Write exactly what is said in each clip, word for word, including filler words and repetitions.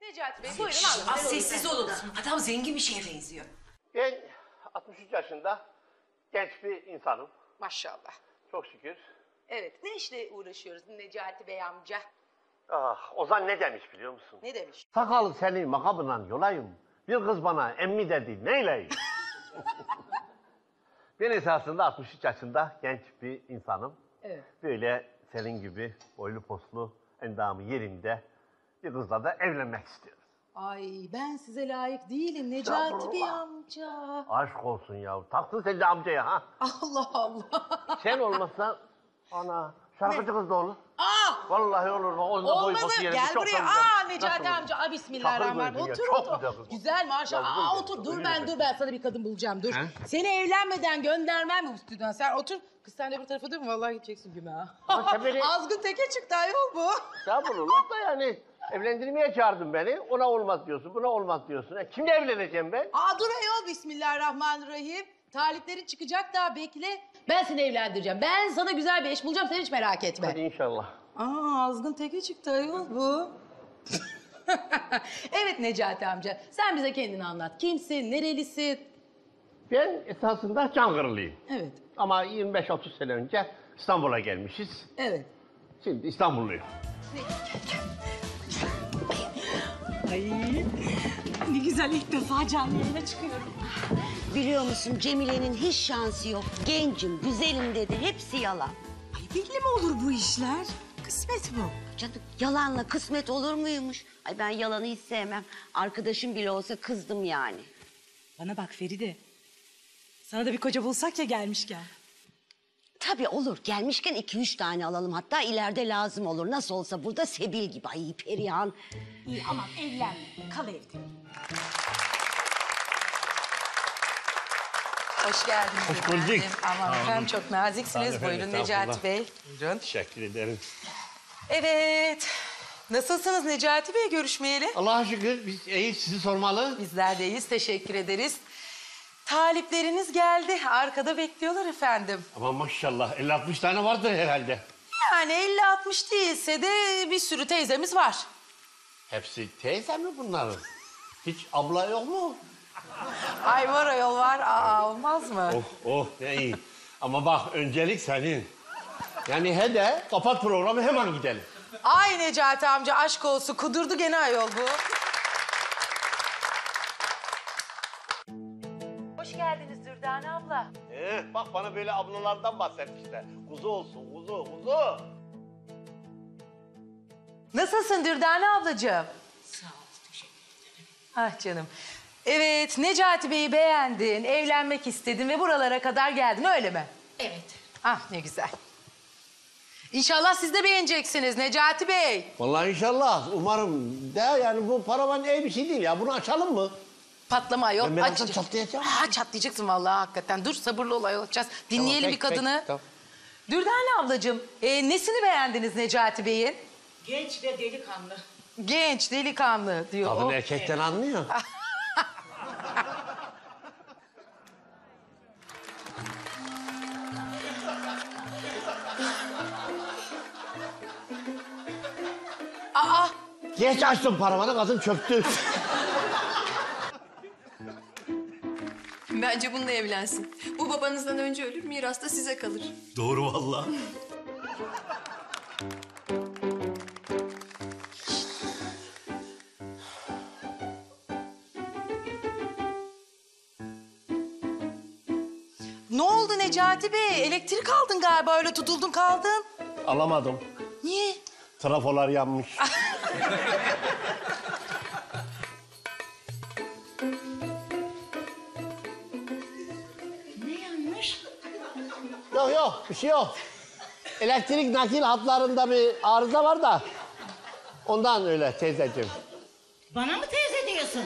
Necati Bey buyurun alın. Az sessiz olun. Adam zengin bir şeye benziyor. Ben altmış üç yaşında genç bir insanım. Maşallah. Çok şükür. Evet, ne işle uğraşıyoruz Necati Bey amca? Ah, Ozan ne demiş biliyor musun? Ne demiş? Sakalı seni makabından yolayım. Bir kız bana emmi dedi, neyleyim? Ben esasında altmış üç yaşında genç bir insanım. Evet. Böyle senin gibi boylu poslu, endamı yerinde bir kızla da evlenmek istiyorum. Ay ben size layık değilim Necati Bey amca. Aşk olsun ya. Taktın sen de amcaya ha. Allah Allah. Sen olmazsan ana şarkıcı kız da olur. Aa! Vallahi olur. Onunla boy Olmadı. posu yerinde Gel çok buraya. da güzel. Aa Nasıl Necati olur? amca. Aa bismillahirrahmanirrahim. Çakır Otur gözlü ya, çok otur. güzel kız. Güzel maşallah. Ya, Aa buyur. otur. Dur Buyur ben efendim. dur ben sana bir kadın bulacağım. Dur. He? Seni evlenmeden göndermem bu stüdyodan. Sen otur. Kız sen de bir tarafa dur. Vallahi gideceksin güme ha. Ama sen beni- Azgın teke çıktı ayol bu. Estağfurullah da yani evlendirmeye çağırdın beni. Ona olmaz diyorsun, buna olmaz diyorsun. E, kimle evleneceğim ben? Aa dur ayol bismillahirrahmanirrahim. Taliplerin çıkacak daha bekle. Ben seni evlendireceğim. Ben sana güzel bir eş bulacağım. Sen hiç merak etme. Hadi inşallah. Aa azgın teke çıktı ayol bu. Evet Necati amca. Sen bize kendini anlat. Kimsin? Nerelisin? Ben esasında Çankırılıyım. Evet. Ama yirmi beş otuz sene önce İstanbul'a gelmişiz. Evet. Şimdi İstanbulluyum. Ay ne güzel ilk defa canlı yayına çıkıyorum. Biliyor musun Cemile'nin hiç şansı yok. Gencim, güzelim dedi. Hepsi yalan. Ay belli mi olur bu işler? Kısmet bu. Canım yalanla kısmet olur muymuş? Ay ben yalanı hiç sevmem. Arkadaşım bile olsa kızdım yani. Bana bak Feride. Sana da bir koca bulsak ya gelmişken. Tabii olur. Gelmişken iki üç tane alalım. Hatta ileride lazım olur. Nasıl olsa burada Sebil gibi. Ay Perihan. İyi aman evlenme. Kal evde. Hoş geldiniz. Hoş bulduk. efendim. Aman efendim çok naziksiniz. Efendim, Buyurun estağfurullah. Necati Bey. Buyurun. Teşekkür ederim. Evet. Nasılsınız Necati Bey görüşmeyeli? Allah'a şükür biz iyi, sizi sormalı. Bizler de iyiyiz. Teşekkür ederiz. Talipleriniz geldi. Arkada bekliyorlar efendim. Ama maşallah elli altmış tane vardır herhalde. Yani elli altmış değilse de bir sürü teyzemiz var. Hepsi teyze mi bunların? Hiç abla yok mu? Ay var ayol var. Aa olmaz mı? Oh oh ne iyi. Ama bak öncelik senin. Yani he de kapat programı hemen gidelim. Ay Necati amca aşk olsun. Kudurdu gene ayol bu. Hoş geldiniz Dürdane abla. Ee, bak bana böyle ablalardan bahsetmişler. Kuzu olsun kuzu kuzu. Nasılsın Dürdane ablacığım? Sağ ol, teşekkür ederim. Ah canım. Evet, Necati Bey'i beğendin, evlenmek istedin ve buralara kadar geldin, öyle mi? Evet. Ah ne güzel. İnşallah siz de beğeneceksiniz Necati Bey. Vallahi inşallah umarım. De yani bu paravan iyi bir şey değil ya. Bunu açalım mı? Patlama yok. Ben meraktan çatlayacağım. Ha çatlayacaksın vallahi hakikaten. Dur sabırlı ol ayol olacağız. Dinleyelim Tamam, bir peki, kadını. peki, tamam. Dürdane ablacığım, e, nesini beğendiniz Necati Bey'in? Genç ve delikanlı. Genç, delikanlı diyor Kadın o. erkekten anlıyor. Aa, Geç açtım paravanı kadın çöktü. Bence bununla evlensin. Bu babanızdan önce ölür, miras da size kalır. Doğru vallahi. ne oldu Necati Bey? Elektrik aldın galiba, öyle tutuldun kaldın. Alamadım. Niye? Trafolar yanmış. Ne yanmış? Yok yok bir şey yok. Elektrik nakil hatlarında bir arıza var da. Ondan öyle teyzeciğim. Bana mı teyze diyorsun?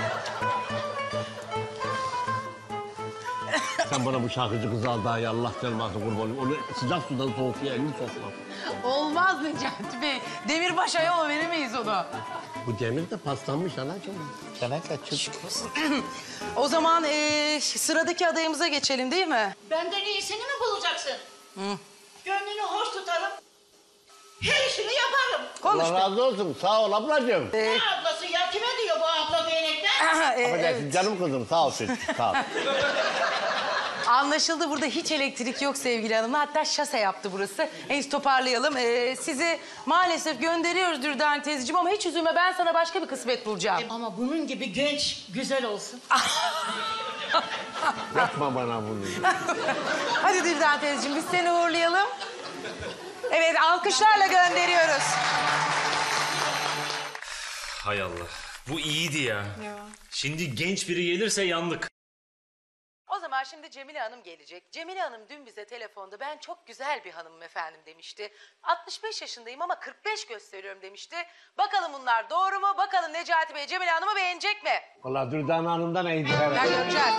Sen bana bu şarkıcı kızı al daha ya Allah canımasın kurban olayım. Onu sıcak sudan soğuk suya elini sokma. Olmaz Necati Bey. Demirbaş ayol veremeyiz onu. Bu demir de paslanmış anacığım. Kenaka çık. O zaman ee, sıradaki adayımıza geçelim değil mi? Benden iyisini mi bulacaksın? Hı. Gönlünü hoş tutarım. Her işini yaparım. Konuş Allah be. razı olsun sağ ol ablacığım. Ee, Ne ablası ya? Kime diyor bu abla değnekler? Affedersin canım kızım sağ olsun. Sağ ol. Anlaşıldı, burada hiç elektrik yok sevgili hanımlar. Hatta şase yaptı burası. Henüz toparlayalım. Ee, sizi maalesef gönderiyoruz Dürdane teyzeciğim ama hiç üzülme, ben sana başka bir kısmet bulacağım. Ama bunun gibi genç, güzel olsun. Yapma bana bunu. Hadi Dürdane teyzeciğim, biz seni uğurlayalım. Evet, alkışlarla gönderiyoruz. Hay Allah. Bu iyiydi ya. Şimdi genç biri gelirse yandık. O zaman şimdi Cemile Hanım gelecek. Cemile Hanım dün bize telefonda ben çok güzel bir hanımım efendim demişti. altmış beş yaşındayım ama kırk beş gösteriyorum demişti. Bakalım bunlar doğru mu? Bakalım Necati Bey Cemile Hanım'ı beğenecek mi? Vallahi Dürdane Hanım'dan iyidir Ben herhalde. göreceğim.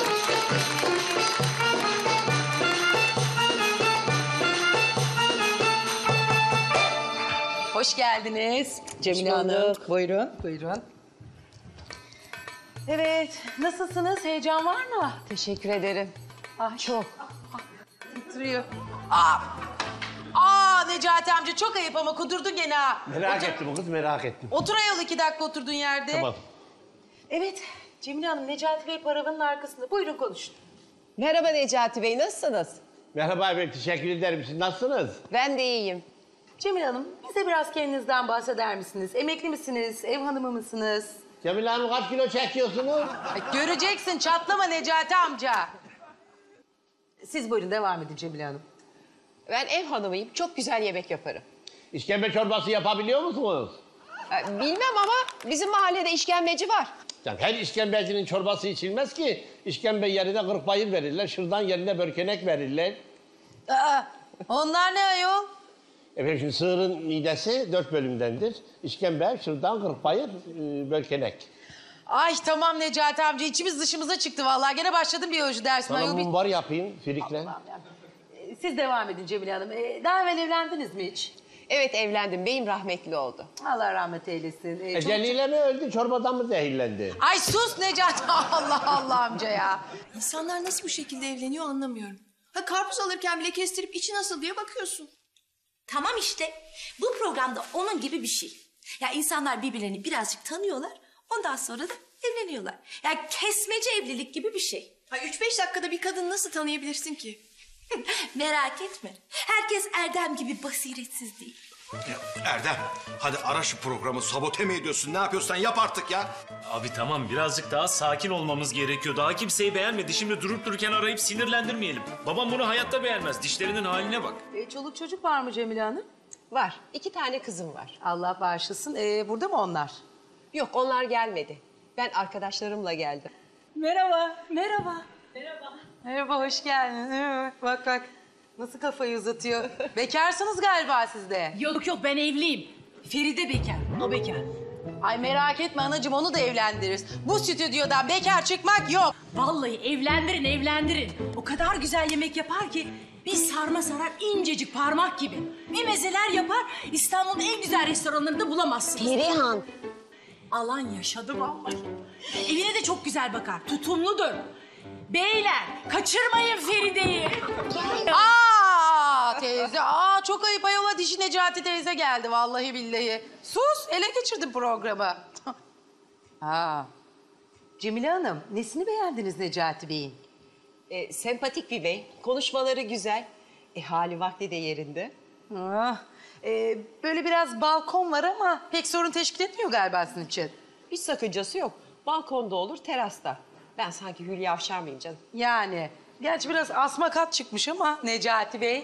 Hoş geldiniz Cemile Hanım. Buyurun. Buyurun. Evet, nasılsınız? Heyecan var mı? Teşekkür ederim. Ah, çok. Titriyor. Aa! Aa Necati amca çok ayıp ama kudurdun gene ha. Merak Otur, ettim kız merak ettim. otur ayol iki dakika oturduğun yerde. Tamam. Evet, Cemile Hanım Necati Bey paravanın arkasında. Buyurun konuşun. Merhaba Necati Bey, nasılsınız? Merhaba efendim teşekkür ederim. Siz nasılsınız? Ben de iyiyim. Cemile Hanım, bize biraz kendinizden bahseder misiniz? Emekli misiniz? Ev hanımı mısınız? Cemile Hanım kaç kilo çekiyorsunuz? Ay, göreceksin, çatlama Necati amca. Siz buyurun, devam edin Cemile Hanım. Ben ev hanımıyım, çok güzel yemek yaparım. İşkembe çorbası yapabiliyor musunuz? Ee, Bilmem ama bizim mahallede işkembeci var. Yani her işkembecinin çorbası içilmez ki. İşkembe yerine kırkbayır verirler, şırdan yerine börkenek verirler. Aa, onlar ne ayol? Efendim şimdi sığırın midesi dört bölümdendir. İşkembe, şırdan, kırkbayır, e, börkenek. Ay tamam Necati amca, içimiz dışımıza çıktı vallahi. Gene başladım biyoloji dersine. Sana Ayol, bir- mumbar yapayım, firikle. Siz devam edin Cemile Hanım. Ee, daha evvel evlendiniz mi hiç? Evet evlendim, beyim rahmetli oldu. Allah rahmet eylesin. Ee, çok- Eceliyle mi öldü, çorbadan mı zehirlendi? Ay sus Necati. Allah Allah amca ya. İnsanlar nasıl bu şekilde evleniyor anlamıyorum. Ha karpuz alırken bile kestirip içi nasıl diye bakıyorsun. Tamam işte. Bu programda onun gibi bir şey. Ya insanlar birbirlerini birazcık tanıyorlar. Ondan sonra da evleniyorlar. Ya kesmece evlilik gibi bir şey. Ha üç beş dakikada bir kadını nasıl tanıyabilirsin ki? Merak etme. Herkes Erdem gibi basiretsiz değil. Erdem, hadi ara şu programı. Sabote mi ediyorsun? Ne yapıyorsan yap artık ya. Abi tamam birazcık daha sakin olmamız gerekiyor. Daha kimseyi beğenmedi. Şimdi durup dururken arayıp sinirlendirmeyelim. Babam bunu hayatta beğenmez. Dişlerinin haline bak. Ee, çoluk çocuk var mı Cemile Hanım? Var, iki tane kızım var. Allah bağışlasın. Ee, burada mı onlar? Yok onlar gelmedi. Ben arkadaşlarımla geldim. Merhaba, merhaba. Merhaba, hoş geldin. Ee, Bak bak. Nasıl kafayı uzatıyor. Bekarsınız galiba siz de. Yok yok ben evliyim. Feride bekar, o bekar. Ay merak etme anacığım, onu da evlendiririz. Bu stüdyodan bekar çıkmak yok. Vallahi evlendirin, evlendirin. O kadar güzel yemek yapar ki bir sarma sarar incecik parmak gibi. Bir mezeler yapar, İstanbul'un en güzel restoranlarında bulamazsınız. Perihan. Alan yaşadı vallahi. Evine de çok güzel bakar, tutumludur. Beyler, kaçırmayın Feride'yi. Aa teyze, aa çok ayıp ayola, dişi Necati teyze geldi vallahi billahi. Sus, ele geçirdin programı. Ha. Cemile Hanım, nesini beğendiniz Necati Bey'in? Ee, sempatik bir bey, konuşmaları güzel. E, hali vakti de yerinde. Ah, e, böyle biraz balkon var ama pek sorun teşkil etmiyor galiba sizin için. Hiç sakıncası yok. Balkonda olur, terasta. Ben sanki Hülya Avşar mıyım canım? Yani, gerçi biraz asma kat çıkmış ama Necati Bey.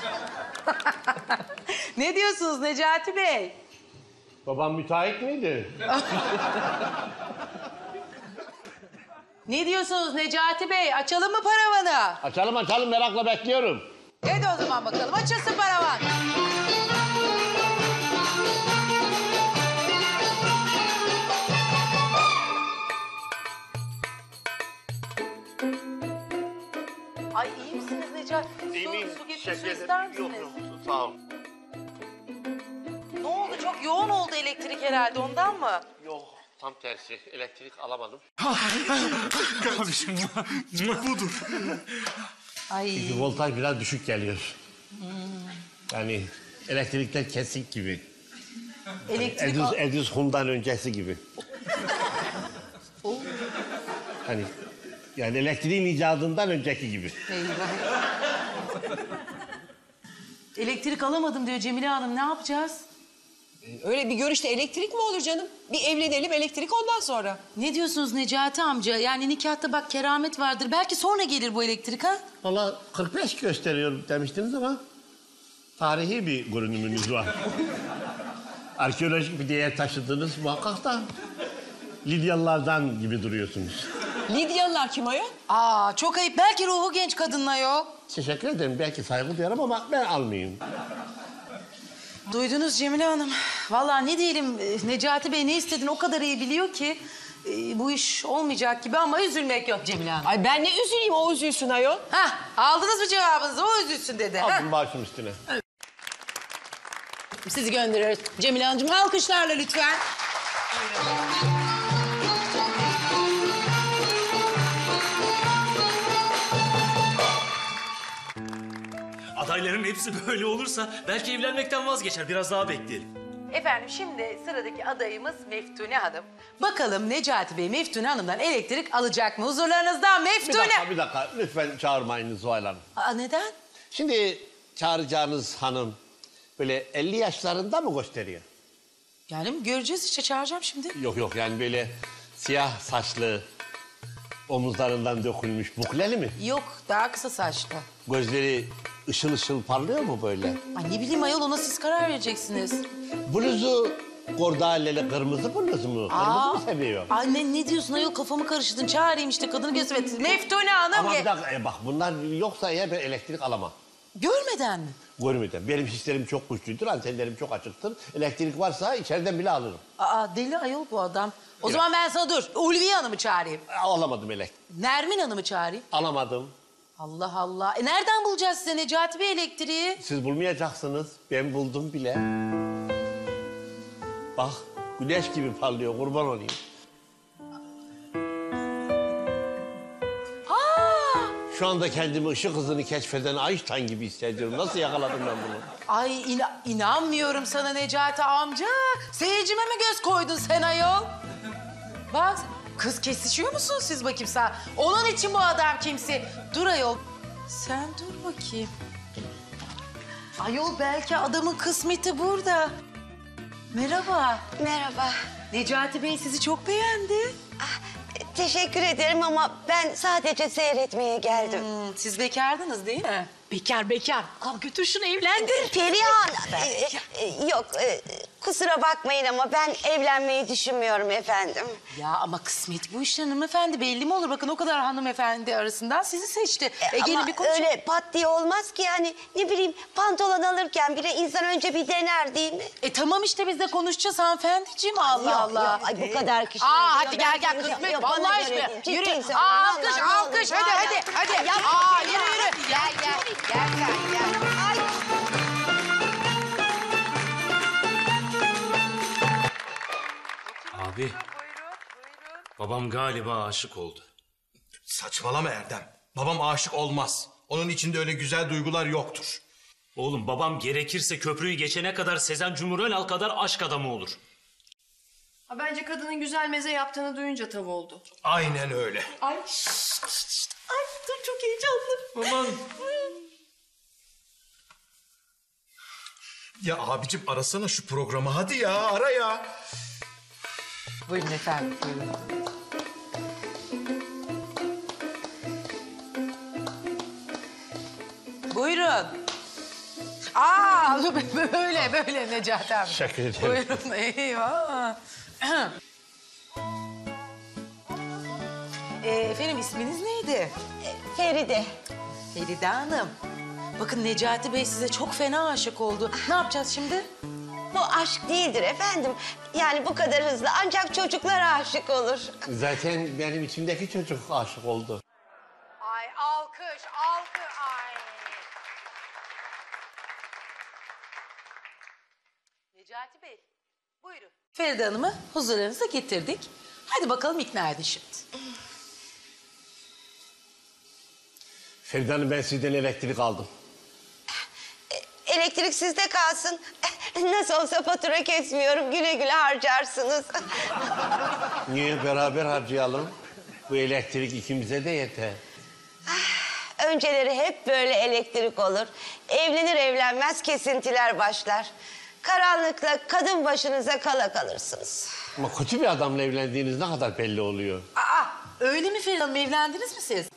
Ne diyorsunuz Necati Bey? Babam müteahhit miydi? Ne diyorsunuz Necati Bey? Açalım mı paravanı? Açalım açalım merakla bekliyorum. Hadi o zaman bakalım. Açılsın paravan. Ay iyi misiniz Necati? Su, su getir, su ister misiniz? sağ ol. Ne oldu? Çok yoğun oldu elektrik herhalde, ondan mı? Yok tam tersi elektrik alamadım. Kardeşim, budur. Ay. Voltaj biraz düşük geliyor. Yani elektrikler kesik gibi. Elektrik... Edis, Edis Hun'dan öncesi gibi. Hani yani elektriğin icadından önceki gibi. Eyvah. Elektrik alamadım diyor Cemile Hanım. Ne yapacağız? Öyle bir görüşte elektrik mi olur canım? Bir evlenelim, elektrik ondan sonra. Ne diyorsunuz Necati amca? Yani nikahta bak keramet vardır. Belki sonra gelir bu elektrik ha? Vallahi kırk beş gösteriyor demiştiniz ama tarihi bir görünümünüz var. Arkeolojik bir değer taşıdığınız muhakkak da Lidyalılardan gibi duruyorsunuz. Lidyalılar kim ayol? Aa çok ayıp. Belki ruhu genç kadınla yok. Teşekkür ederim. Belki saygı duyarım ama ben almayayım. Duydunuz Cemile Hanım. Vallahi ne diyelim Necati Bey ne istediğini o kadar iyi biliyor ki e, bu iş olmayacak gibi ama üzülmek yok Cemile Hanım. Ay ben ne üzüleyim, o üzülsün ayol. Hah aldınız mı cevabınızı? O üzülsün dedi. Hah. Aldım başım üstüne. Sizi gönderiyoruz. Cemile Hanımcığım alkışlarla lütfen. Adayların hepsi böyle olursa belki evlenmekten vazgeçer. Biraz daha bekleyelim. Efendim şimdi sıradaki adayımız Meftune Hanım. Bakalım Necati Bey Meftune Hanım'dan elektrik alacak mı? Huzurlarınızda Bir Meftune. dakika, bir dakika. Lütfen çağırmayınız Zuhal Hanım. Aa, neden? Şimdi çağıracağınız hanım böyle elli yaşlarında mı gösteriyor? Yani göreceğiz işte çağıracağım şimdi. Yok yok yani böyle siyah saçlı, omuzlarından dökülmüş bukleli mi? Yok daha kısa saçlı. Gözleri ışıl ışıl parlıyor mu böyle? Ay ne bileyim ayol ona siz karar vereceksiniz. Bluzu kordaleli kırmızı bluz mu? Kırmızı mı seviyor? Ay ne, ne diyorsun ayol kafamı karıştırdın. Çağırayım işte kadını göstereyim. Meftune Hanım. Ama ge- bir dakika e, bak bunlar yoksa eğer ben elektrik alamam. Görmeden mi? Görmeden. Benim hislerim çok güçlüdür, antenlerim çok açıktır. Elektrik varsa içeriden bile alırım. Aa deli ayol bu adam. O Ya. zaman ben sana dur. Ulviye Hanım'ı çağırayım. Alamadım elektrik. Nermin Hanım'ı çağırayım. Alamadım. Allah Allah. E nereden bulacağız size Necati Bey elektriği? Siz bulmayacaksınız. Ben buldum bile. Bak güneş gibi parlıyor, kurban olayım. Aa! Şu anda kendimi ışık hızını keşfeden Einstein gibi hissediyorum. Nasıl yakaladım ben bunu? Ay ina- inanmıyorum sana Necati amca. Seyircime mi göz koydun sen ayol? Bak kız kesişiyor musunuz siz bakayım sen? Onun için bu adam kimsi. Dur ayol. Sen dur bakayım. Ayol belki adamın kısmeti burada. Merhaba. Merhaba. Necati Bey sizi çok beğendi. Ah, teşekkür ederim ama ben sadece seyretmeye geldim. Hmm, siz bekardınız değil mi? Bekar bekar. Al götür şunu evlendir. Perihan, e, e, yok e, kusura bakmayın ama ben evlenmeyi düşünmüyorum efendim. Ya ama kısmet bu işler hanımefendi belli mi olur? Bakın o kadar hanımefendi arasından sizi seçti. E, E, gelin ama bir konuşalım. öyle pat diye olmaz ki yani ne bileyim pantolon alırken bile insan önce bir dener değil mi? E tamam işte biz de konuşacağız hanımefendiciğim. Allah Yok, Allah. yok, ay bu kadar kişi. Aa Yok, hadi ben gel gel konuşacağım. kısmet. Yok, bana Vallahi göre işte. değil. Ciddi Yürü. söylüyorum. Aa, Vallahi alkış ne olur, alkış. Hadi vallahi. hadi hadi. Yapma Aa ya. yürü yürü. Gel gel. Gel sen gel. Ay. Abi. Babam galiba aşık oldu. Saçmalama Erdem. Babam aşık olmaz. Onun içinde öyle güzel duygular yoktur. Oğlum babam gerekirse köprüyü geçene kadar Sezen Cumhuröl kadar aşk adamı olur. Ha, bence kadının güzel meze yaptığını duyunca tav oldu. Aynen öyle. Ay şşt, şşt, şşt. Ay dur çok heyecanlı. Aman. Ya abicim arasana şu programı hadi ya ara ya. Buyurun efendim. Buyurun. Buyurun. Aa böyle böyle Necati abi. Teşekkür ederim. Buyurun eyvah. e, efendim isminiz neydi? Feride. Feride Hanım. Bakın Necati Bey size çok fena aşık oldu. Ne yapacağız şimdi? Bu aşk değildir efendim. Yani bu kadar hızlı ancak çocuklar aşık olur. Zaten benim içimdeki çocuk aşık oldu. Ay alkış, alkış, ay. Necati Bey, buyurun. Feride Hanım'ı huzurlarınıza getirdik. Hadi bakalım ikna edin şimdi. Feride Hanım ben sizden elektrik aldım. Elektrik sizde kalsın. Nasıl olsa fatura kesmiyorum. Güle güle harcarsınız. Niye beraber harcayalım? Bu elektrik ikimize de yeter. Önceleri hep böyle elektrik olur. Evlenir evlenmez kesintiler başlar. Karanlıkla kadın başınıza kala kalırsınız. Ama kötü bir adamla evlendiğiniz ne kadar belli oluyor. Aa, öyle mi Feride Hanım? Evlendiniz mi siz?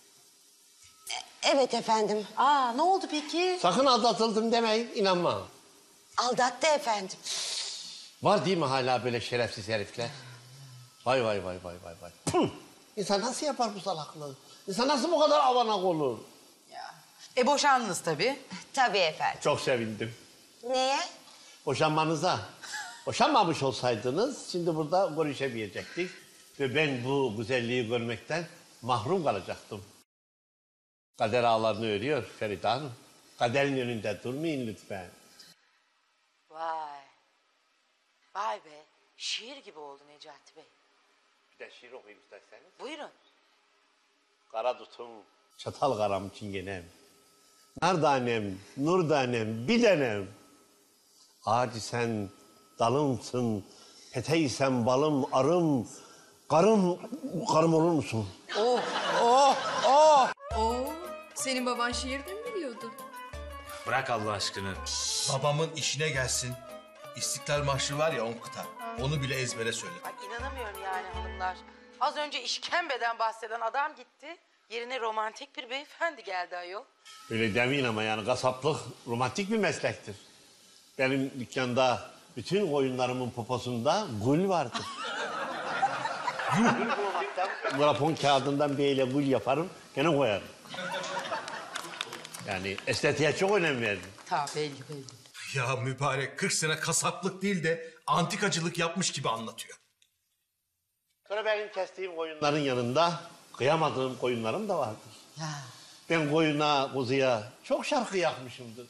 Evet efendim. Aa, ne oldu peki? Sakın aldatıldım demeyin, inanma. Aldattı efendim. Var değil mi hala böyle şerefsiz herifler? Vay vay vay vay vay vay. Püh! İnsan nasıl yapar bu salaklığı? İnsan nasıl bu kadar avanak olur? E boşandınız tabii. Tabii efendim. Çok sevindim. Niye? Boşanmanıza. Boşanmamış olsaydınız şimdi burada görüşemeyecektik. Ve ben bu güzelliği görmekten mahrum kalacaktım. Kader ağlarını örüyor Feride Hanım. Kaderin önünde durmayın lütfen. Vay. Vay be. Şiir gibi oldu Necati Bey. Bir de şiir okuyayım isterseniz. Buyurun. Kara tutum, çatal karam çingenem. Nar tanem, nur tanem, bir denem. Ağacı sen, dalımsın. Peteği sen, balım, arım. Karım, karım olur musun? Oh, oh, oh. Oo, senin baban şiir mi biliyordu? Bırak Allah aşkına. Babamın işine gelsin. İstiklal Marşı var ya on kıta. Onu bile ezbere söyledim. Ay inanamıyorum yani hanımlar. Az önce işkembeden bahseden adam gitti. Yerine romantik bir beyefendi geldi ayol. Öyle demeyin ama yani kasaplık romantik bir meslektir. Benim dükkanda bütün koyunlarımın poposunda gül vardır. Gül bulmaktan rapon kağıdından böyle gül yaparım, gene koyarım. Yani estetiğe çok önem verdim. Tamam belli belli. Ya mübarek kırk sene kasaplık değil de antikacılık yapmış gibi anlatıyor. Sonra benim kestiğim koyunların yanında kıyamadığım koyunlarım da vardır. Ben koyuna, kuzuya çok şarkı yakmışımdır.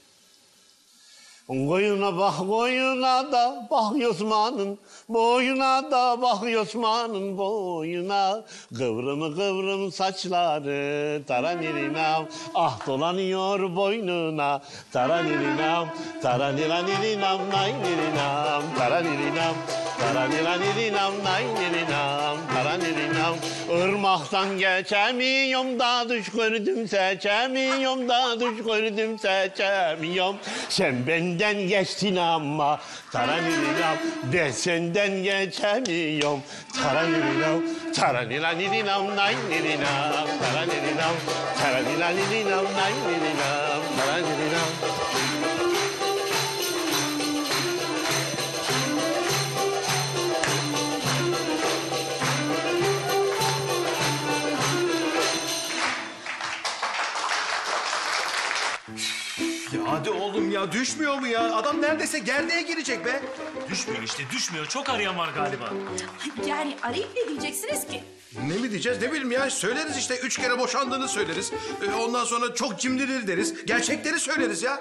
Koyuna bak koyuna da bak Osman'ın boyuna da bak Osman'ın boyuna. Kıvrım kıvrım saçları taranirinam ah dolanıyor boynuna. Taranirinam taraniranirinam naynirinam taranirinam taraniranirinam naynirinam taranirinam. Irmaktan geçemiyorum da düş gördüm seçemiyorum da düş gördüm seçemiyorum. Sen benden geçtin ama taranirinam ben senden geçemiyorum. Taranirinam taraniranirinam naynirinam taranirinam taraniranirinam naynirinam taranirinam. Ya hadi oğlum ya düşmüyor mu ya? Adam neredeyse gerdeğe girecek be. Düşmüyor işte düşmüyor. Çok arayan var galiba. Yani arayıp ne diyeceksiniz ki? Ne mi diyeceğiz ne bileyim ya. Söyleriz işte üç kere boşandığını söyleriz. Ee, ondan sonra çok cimridir deriz. Gerçekleri söyleriz ya.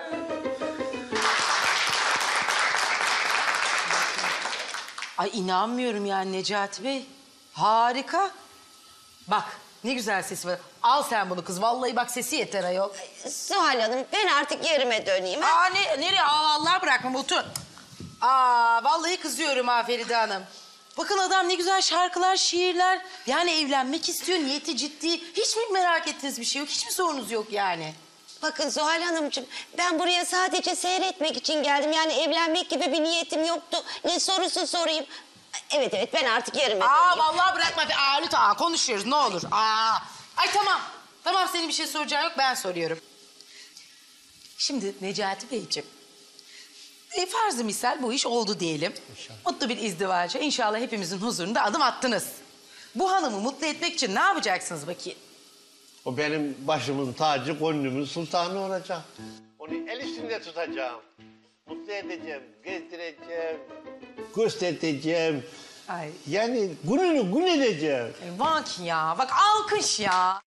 Ay inanmıyorum yani Necati Bey. Harika. Bak ne güzel sesi var. Al sen bunu kız. Vallahi bak sesi yeter ayol. Zuhal Hanım ben artık yerime döneyim. ha? Aa ne, nereye? Aa vallahi bırakmam otur. Aa vallahi kızıyorum ha Feride Hanım. Bakın adam ne güzel şarkılar, şiirler. Yani evlenmek istiyor, niyeti ciddi. Hiç mi merak ettiğiniz bir şey yok? Hiç mi sorunuz yok yani? Bakın Zuhal Hanımcığım ben buraya sadece seyretmek için geldim. Yani evlenmek gibi bir niyetim yoktu. Ne sorusu sorayım. Evet evet ben artık yerime Aa döneyim. vallahi bırakma. Aa lütfen aa, konuşuyoruz ne olur. Aa. Ay tamam. Tamam senin bir şey soracağın yok ben soruyorum. Şimdi Necati Beyciğim. E, farzı misal bu iş oldu diyelim. İnşallah. Mutlu bir izdivaca inşallah hepimizin huzurunda adım attınız. Bu hanımı mutlu etmek için ne yapacaksınız bakayım? O benim başımın tacı, gönlümün sultanı olacak. Onu el üstünde tutacağım. Mutlu edeceğim, gezdireceğim, göstereceğim. Ay. Yani gününü gün edeceğim. E, bak ya, bak alkış ya.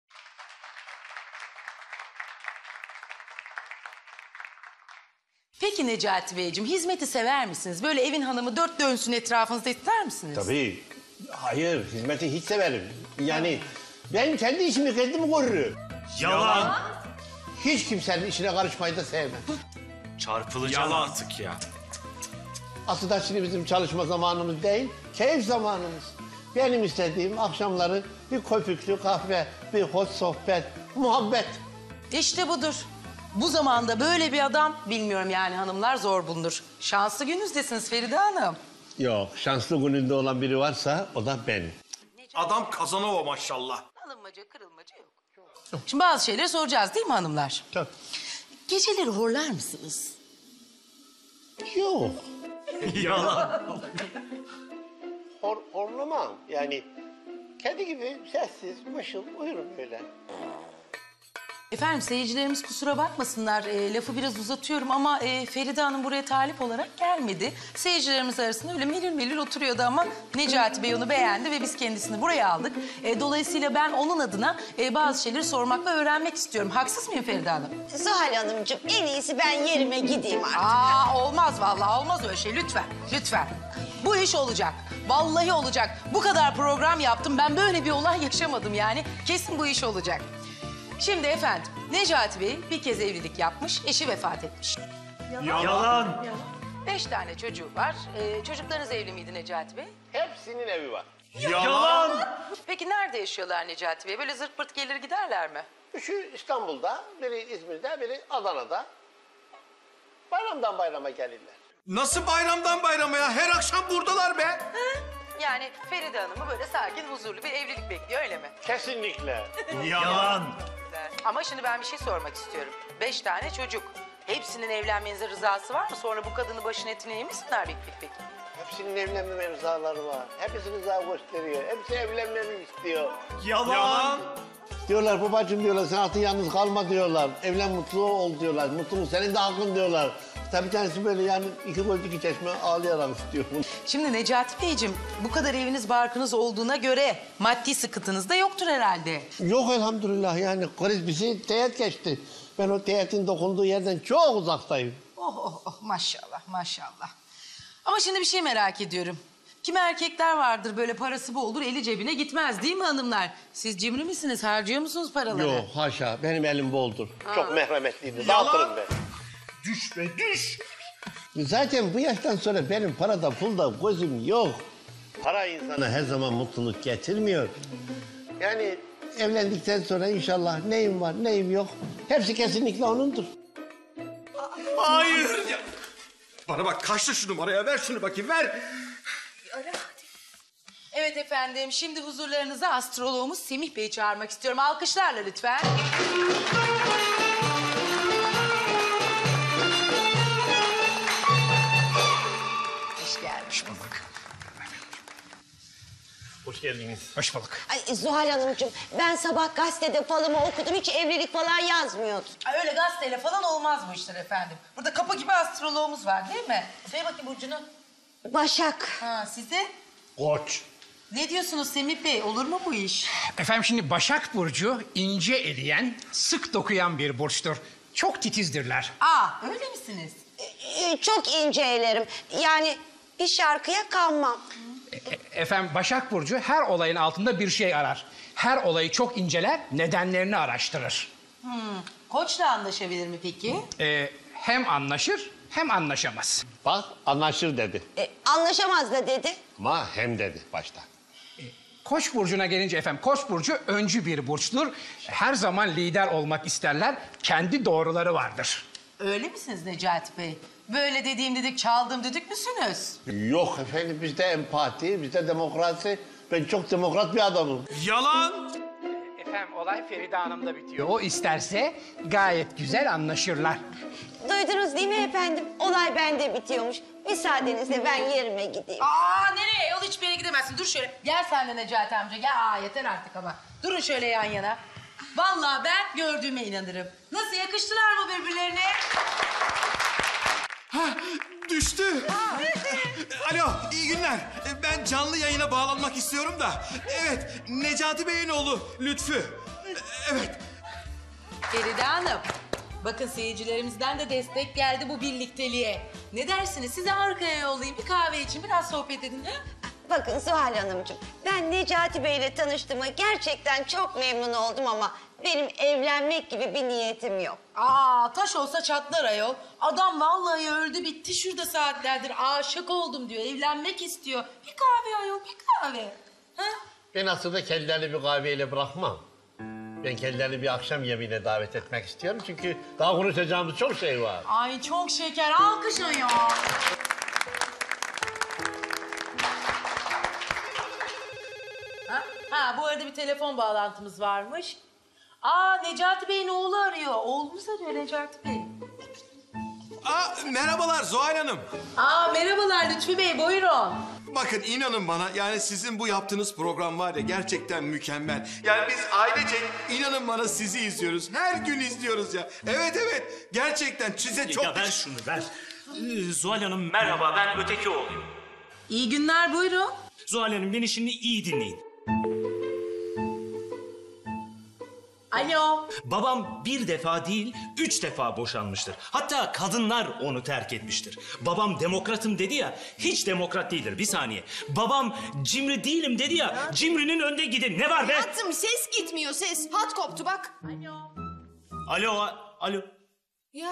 Peki Necati Beyciğim, hizmeti sever misiniz? Böyle evin hanımı dört dönsün etrafınızda ister misiniz? Tabii. Hayır, hizmeti hiç severim. Yani ben kendi işimi kendim görürüm. Yalan. Hiç kimsenin işine karışmayı da sevmem. Çarpılacaksın artık ya. Aslında şimdi bizim çalışma zamanımız değil, keyif zamanımız. Benim istediğim akşamları bir köpüklü kahve, bir hoş sohbet, muhabbet. İşte budur. Bu zamanda böyle bir adam bilmiyorum yani hanımlar zor bulunur. Şanslı gününüzdesiniz Feride Hanım. Yok, şanslı gününde olan biri varsa o da benim. Adam Kazanova maşallah. Alınmaca, kırılmaca yok. Şimdi bazı şeyleri soracağız değil mi hanımlar? Çok. Geceleri horlar mısınız? Yok. Yalan. Hor, horlamam. Yani kedi gibi sessiz, mışıl uyurum böyle. Efendim seyircilerimiz kusura bakmasınlar. E, lafı biraz uzatıyorum ama e, Feride Hanım buraya talip olarak gelmedi. Seyircilerimiz arasında öyle melül melül oturuyordu ama Necati Bey onu beğendi ve biz kendisini buraya aldık. E, dolayısıyla ben onun adına e, bazı şeyleri sormak ve öğrenmek istiyorum. Haksız mıyım Feride Hanım? Zuhal Hanımcığım en iyisi ben yerime gideyim artık. Aa olmaz vallahi olmaz öyle şey lütfen lütfen. Bu iş olacak. Vallahi olacak. Bu kadar program yaptım ben böyle bir olay yaşamadım yani. Kesin bu iş olacak. Şimdi efendim Necati Bey bir kez evlilik yapmış, eşi vefat etmiş. Yalan. Beş tane çocuğu var. Ee, çocuklarınız evli miydi Necati Bey? Hepsinin evi var. Yalan. Peki nerede yaşıyorlar Necati Bey? Böyle zırt pırt gelir giderler mi? Şu İstanbul'da, biri İzmir'de, biri Adana'da. Bayramdan bayrama gelirler. Nasıl bayramdan bayrama ya? Her akşam buradalar be. Yani Feride Hanım'ı böyle sakin, huzurlu bir evlilik bekliyor öyle mi? Kesinlikle. Yalan. Güzel. Ama şimdi ben bir şey sormak istiyorum. Beş tane çocuk. Hepsinin evlenmenize rızası var mı? Sonra bu kadını başın etine yemişsinler pek pek pek. Hepsinin evlenmeme rızaları var. Hepsi rıza gösteriyor. Hepsi evlenmemi istiyor. Yalan. Diyorlar babacığım diyorlar sen artık yalnız kalma diyorlar. Evlen mutlu ol diyorlar. Mutluluk senin de hakkın diyorlar. Tabii bir tanesi böyle yani iki göz iki çeşme ağlayarak istiyor. Şimdi Necati Beyciğim bu kadar eviniz barkınız olduğuna göre maddi sıkıntınız da yoktur herhalde. Yok elhamdülillah yani kriz bizi teğet geçti. Ben o teğetin dokunduğu yerden çok uzaktayım. Oh oh oh maşallah maşallah. Ama şimdi bir şey merak ediyorum. Kimi erkekler vardır böyle parası boldur eli cebine gitmez değil mi hanımlar? Siz cimri misiniz harcıyor musunuz paraları? Yok haşa benim elim boldur. Çok merhametliydi. Yalan. Dağıtırım ben. Düş be düş. Zaten bu yaştan sonra benim parada pulda gözüm yok. Para insana her zaman mutluluk getirmiyor. Yani evlendikten sonra inşallah neyim var neyim yok hepsi kesinlikle onundur. Hayır. Ya. Bana bak kaçtı şu numaraya ver şunu bakayım ver. Evet efendim şimdi huzurlarınıza astroloğumuz Semih Bey'i çağırmak istiyorum. Alkışlarla lütfen. Hoş geldiniz. Hoş geldiniz. Hoş bulduk. Ay Zuhal Hanımcığım ben sabah gazetede falımı okudum hiç evlilik falan yazmıyordu. Ay, öyle gazeteyle falan olmaz bu işler efendim. Burada kapı gibi astroloğumuz var değil mi? Söyle bakayım Burcu'nu. Başak. Ha size? Koç. Ne diyorsunuz Semih Bey? Olur mu bu iş? Efendim şimdi Başak Burcu ince eleyen, sık dokuyan bir burçtur. Çok titizdirler. Aa öyle misiniz? Ee, çok ince elerim. Yani bir şarkıya kanmam. E- efendim Başak Burcu her olayın altında bir şey arar. Her olayı çok inceler, nedenlerini araştırır. Hmm. Koçla anlaşabilir mi peki? E, hem anlaşır hem anlaşamaz. Bak anlaşır dedi. Ee, anlaşamaz da dedi. Ama hem dedi başta. Koç burcuna gelince efendim Koç burcu öncü bir burçtur. Her zaman lider olmak isterler. Kendi doğruları vardır. Öyle misiniz Necati Bey? Böyle dediğim dedik, çaldığım düdük müsünüz? Yok efendim bizde empati, bizde demokrasi. Ben çok demokrat bir adamım. Yalan. Efendim olay Feride Hanım'da bitiyor. O isterse gayet güzel anlaşırlar. Duydunuz değil mi efendim? Olay bende bitiyormuş. Müsaadenizle ben yerime gideyim. Aa nereye? Yol hiçbir yere gidemezsin. Dur şöyle. Gel sen de Necati amca. Gel. Aa yeter artık ama. Durun şöyle yan yana. Vallahi ben gördüğüme inanırım. Nasıl yakıştılar mı birbirlerine? Ha, düştü. Alo, iyi günler. Ben canlı yayına bağlanmak istiyorum da. Evet, Necati Bey'in oğlu Lütfü. Evet. Feride Hanım. Bakın seyircilerimizden de destek geldi bu birlikteliğe. Ne dersiniz? Sizi arkaya yollayayım. Bir kahve için biraz sohbet edin. Ha? Bakın Zuhal Hanımcığım, ben Necati Bey'le tanıştığıma gerçekten çok memnun oldum ama benim evlenmek gibi bir niyetim yok. Aa taş olsa çatlar ayol. Adam vallahi öldü bitti şurada saatlerdir. Aşık oldum diyor. Evlenmek istiyor. Bir kahve ayol bir kahve. Ha? Ben aslında kendilerini bir kahveyle bırakmam. Ben kendilerini bir akşam yemeğine davet etmek istiyorum çünkü daha konuşacağımız çok şey var. Ay çok şeker, alkışla ya. Ha? ha bu arada bir telefon bağlantımız varmış. Aa Necati Bey'in oğlu arıyor. Oğlunuz arıyor Necati Bey. Aa, merhabalar Zuhal Hanım. Aa merhabalar Lütfü Bey buyurun. Bakın inanın bana yani sizin bu yaptığınız program var ya gerçekten mükemmel. Yani biz ailece inanın bana sizi izliyoruz. Her gün izliyoruz ya. Evet evet gerçekten size çok... Ya ver şunu ver. Ee, Zuhal Hanım merhaba ben öteki oğluyum. İyi günler buyurun. Zuhal Hanım beni şimdi iyi dinleyin. Alo. Babam bir defa değil, üç defa boşanmıştır. Hatta kadınlar onu terk etmiştir. Babam demokratım dedi ya, hiç demokrat değildir. Bir saniye. Babam cimri değilim dedi ya, cimrinin önde gidin. Ne var be? Hayatım ses gitmiyor ses. Hat koptu bak. Alo. Alo, a- alo. Ya.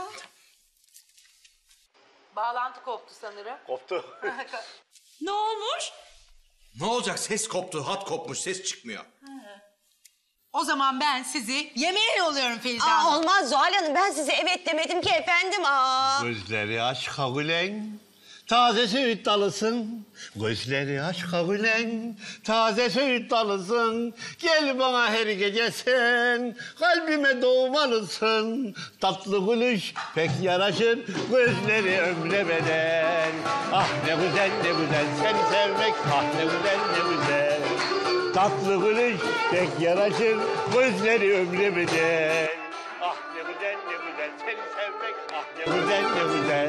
Bağlantı koptu sanırım. Koptu. Ne olmuş? Ne olacak ses koptu hat kopmuş ses çıkmıyor. O zaman ben sizi yemeğe yolluyorum Feride Aa, Hanım. olmaz Zuhal Hanım. Ben size evet demedim ki efendim. Aa. Gözleri aç kagulen, taze söğüt dalısın. Gözleri aç kagulen, taze söğüt dalısın. Gel bana her gece sen, kalbime doğmalısın. Tatlı gülüş pek yaraşır, gözleri ömre bedel. Ah ne güzel ne güzel seni sevmek, ah ne güzel ne güzel. Tatlı gülüş pek yaraşır, gözleri ömre bedel. Ah ne güzel ne güzel seni sevmek, ah ne güzel ne güzel.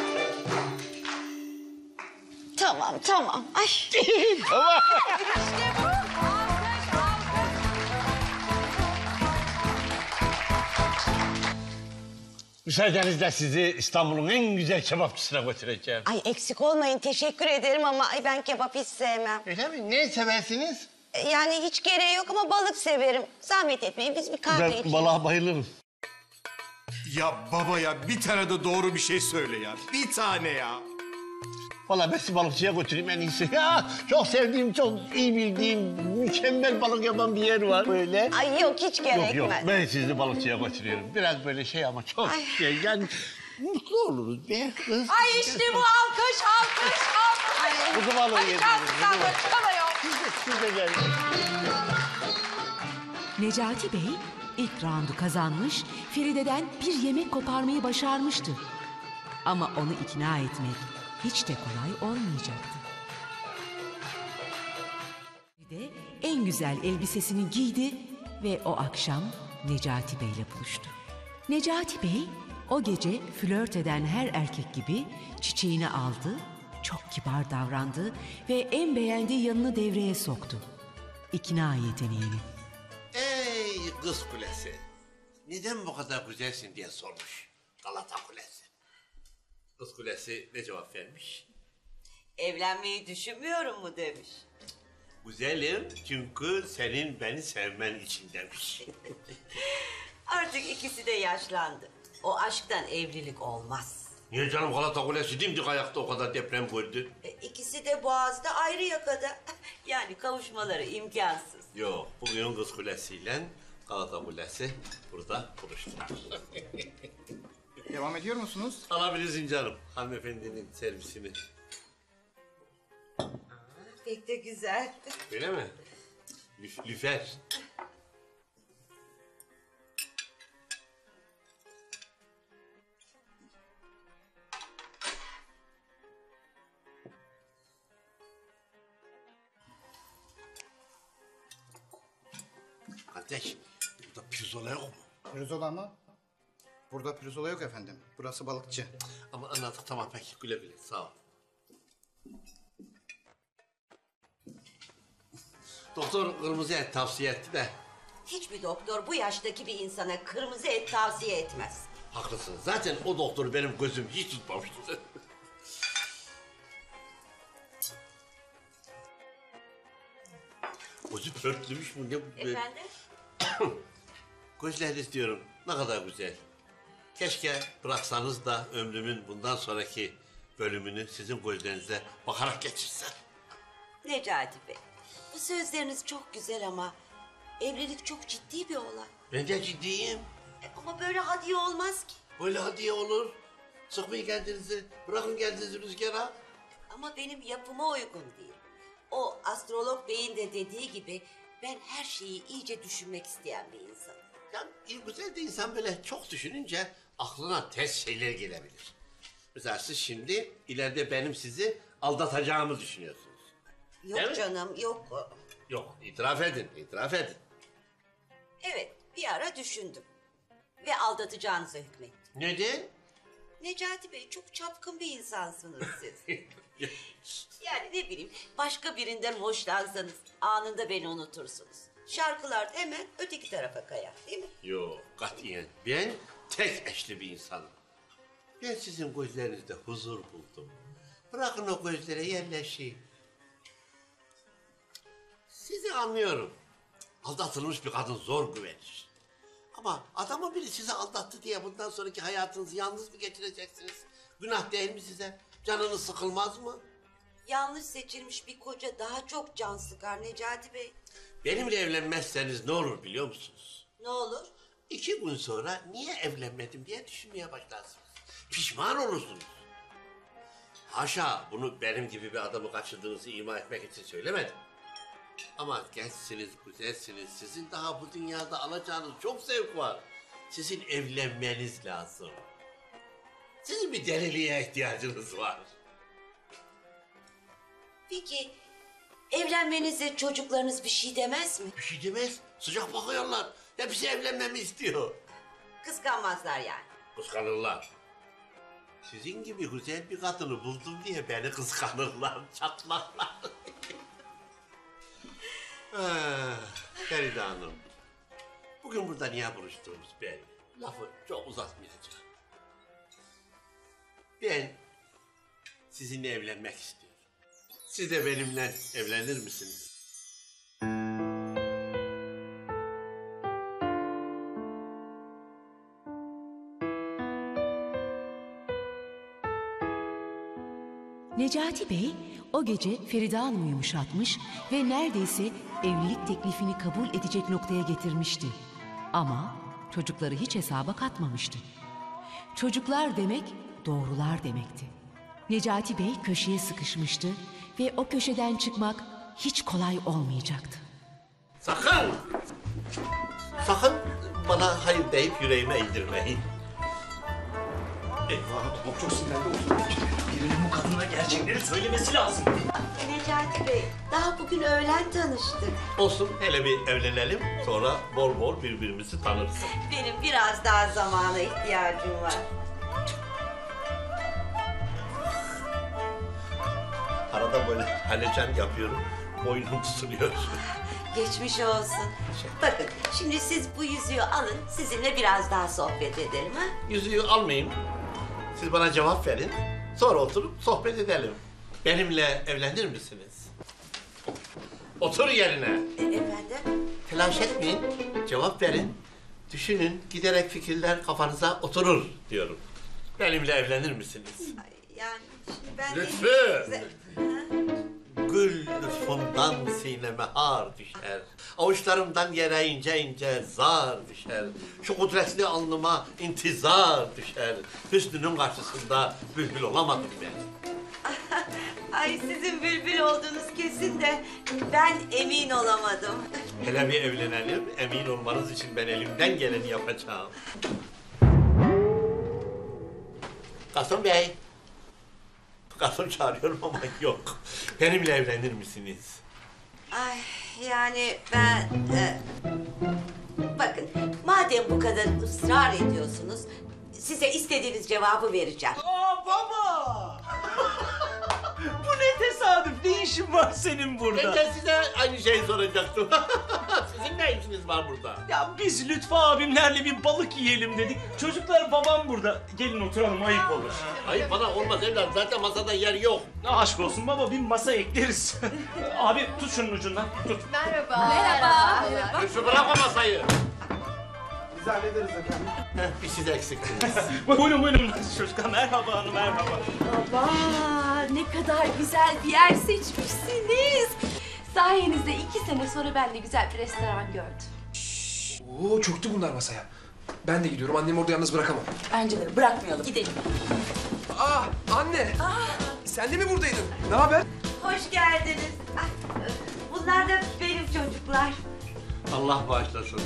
Tamam tamam. Ay. Tamam. Müsaadenizle sizi İstanbul'un en güzel kebapçısına götüreceğim. Ay eksik olmayın. Teşekkür ederim ama ay, ben kebap hiç sevmem. Öyle mi? Ne seversiniz? E, Yani hiç gereği yok ama balık severim. Zahmet etmeyin biz bir kahve Ben içelim. balığa bayılırım. Ya baba ya bir tane de doğru bir şey söyle ya. Bir tane ya. Vallahi ben sizi balıkçıya götüreyim en iyisi. Ya çok sevdiğim, çok iyi bildiğim, mükemmel balık yapan bir yer var böyle. Ay yok hiç gerekmez. Yok yok ben sizi balıkçıya götürüyorum. Biraz böyle şey ama çok Ay. şey yani mutlu oluruz be kız. Ay işte bu alkış, alkış, alkış. Kuzu balığı Hadi yedim. kalk İstanbul, çıkamıyor. Siz de gelin. Necati Bey ilk roundu kazanmış, Feride'den bir yemek koparmayı başarmıştı. Ama onu ikna etmek hiç de kolay olmayacaktı. Feride en güzel elbisesini giydi ve o akşam Necati Bey'le buluştu. Necati Bey o gece flört eden her erkek gibi çiçeğini aldı, çok kibar davrandı ve en beğendiği yanını devreye soktu. İkna yeteneğini. Ey kız kulesi. Neden bu kadar güzelsin diye sormuş Galata Kulesi. Kız kulesi ne cevap vermiş? Evlenmeyi düşünmüyorum mu demiş. Güzelim çünkü senin beni sevmen için demiş. Artık ikisi de yaşlandı. O aşktan evlilik olmaz. Niye canım Galata Kulesi dimdik ayakta o kadar deprem gördü? E, ikisi de Boğaz'da ayrı yakada. Yani kavuşmaları imkansız. Yok bugün kız kulesiyle Galata Kulesi burada buluştular. Devam ediyor musunuz? Alabilirsin canım hanımefendinin servisini. Pek de güzel. Öyle mi? Lüf, lüfer. Kardeş, burada pirzola yok mu? Pirzola mı? Burada pirzola yok efendim. Burası balıkçı. Ama anladık tamam peki güle güle sağ ol. Doktor kırmızı et tavsiye etti de. Hiçbir doktor bu yaştaki bir insana kırmızı et tavsiye etmez. Haklısın. Zaten o doktor benim gözüm hiç tutmamıştı. Gözü pörtlümüş mü ne bu? Efendim? Gözleriniz diyorum ne kadar güzel. Keşke bıraksanız da ömrümün bundan sonraki bölümünü sizin gözlerinize bakarak geçirsem. Necati Bey, Bu sözleriniz çok güzel ama evlilik çok ciddi bir olay. Ben de ciddiyim. E, ama böyle hadiye olmaz ki. Böyle hadiye olur. Sıkmayın kendinizi. Bırakın kendinizi rüzgara. Ama benim yapıma uygun değil. O astrolog beyin de dediği gibi ben her şeyi iyice düşünmek isteyen bir insanım. Yani güzel de insan böyle çok düşününce aklına ters şeyler gelebilir. Mesela siz şimdi ileride benim sizi aldatacağımı düşünüyorsunuz. Yok Değil mi? canım, yok. Yok, itiraf edin, itiraf edin. Evet, bir ara düşündüm. Ve aldatacağınıza hükmettim. Neden? Necati Bey, çok çapkın bir insansınız siz. Yani ne bileyim, başka birinden hoşlansanız anında beni unutursunuz. Şarkılar hemen öteki tarafa kayar, değil mi? Yok, katiyen. Ben tek eşli bir insanım. Ben sizin gözlerinizde huzur buldum. Bırakın o gözlere yerleşeyim. Sizi anlıyorum. Aldatılmış bir kadın zor güvenir. Ama adamın biri sizi aldattı diye bundan sonraki hayatınızı yalnız mı geçireceksiniz? Günah değil mi size? Canınız sıkılmaz mı? Yanlış seçilmiş bir koca daha çok can sıkar Necati Bey. Benimle evlenmezseniz ne olur biliyor musunuz? Ne olur? İki gün sonra niye evlenmedim diye düşünmeye başlarsınız. Pişman olursunuz. Haşa bunu benim gibi bir adamı kaçırdığınızı ima etmek için söylemedim. Ama gençsiniz, güzelsiniz. Sizin daha bu dünyada alacağınız çok zevk var. Sizin evlenmeniz lazım. Sizin bir deliliğe ihtiyacınız var. Peki evlenmenize çocuklarınız bir şey demez mi? Bir şey demez. Sıcak bakıyorlar. Hepsi evlenmemi istiyor. Kıskanmazlar yani. Kıskanırlar. Sizin gibi güzel bir kadını buldum diye beni kıskanırlar, çatlarlar. ah, Feride Hanım. Bugün burada niye buluştuğumuz belli. Lafı çok uzatmayacağım. Ben sizinle evlenmek istiyorum. Siz de benimle evlenir misiniz? Necati Bey o gece Feride Hanım'ı yumuşatmış ve neredeyse evlilik teklifini kabul edecek noktaya getirmişti. Ama çocukları hiç hesaba katmamıştı. Çocuklar demek doğrular demekti. Necati Bey köşeye sıkışmıştı ve o köşeden çıkmak hiç kolay olmayacaktı. Sakın! Sakın bana hayır deyip yüreğime indirmeyin. Eyvah, çok çok sinirlendi oturdu. Birinin bu kadına gerçekleri söylemesi lazım. Necati Bey, daha bugün öğlen tanıştık. Olsun, hele bir evlenelim, sonra bol bol birbirimizi tanırız. Benim biraz daha zamana ihtiyacım var. Arada böyle halecan yapıyorum, boynum tutuluyor. Geçmiş olsun. Bakın, şimdi siz bu yüzüğü alın, sizinle biraz daha sohbet edelim ha? Yüzüğü almayayım, siz bana cevap verin, sonra oturup sohbet edelim. Benimle evlenir misiniz? Otur yerine. E, efendim? Telaş etmeyin, cevap verin. Düşünün, giderek fikirler kafanıza oturur diyorum. Benimle evlenir misiniz? Yani şimdi ben... Lütfü! Gül lütfundan sineme har düşer. Avuçlarımdan yere ince ince zar düşer. Şu kudretli alnıma intizar düşer. Hüsnünün karşısında bülbül olamadım ben. Ay sizin bülbül olduğunuz kesin de ben emin olamadım. Hele bir evlenelim, emin olmanız için ben elimden geleni yapacağım. Garson Bey. Garson çağırıyorum ama yok. Benimle evlenir misiniz? Ay yani ben... E, bakın madem bu kadar ısrar ediyorsunuz... size istediğiniz cevabı vereceğim. Aa baba! Bu ne tesadüf, ne işin var senin burada? Ben de size aynı şeyi soracaktım. Sizin ne işiniz var burada? Ya biz Lütfü abimlerle bir balık yiyelim dedik. Çocuklar babam burada. Gelin oturalım, ayıp olur. Hayır bana olmaz evlat, zaten masada yer yok. Aşk olsun baba, bir masa ekleriz. Abi tut şunun ucundan, tut. Merhaba. Merhaba. Lütfü bırakma masayı. Biz hallederiz efendim. Heh, bir siz eksiktiniz. Buyurun buyurun çocuklar, merhaba hanım, merhaba. Aa, ne kadar güzel bir yer seçmişsiniz. Sayenizde iki sene sonra ben de güzel bir restoran gördüm. Oo, çöktü bunlar masaya. Ben de gidiyorum. Annemi orada yalnız bırakamam. Bence de bırakmayalım. Gidelim. Aa, anne. Sen de mi buradaydın? Ne haber? Hoş geldiniz. Ah, bunlar da benim çocuklar. Allah bağışlasın.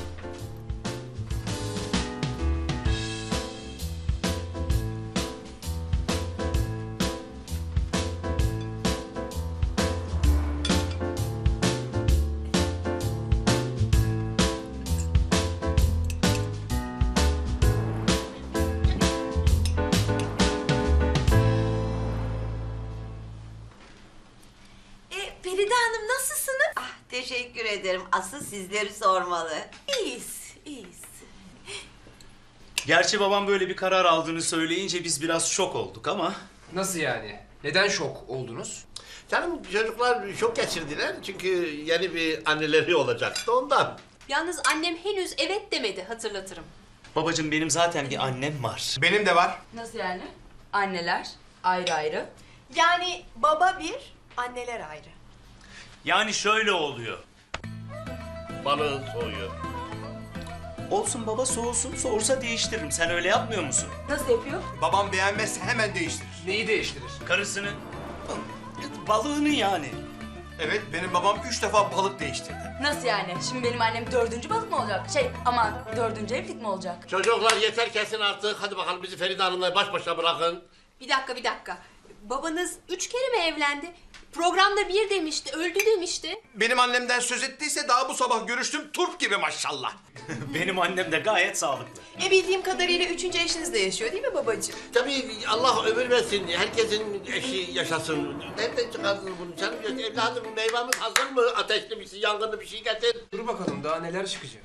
E, Feride Hanım nasılsınız? Ah, teşekkür ederim. Asıl sizleri sormalı. İyiyiz, iyiyiz. Gerçi babam böyle bir karar aldığını söyleyince biz biraz şok olduk ama... Nasıl yani? Neden şok oldunuz? Canım çocuklar şok geçirdiler çünkü yeni bir anneleri olacaktı ondan. Yalnız annem henüz evet demedi, hatırlatırım. Babacığım benim zaten bir annem var. Benim de var. Nasıl yani? Anneler ayrı ayrı. Yani baba bir, anneler ayrı. Yani şöyle oluyor. Balığın soğuyor. Olsun baba, soğusun. Soğursa değiştiririm. Sen öyle yapmıyor musun? Nasıl yapıyor? Babam beğenmezse hemen değiştirir. Neyi değiştirir? Karısını. Balığını yani. Evet, benim babam üç defa balık değiştirdi. Nasıl yani? Şimdi benim annem dördüncü balık mı olacak? Şey aman dördüncü evlilik mi olacak? Çocuklar yeter kesin artık. Hadi bakalım bizi Feride Hanım'la baş başa bırakın. Bir dakika, bir dakika. Babanız üç kere mi evlendi? Programda bir demişti, öldü demişti. Benim annemden söz ettiyse daha bu sabah görüştüm, turp gibi maşallah. Benim annem de gayet sağlıklı. E bildiğim kadarıyla üçüncü eşiniz de yaşıyor değil mi babacığım? Tabii Allah ömür versin. Herkesin eşi yaşasın. Nereden çıkardınız bunu canım? Evladım meyvemiz hazır mı? Ateşli bir şey, yangınlı bir şey getir. Dur bakalım daha neler çıkacak.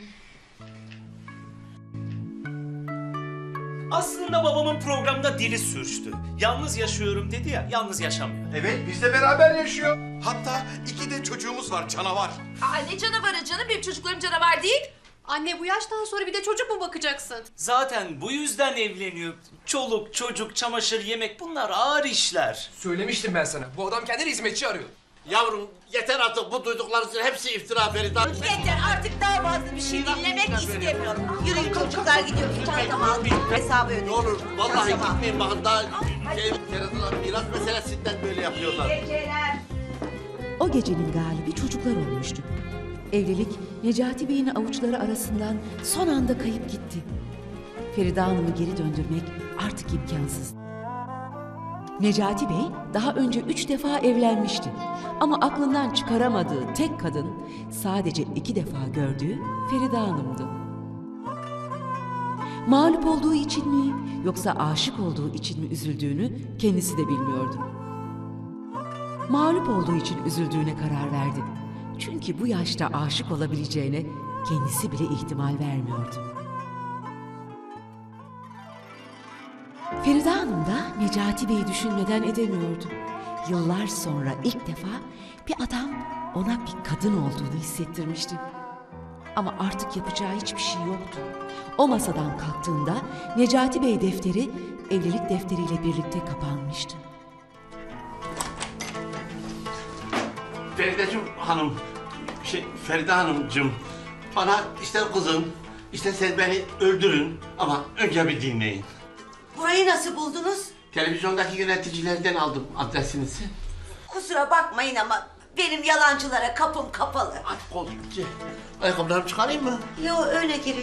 Aslında babamın programda dili sürçtü. Yalnız yaşıyorum dedi ya, yalnız yaşamıyor. Evet, bizle beraber yaşıyor. Hatta iki de çocuğumuz var, canavar. Aa, ne canavarı canım? Benim çocuklarım canavar değil. Anne bu yaştan sonra bir de çocuk mu bakacaksın? Zaten bu yüzden evleniyor. Çoluk, çocuk, çamaşır, yemek bunlar ağır işler. Söylemiştim ben sana. Bu adam kendine hizmetçi arıyor. Yavrum yeter artık bu duyduklarınızın hepsi iftira Feride Hanım. Yeter artık daha fazla bir şey dinlemek istemiyorum. Yürüyün çocuklar gidiyoruz. Çantamı al. Hesabı ödeyin. Ne olur vallahi Çantamı al. gitmeyin bakın daha şey, Feride Hanım miras meselesinden böyle yapıyorlar. Geceler. O gecenin galibi çocuklar olmuştu. Evlilik Necati Bey'in avuçları arasından son anda kayıp gitti. Feride Hanım'ı geri döndürmek artık imkansız. Necati Bey daha önce üç defa evlenmişti. Ama aklından çıkaramadığı tek kadın sadece iki defa gördüğü Feride Hanım'dı. Mağlup olduğu için mi yoksa aşık olduğu için mi üzüldüğünü kendisi de bilmiyordu. Mağlup olduğu için üzüldüğüne karar verdi. Çünkü bu yaşta aşık olabileceğine kendisi bile ihtimal vermiyordu. Feride Hanım da Necati Bey'i düşünmeden edemiyordu. Yıllar sonra ilk defa bir adam ona bir kadın olduğunu hissettirmişti. Ama artık yapacağı hiçbir şey yoktu. O masadan kalktığında Necati Bey defteri evlilik defteriyle birlikte kapanmıştı. Ferideciğim hanım, şey Feride Hanımcığım bana ister kızın, isterseniz beni öldürün ama önce bir dinleyin. Burayı nasıl buldunuz? Televizyondaki yöneticilerden aldım adresinizi. Kusura bakmayın ama benim yalancılara kapım kapalı. Aç kol, ayakkabılarımı çıkarayım mı? Yo öyle girin.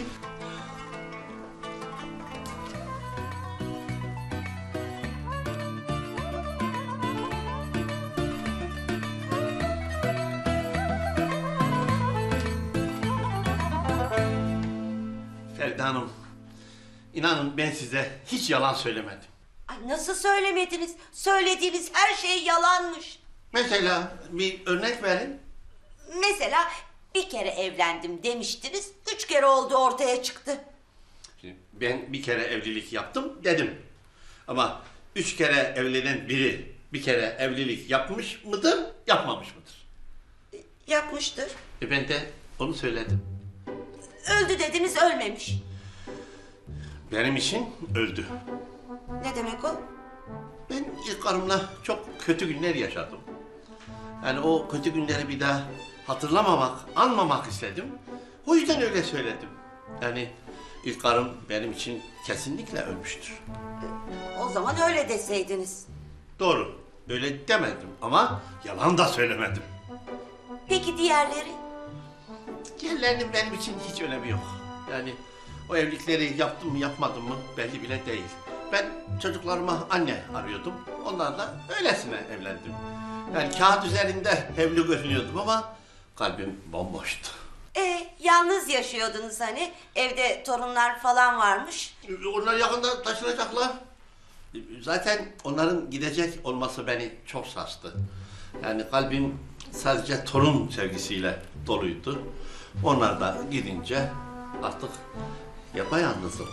Feride Hanım, inanın ben size hiç yalan söylemedim. Ay nasıl söylemediniz? Söylediğiniz her şey yalanmış. Mesela bir örnek verin. Mesela bir kere evlendim demiştiniz. Üç kere oldu ortaya çıktı. Şimdi ben bir kere evlilik yaptım dedim. Ama üç kere evlenen biri bir kere evlilik yapmış mıdır, yapmamış mıdır? Yapmıştır. E ben de onu söyledim. Öldü dediniz, ölmemiş. Benim için öldü. Ne demek o? Ben ilk karımla çok kötü günler yaşadım. Yani o kötü günleri bir daha hatırlamamak, anmamak istedim. O yüzden öyle söyledim. Yani ilk karım benim için kesinlikle ölmüştür. O zaman öyle deseydiniz. Doğru, öyle demedim ama yalan da söylemedim. Peki diğerleri? Diğerlerinin benim için hiç önemi yok. Yani o evlilikleri yaptım mı yapmadım mı belli bile değil. Ben çocuklarıma anne arıyordum. Onlarla öylesine evlendim. Yani kağıt üzerinde evli görünüyordum ama kalbim bomboştu. E, yalnız yaşıyordunuz hani. Evde torunlar falan varmış. Onlar yakında taşınacaklar. Zaten onların gidecek olması beni çok sarstı. Yani kalbim sadece torun sevgisiyle doluydu. Onlar da gidince artık yapayalnızım.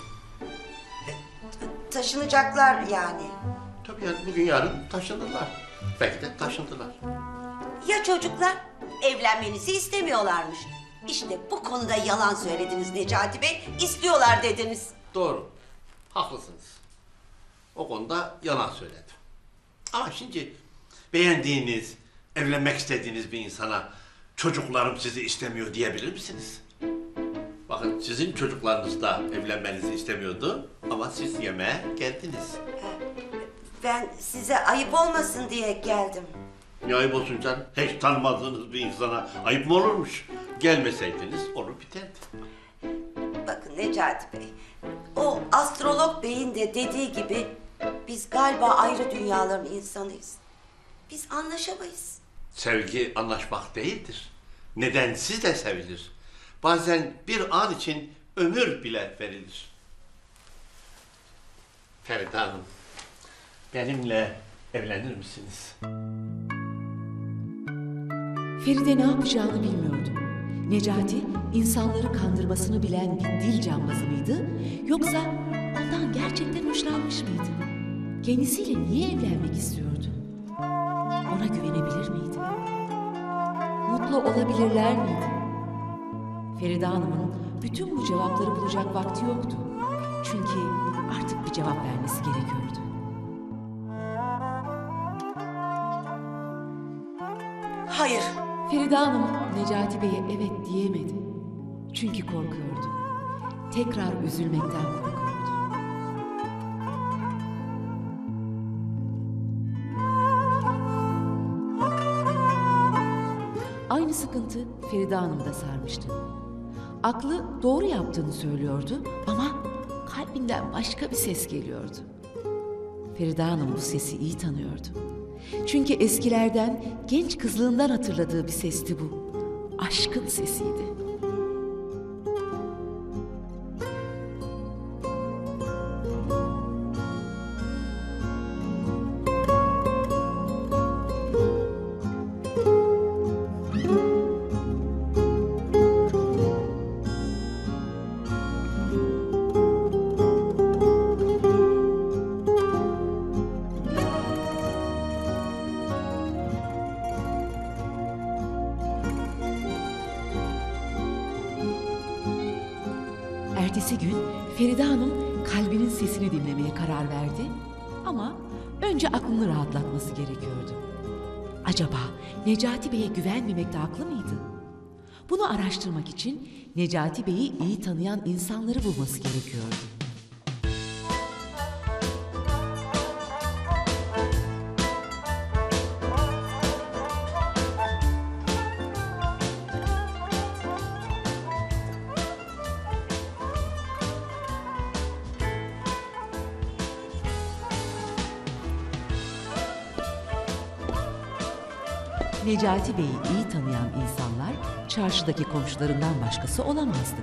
Taşınacaklar yani. Tabii yani bugün yarın taşınırlar. Belki de taşındılar. Ya çocuklar? Evlenmenizi istemiyorlarmış. İşte bu konuda yalan söylediniz Necati Bey. İstiyorlar dediniz. Doğru. Haklısınız. O konuda yalan söyledim. Ama şimdi beğendiğiniz, evlenmek istediğiniz bir insana çocuklarım sizi istemiyor diyebilir misiniz? Bakın sizin çocuklarınız da evlenmenizi istemiyordu ama siz yemeğe geldiniz. Ben size ayıp olmasın diye geldim. Ne ayıp olsun canım? Hiç tanımadığınız bir insana ayıp mı olurmuş? Gelmeseydiniz olur biterdi. Bakın Necati Bey, o astrolog beyin de dediği gibi biz galiba ayrı dünyaların insanıyız. Biz anlaşamayız. Sevgi anlaşmak değildir. Nedensiz de sevilir. Bazen bir an için ömür bile verilir. Feride Hanım, benimle evlenir misiniz? Feride ne yapacağını bilmiyordu. Necati, insanları kandırmasını bilen bir dil cambazı mıydı? Yoksa ondan gerçekten hoşlanmış mıydı? Kendisiyle niye evlenmek istiyordu? Ona güvenebilir miydi? Mutlu olabilirler miydi? Feride Hanım'ın bütün bu cevapları bulacak vakti yoktu. Çünkü artık bir cevap vermesi gerekiyordu. Hayır. Feride Hanım Necati Bey'e evet diyemedi. Çünkü korkuyordu. Tekrar üzülmekten korkuyordu. Aynı sıkıntı Feride Hanım'ı da sarmıştı. Aklı doğru yaptığını söylüyordu ama kalbinden başka bir ses geliyordu. Feride Hanım bu sesi iyi tanıyordu. Çünkü eskilerden, genç kızlığından hatırladığı bir sesti bu. Aşkın sesiydi. Ertesi gün Feride Hanım kalbinin sesini dinlemeye karar verdi ama önce aklını rahatlatması gerekiyordu. Acaba Necati Bey'e güvenmemekte haklı mıydı? Bunu araştırmak için Necati Bey'i iyi tanıyan insanları bulması gerekiyordu. Necati Bey'i iyi tanıyan insanlar çarşıdaki komşularından başkası olamazdı.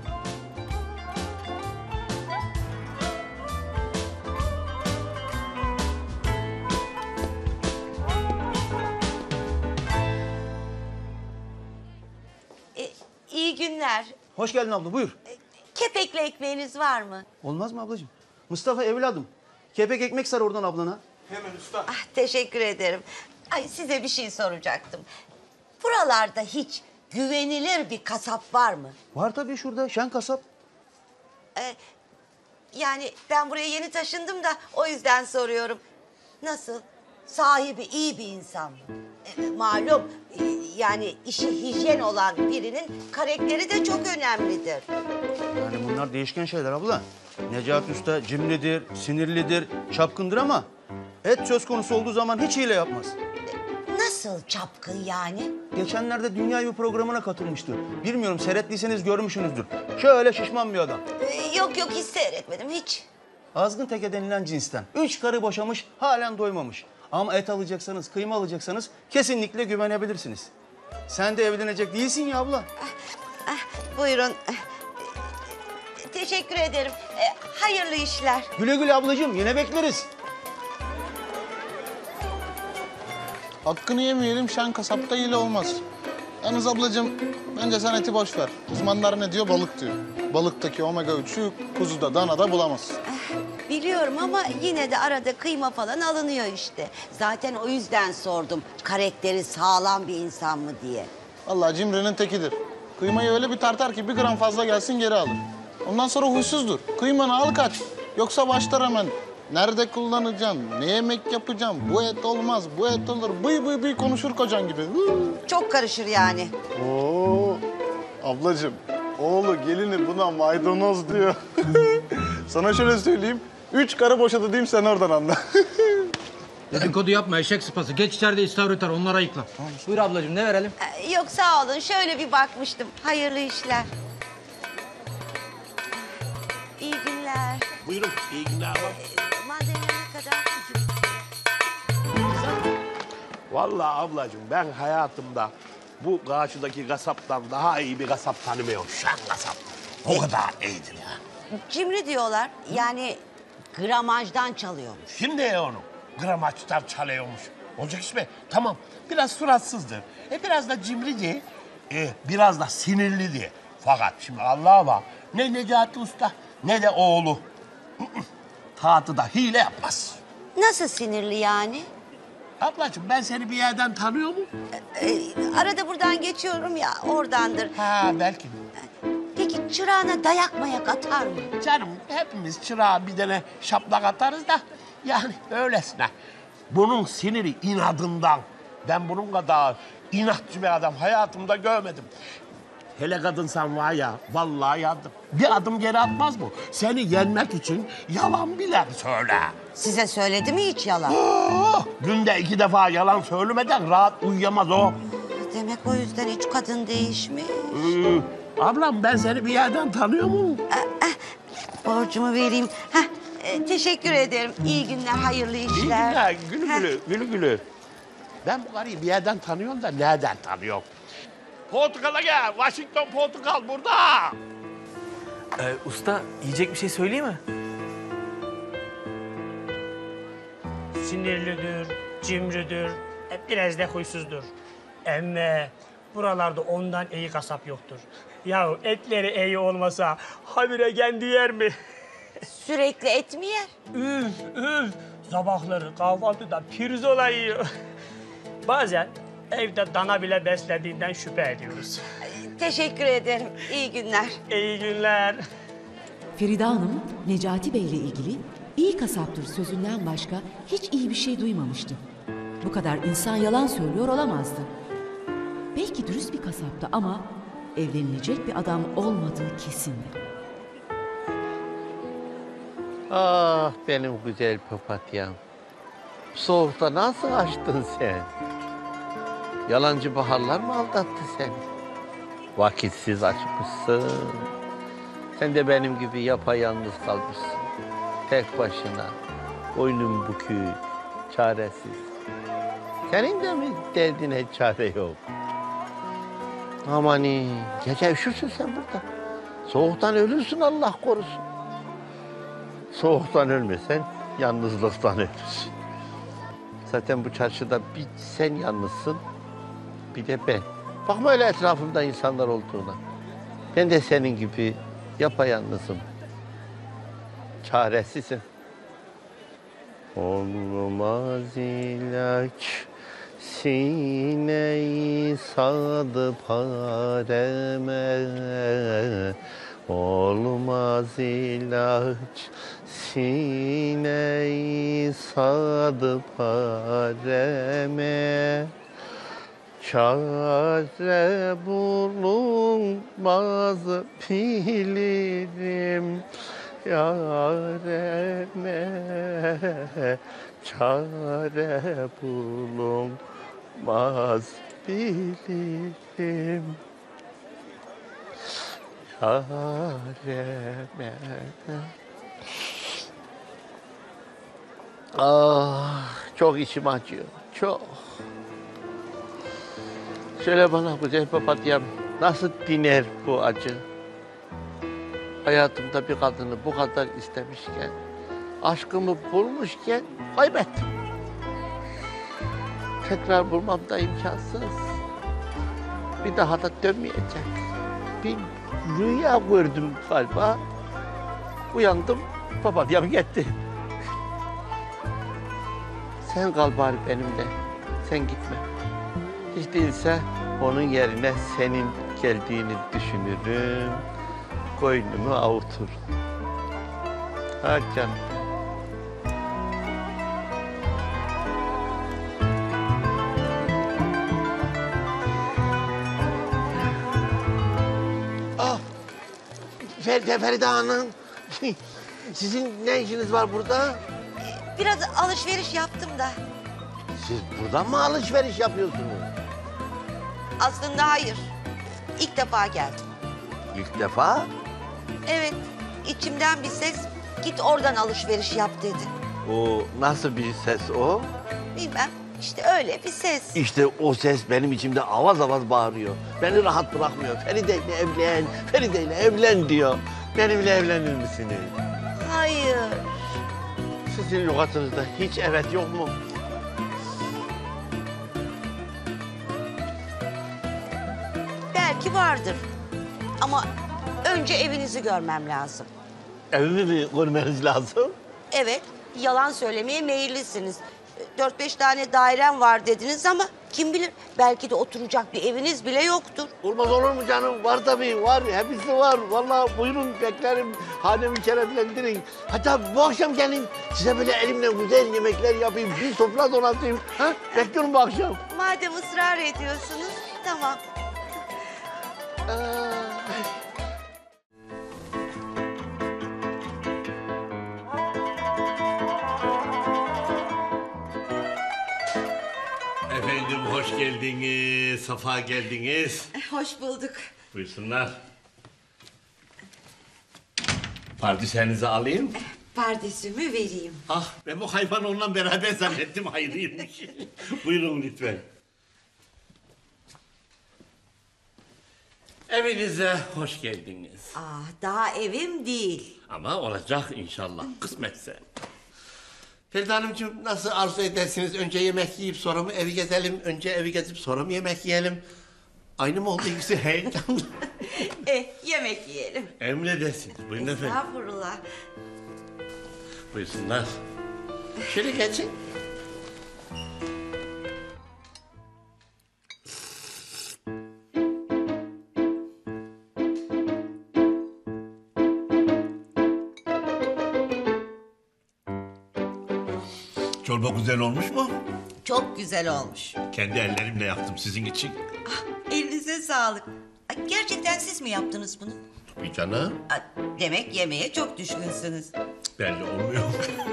E, iyi günler. Hoş geldin abla, buyur. Kepekli ekmeğiniz var mı? Olmaz mı ablacığım? Mustafa evladım. Kepek ekmek sar oradan ablana. Hemen usta. Ah, teşekkür ederim. Ay, size bir şey soracaktım. Buralarda hiç güvenilir bir kasap var mı? Var tabii şurada, Şen Kasap. Ee, yani ben buraya yeni taşındım da o yüzden soruyorum. Nasıl? sahibi iyi bir insan mı? E, malum e, yani işi hijyen olan birinin karakteri de çok önemlidir. Yani bunlar değişken şeyler abla. Necati Usta cimridir, sinirlidir, çapkındır ama et söz konusu olduğu zaman hiç hile yapmaz. Nasıl çapkın yani? Geçenlerde Dünya Evi programına katılmıştı. Bilmiyorum seyrettiyseniz görmüşsünüzdür. Şöyle şişman bir adam. E, yok yok hiç seyretmedim hiç. Azgın teke denilen cinsten. Üç karı boşamış, halen doymamış. Ama et alacaksanız, kıyma alacaksanız kesinlikle güvenebilirsiniz. Sen de evlenecek değilsin ya abla. Ah, buyurun. Teşekkür ederim. E, hayırlı işler. Güle güle ablacığım, yine bekleriz. Hakkını yemeyelim, şen kasapta hile olmaz. Yalnız ablacığım, bence sen eti boş ver. Uzmanlar ne diyor? Balık diyor. Balıktaki omega üçü kuzuda, danada bulamazsın. Biliyorum ama yine de arada kıyma falan alınıyor işte. Zaten o yüzden sordum. Karakteri sağlam bir insan mı diye. Vallahi cimrinin tekidir. Kıymayı öyle bir tartar ki bir gram fazla gelsin geri alır. Ondan sonra huysuzdur. Kıymanı al kaç. Yoksa başlar hemen. Nerede kullanacaksın? Ne yemek yapacaksın? Bu et olmaz, bu et olur. Bıy bıy bıy konuşur kocan gibi. Çok karışır yani. Oo, ablacığım, oğlu gelini buna maydanoz diyor. Sana şöyle söyleyeyim. Üç karı boşadı diyeyim sen oradan anla. Dedikodu yapma eşek sıpası. Geç içeride istavrit var, onları ayıkla. Tamam, buyur ablacığım, ne verelim? Ee, yok sağ olun şöyle bir bakmıştım. Hayırlı işler. İyi günler. Buyurun, iyi günler. Mandalina ne kadar? Vallahi ablacığım ben hayatımda bu karşıdaki kasaptan daha iyi bir kasap tanımıyorum. Şen kasap. O kadar iyidir ya. Cimri diyorlar. Yani gramajdan çalıyormuş. Şimdi onu gramaçtan çalıyormuş. Olacak iş mi? Tamam. Biraz suratsızdır. E biraz da cimridir. E biraz da sinirlidir. Fakat şimdi Allah'a bak. Ne Necati Usta ne de oğlu. Tahtıda hile yapmaz. Nasıl sinirli yani? Ablacığım ben seni bir yerden tanıyor muyum? Ee, arada buradan geçiyorum ya oradandır. Ha belki. Peki çırağına dayak mayak atar mı? Canım hepimiz çırağa bir tane şaplak atarız da yani öylesine. Bunun siniri inadından. Ben bunun kadar inatçı bir adam hayatımda görmedim. Hele kadınsan var ya vallahi yandım. Bir adım geri atmaz bu. Seni yenmek için yalan bile söyle. Size söyledi mi hiç yalan? Oh, günde iki defa yalan söylemeden rahat uyuyamaz o. Demek o yüzden hiç kadın değişmiş. Ee, ablam ben seni bir yerden tanıyor muyum? Borcumu vereyim. Heh, e, teşekkür ederim. İyi günler, hayırlı işler. İyi günler, gülü Heh. gülü, gülü gülü. Ben bu karıyı bir yerden tanıyorum da nereden tanıyorum? Portakal'a gel, Washington Portakal burada. Ee, usta yiyecek bir şey söyleyeyim mi? Sinirlidir, cimridir, e, biraz da huysuzdur. Emme buralarda ondan iyi kasap yoktur. Yahu etleri iyi olmasa habire kendi yer mi? Sürekli et mi yer? Üf üf. Sabahları kahvaltıda pirzola yiyor. Bazen evde dana bile beslediğinden şüphe ediyoruz. Teşekkür ederim. İyi günler. İyi günler. Feride Hanım, Necati Bey'le ilgili iyi kasaptır sözünden başka hiç iyi bir şey duymamıştı. Bu kadar insan yalan söylüyor olamazdı. Belki dürüst bir kasaptı ama evlenilecek bir adam olmadığı kesindi. Ah benim güzel papatyam. Soğukta nasıl açtın sen? Yalancı baharlar mı aldattı seni? Vakitsiz açmışsın. Sen de benim gibi yapayalnız kalmışsın. Tek başına, boynun bükük, çaresiz. Senin de mi derdin hiç çare yok? Amanin, gece üşürsün sen burada. Soğuktan ölürsün Allah korusun. Soğuktan ölmesen yalnızlıktan ölürsün. Zaten bu çarşıda bir sen yalnızsın, bir de ben. Bakma öyle etrafımda insanlar olduğuna. Ben de senin gibi yapayalnızım. Çaresizim. Olmaz ilaç sineyi sadı pareme. Olmaz ilaç sineyi sadı pareme. Çare bulunmaz bilirim yareme. Çare bulunmaz bilirim yareme. Ah, çok içim acıyor, çok. Söyle bana güzel papatyam, nasıl diner bu acı? Hayatımda bir kadını bu kadar istemişken, aşkımı bulmuşken kaybettim. Tekrar bulmam da imkansız. Bir daha da dönmeyecek. Bir rüya gördüm galiba. Uyandım, papatyam gitti. Sen kal bari benimle, sen gitme. Hiç değilse onun yerine senin geldiğini düşünürüm. Koynumu avutur. Ha canım. Ah! Feride, Feride Hanım. Sizin ne işiniz var burada? Biraz alışveriş yaptım da. Siz buradan mı alışveriş yapıyorsunuz? Aslında hayır. İlk defa geldim. İlk defa? Evet, içimden bir ses git oradan alışveriş yap dedi. O nasıl bir ses o? Bilmem, işte öyle bir ses. İşte o ses benim içimde avaz avaz bağırıyor. Beni rahat bırakmıyor. Feride'yle evlen, Feride'yle evlen diyor. Benimle evlenir misiniz? Hayır. Sizin lügatınızda hiç evet yok mu? Belki vardır. Ama önce evinizi görmem lazım. Evimi mi görmeniz lazım? Evet, yalan söylemeye meyillisiniz. Dört beş tane dairem var dediniz ama kim bilir belki de oturacak bir eviniz bile yoktur. Olmaz olur mu canım? Var tabii, var. Hepsi var. Vallahi buyurun beklerim. Hanemi şereflendirin. Hatta bu akşam gelin. Size böyle elimle güzel yemekler yapayım. Bir sofra donatayım. Ha? Bekliyorum bu akşam. Madem ısrar ediyorsunuz, tamam. Efendim hoş geldiniz. Safa geldiniz. Hoş bulduk. Buyursunlar. Pardesülerinizi alayım. Pardesümü vereyim. Ah ben bu hayvanı onunla beraber zannettim. Hayrıymış. Buyurun lütfen. Evinize hoş geldiniz. Ah, daha evim değil. Ama olacak inşallah kısmetse. Feride Hanımcığım nasıl arzu edersiniz? Önce yemek yiyip sonra mı evi gezelim? Önce evi gezip sonra mı yemek yiyelim? Aynı mı oldu ikisi heyecanlı? Eh, yemek yiyelim. Emredersiniz. Buyurun efendim. Estağfurullah. Buyursunlar. Şöyle geçin. Çorba güzel olmuş mu? Çok güzel olmuş. Kendi ellerimle yaptım sizin için. Elinize sağlık. Ay, gerçekten siz mi yaptınız bunu? Tabii canım. Ay, demek yemeğe çok düşkünsünüz. Belli olmuyor.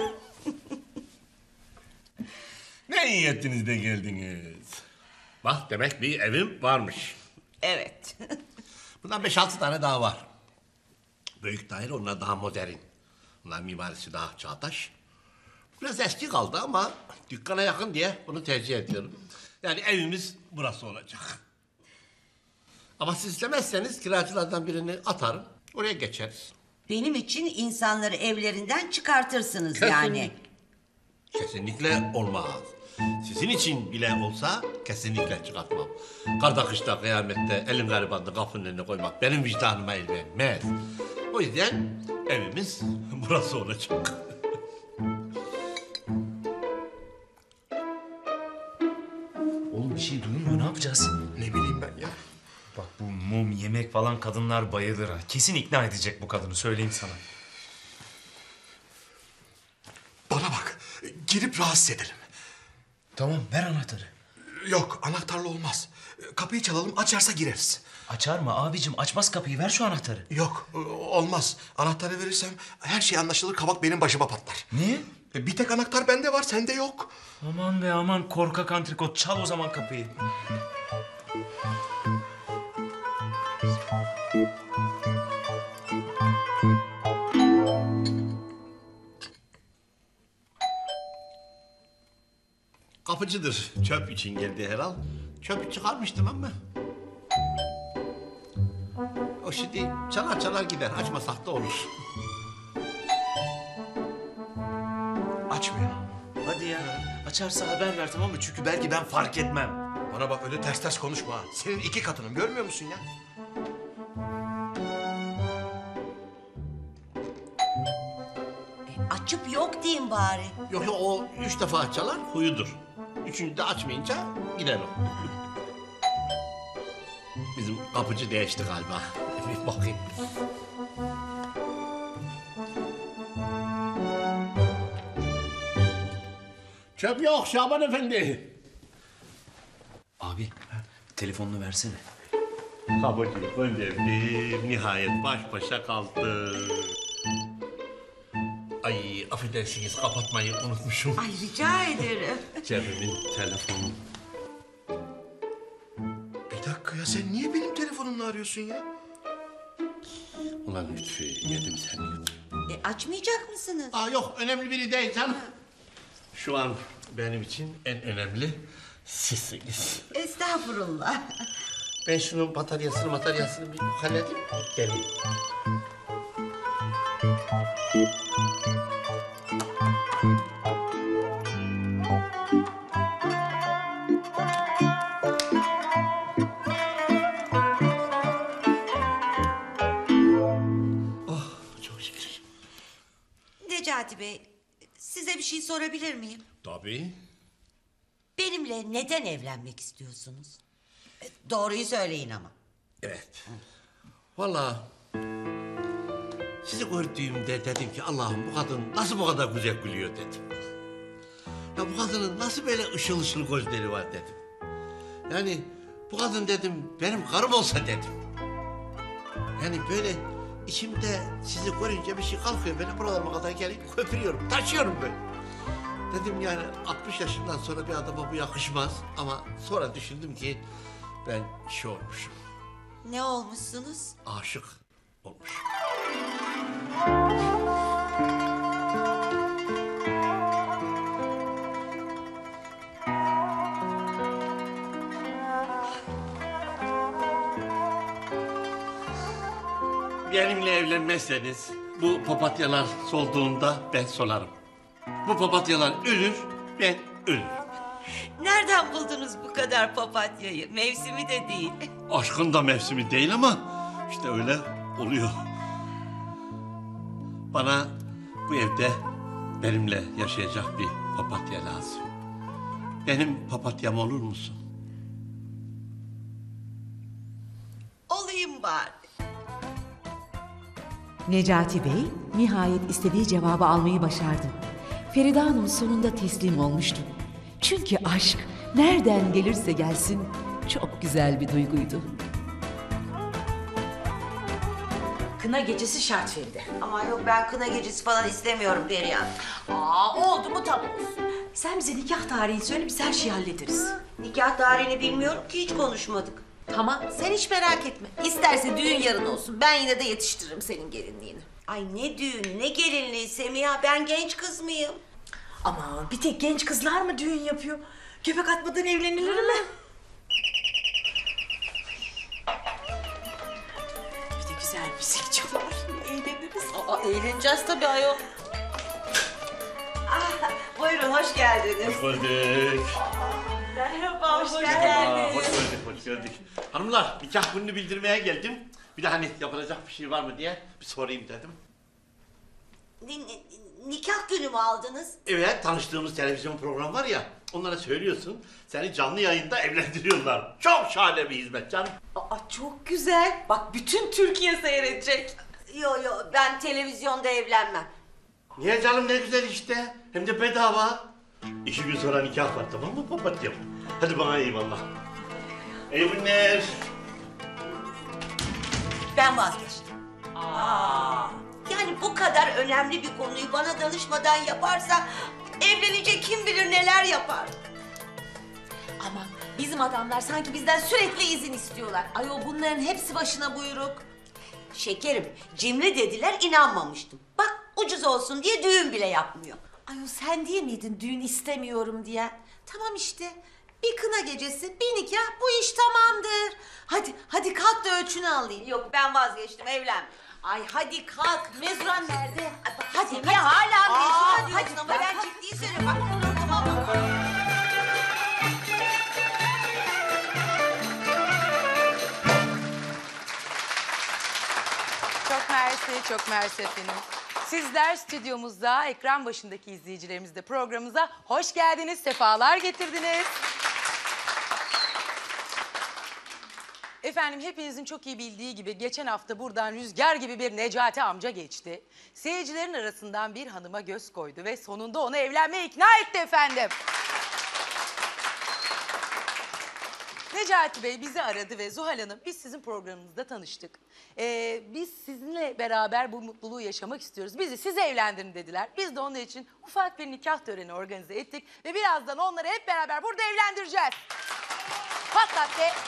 Ne iyi ettiniz de geldiniz. Bak demek bir evim varmış. Evet. Bundan beş altı tane daha var. Büyük daire onlar daha modern. Onlar mimarisi daha çağdaş. Biraz eski kaldı ama dükkana yakın diye bunu tercih ediyorum. Yani evimiz burası olacak. Ama siz istemezseniz kiracılardan birini atarım. Oraya geçeriz. Benim için insanları evlerinden çıkartırsınız Kesinlikle. yani. Kesinlikle olmaz. Sizin için bile olsa kesinlikle çıkartmam. Karda kışta kıyamette elin garibanını kapının önüne koymak benim vicdanıma el vermez. O yüzden evimiz burası olacak. Oğlum bir şey duyulmuyor ne yapacağız? Ne bileyim ben ya. Bak bu mum, yemek falan kadınlar bayılır ha. Kesin ikna edecek bu kadını, söyleyeyim sana. Bana bak, girip rahatsız edelim. Tamam, ver anahtarı. Yok, anahtarlı olmaz. Kapıyı çalalım, açarsa gireriz. Açar mı abicim? Açmaz kapıyı, ver şu anahtarı. Yok, olmaz. Anahtarı verirsem her şey anlaşılır, kabak benim başıma patlar. Niye? Bir tek anahtar bende var, sende yok. Aman be aman, korkak antrikot. Çal o zaman kapıyı. Kapıcıdır. Çöp için geldi herhal. Çöpü çıkarmıştım ama. O şimdi çalar çalar gider. Açmasak da olur. Açmıyor. Hadi ya. Açarsa haber ver, tamam mı? Çünkü belki ben fark etmem. Bana bak, öyle ters ters konuşma ha. Senin iki katınım, görmüyor musun ya? E, açıp yok diyeyim bari. Yok yok, o üç defa çalar, huyudur. Üçüncü de açmayınca gider o. Bizim kapıcı değişti galiba. Bir bakayım. Çöp yok Şaban Efendi. Abi, telefonunu versene. Kapıcıyı gönderdim. Nihayet baş başa kaldık. Ay affedersiniz, kapatmayı unutmuşum. Ay rica ederim. Cebimin telefonu. Bir dakika ya, sen niye benim telefonumla arıyorsun ya? Ulan Lütfi, yedim seni. E, açmayacak mısınız? Aa yok, önemli biri değil canım. Şu an benim için en önemli sizsiniz. Estağfurullah. Ben şunun bataryasını bataryasını bir halledeyim, geleyim. Oh, çok şükür. Necati Bey, size bir şey sorabilir miyim? Tabii. Benimle neden evlenmek istiyorsunuz? E, doğruyu söyleyin ama. Evet. Vallahi sizi gördüğümde dedim ki Allah'ım, bu kadın nasıl bu kadar güzel gülüyor dedim. Ya bu kadının nasıl böyle ışıl ışıl gözleri var dedim. Yani bu kadın dedim benim karım olsa dedim. Yani böyle içimde sizi görünce bir şey kalkıyor. Beni buralarıma kadar gelip köpürüyorum, taşıyorum böyle. Dedim yani altmış yaşından sonra bir adama bu yakışmaz. Ama sonra düşündüm ki ben şey olmuşum. Ne olmuşsunuz? Aşık olmuş. Benimle evlenmezseniz bu papatyalar solduğunda ben solarım. Bu papatyalar ölür, ben ölürüm. Nereden buldunuz bu kadar papatyayı? Mevsimi de değil. Aşkın da mevsimi değil ama işte öyle oluyor. Bana bu evde benimle yaşayacak bir papatya lazım. Benim papatyam olur musun? Olayım bari. Necati Bey nihayet istediği cevabı almayı başardı. Feride Hanım sonunda teslim olmuştu. Çünkü aşk nereden gelirse gelsin çok güzel bir duyguydu. Kına gecesi şart Feride. Ama yok, ben kına gecesi falan istemiyorum Perihan. Aa oldu mu tam olsun. Sen bize nikah tarihini söyle, biz her şeyi hallederiz. Nikah tarihini bilmiyorum ki, hiç konuşmadık. Tamam, sen hiç merak etme. İsterse düğün yarın olsun. Ben yine de yetiştiririm senin gelinliğini. Ay ne düğünü, ne gelinliği Semiha, ben genç kız mıyım? Aman bir tek genç kızlar mı düğün yapıyor? Göbek atmadan evlenilir mi? Bir de güzel müzik çalar. Eğleniriz. Aa, eğleneceğiz tabii ayol. Ah, buyurun, hoş geldiniz. Hoş bulduk. Merhaba, hoş, Aa, geldiniz. hoş gördük, hoş gördük. Hanımlar, nikah gününü bildirmeye geldim. Bir de hani yapılacak bir şey var mı diye bir sorayım dedim. Ni- ni- nikah günü mü aldınız? Evet, tanıştığımız televizyon programı var ya, Onlara söylüyorsun, seni canlı yayında evlendiriyorlar. Çok şahane bir hizmet canım. Aa, çok güzel. Bak bütün Türkiye seyredecek. Yo yo ben televizyonda evlenmem. Niye canım, ne güzel işte. Hem de bedava. İki gün sonra nikah var, tamam mı papatyam? Hadi bana eyvallah. İyi günler. Ben vazgeçtim. Aa. Yani bu kadar önemli bir konuyu bana danışmadan yaparsa evlenince kim bilir neler yapar. Ama bizim adamlar sanki bizden sürekli izin istiyorlar. Ayol bunların hepsi başına buyruk. Şekerim, cimri dediler, inanmamıştım. Bak ucuz olsun diye düğün bile yapmıyor. Ayol sen değil miydin düğün istemiyorum diye? Tamam işte. Bir kına gecesi, bir nikah, bu iş tamamdır. Hadi, hadi kalk da ölçünü alayım. Yok ben vazgeçtim, evlenmiyorum. Ay hadi kalk, mezran nerede? Hadi, Hadi, hala Aa, mezuna diyorsun ama ben ciddi söylüyorum. Bak, Çok mersi, çok mersi efendim. Sizler stüdyomuzda, ekran başındaki izleyicilerimiz de programımıza hoş geldiniz, sefalar getirdiniz. Efendim hepinizin çok iyi bildiği gibi geçen hafta buradan rüzgar gibi bir Necati amca geçti. Seyircilerin arasından bir hanıma göz koydu ve sonunda onu evlenmeye ikna etti efendim. Necati Bey bizi aradı ve Zuhal Hanım biz sizin programınızda tanıştık. Ee, biz sizinle beraber bu mutluluğu yaşamak istiyoruz. Bizi size evlendirin dediler. Biz de onun için ufak bir nikah töreni organize ettik. Ve birazdan onları hep beraber burada evlendireceğiz. Patlat be.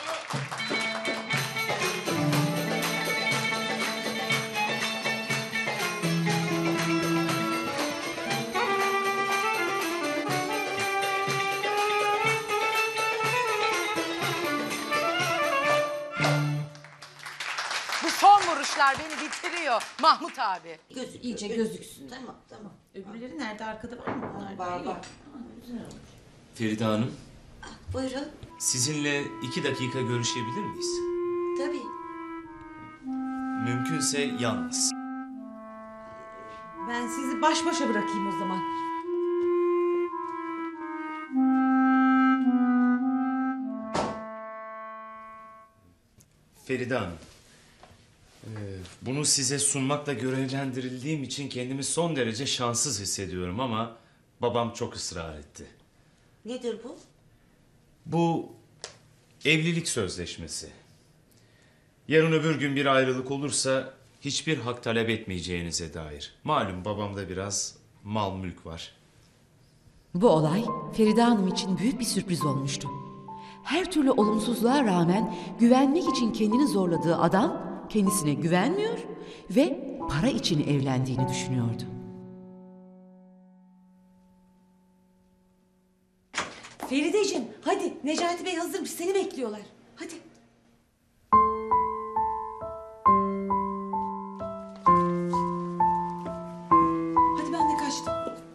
Son vuruşlar beni bitiriyor Mahmut abi. Göz, iyice gözüksün. Tamam, tamam. Öbürleri nerede? Arkada var mı? Bunlar var, var. Feride Hanım, Buyurun. sizinle iki dakika görüşebilir miyiz? Tabii. Mümkünse yalnız. Ben sizi baş başa bırakayım o zaman. Feride Hanım, e, bunu size sunmakla görevlendirildiğim için kendimi son derece şanssız hissediyorum ama babam çok ısrar etti. Nedir bu? Bu evlilik sözleşmesi. Yarın öbür gün bir ayrılık olursa hiçbir hak talep etmeyeceğinize dair. Malum babamda biraz mal mülk var. Bu olay Feride Hanım için büyük bir sürpriz olmuştu. Her türlü olumsuzluğa rağmen güvenmek için kendini zorladığı adam kendisine güvenmiyor ve para için evlendiğini düşünüyordu. Ferideciğim hadi Necati Bey hazırmış seni bekliyorlar. Hadi. Hadi ben de kaçtım.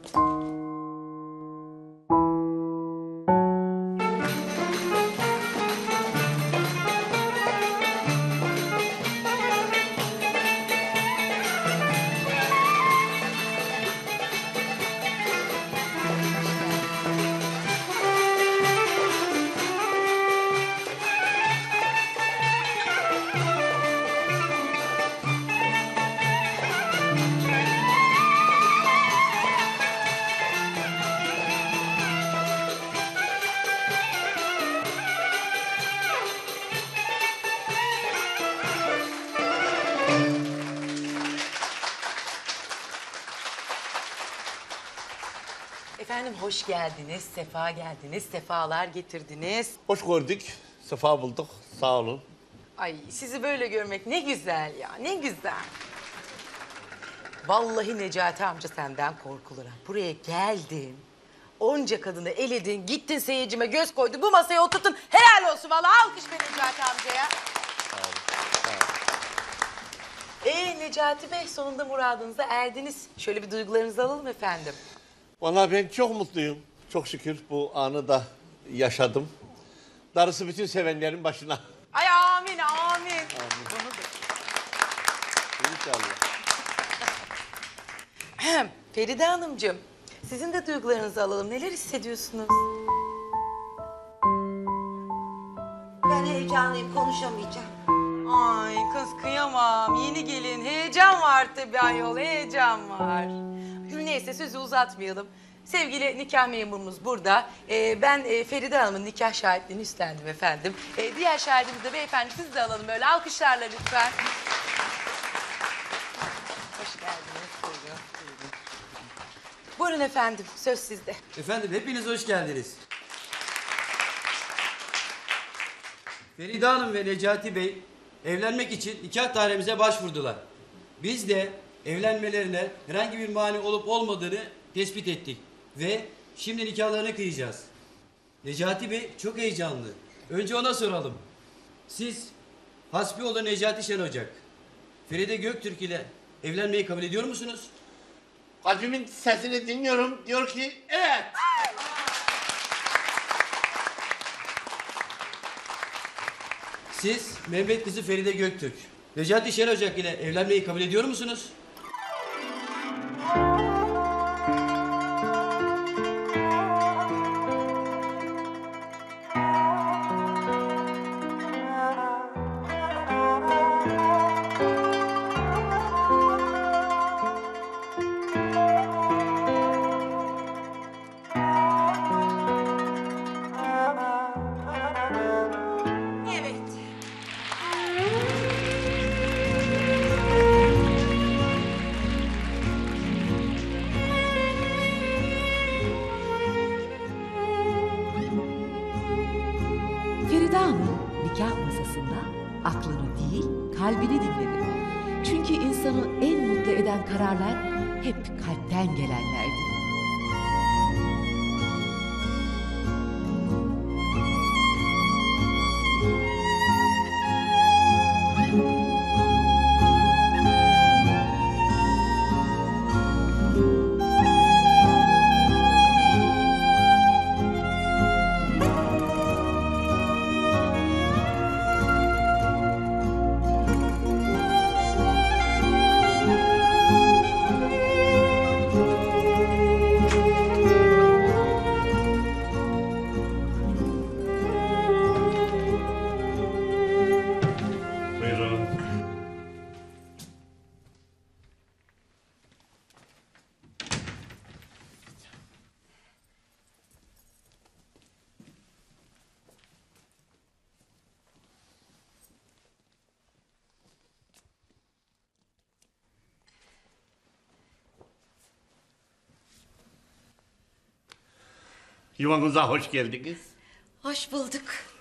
Efendim hoş geldiniz, sefa geldiniz, sefalar getirdiniz. Hoş gördük, sefa bulduk. Sağ olun. Ay sizi böyle görmek ne güzel ya, ne güzel. Vallahi Necati amca senden korkulur. Buraya geldin, onca kadını eledin, gittin seyircime göz koydu, bu masaya oturttun. Helal olsun vallahi, alkış be Necati amcaya. Sağ olun. Sağ olun. Ee Necati Bey sonunda muradınıza erdiniz. Şöyle bir duygularınızı alalım efendim. Vallahi ben çok mutluyum. Çok şükür bu anı da yaşadım. Darısı bütün sevenlerin başına. Ay amin, amin. Amin. Bunu da. İnşallah. Feride Hanımcığım, sizin de duygularınızı alalım. Neler hissediyorsunuz? Ben heyecanlıyım, konuşamayacağım. Ay kız kıyamam. Yeni gelin. Heyecan var tabii ayol. Heyecan var. Neyse sözü uzatmayalım. Sevgili nikah memurumuz burada. Ee, ben e, Feride Hanım'ın nikah şahitliğini üstlendim efendim. Ee, diğer şahidimiz de beyefendi, siz de alalım böyle alkışlarla lütfen. Hoş geldiniz. Buyurun. Buyurun, buyurun efendim, söz sizde. Efendim hepiniz hoş geldiniz. Feride Hanım ve Necati Bey evlenmek için nikah dairemize başvurdular. Biz de evlenmelerine herhangi bir mani olup olmadığını tespit ettik. Ve şimdi nikahlarını kıyacağız. Necati Bey çok heyecanlı. Önce ona soralım. Siz hasbioğlu Necati Şen Ocak, Feride Göktürk ile evlenmeyi kabul ediyor musunuz? Kalbimin sesini dinliyorum. Diyor ki evet. Siz Mehmet kızı Feride Göktürk, Necati Şen Ocak ile evlenmeyi kabul ediyor musunuz? Feride Hanım nikah masasında aklını değil kalbini dinledi. Çünkü insanı en mutlu eden kararlar hep kalpten gelenlerdi. Yuvanıza hoş geldiniz. Hoş bulduk.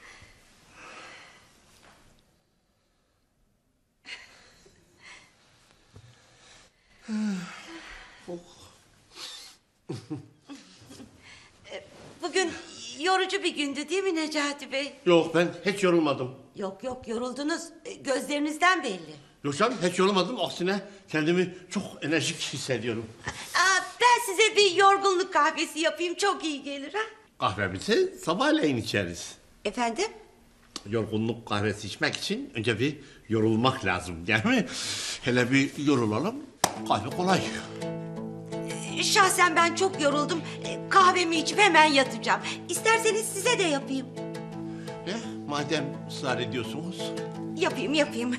Bugün yorucu bir gündü değil mi Necati Bey? Yok, ben hiç yorulmadım. Yok yok, yoruldunuz. Gözlerinizden belli. Yok canım, hiç yorulmadım. Aksine kendimi çok enerjik hissediyorum. Aa, ben size bir yorgunluk kahvesi yapayım, çok iyi gelir ha. Kahvemizi sabahleyin içeriz. Efendim? Yorgunluk kahvesi içmek için önce bir yorulmak lazım değil mi? Hele bir yorulalım, kahve kolay. Şahsen ben çok yoruldum. Kahvemi içip hemen yatacağım. İsterseniz size de yapayım. Eh, madem ısrar ediyorsunuz. Yapayım yapayım.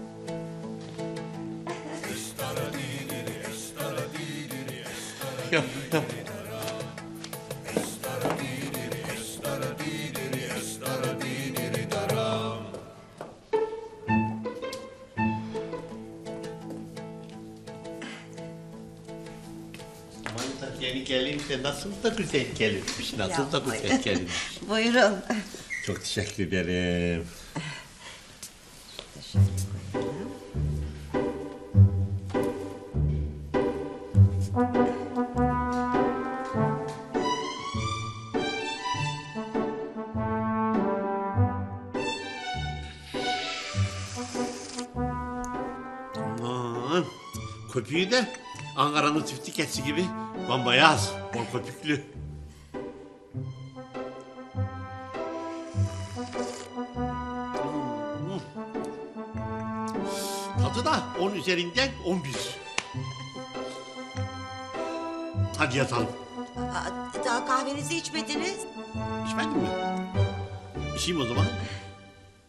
Yap, yap. Yeni gelin de nasıl da güzel gelinmiş, nasıl Ya, da güzel buyurun. gelinmiş. Buyurun. Çok teşekkür ederim. Aman, köpüğü de Ankara'nın çiftlik etsi gibi bambayaz, bol köpüklü. Tadı da on üzerinden on bir. Hadi yatalım. Aa, daha kahvenizi içmediniz. İçmedin mi? İçeyim o zaman.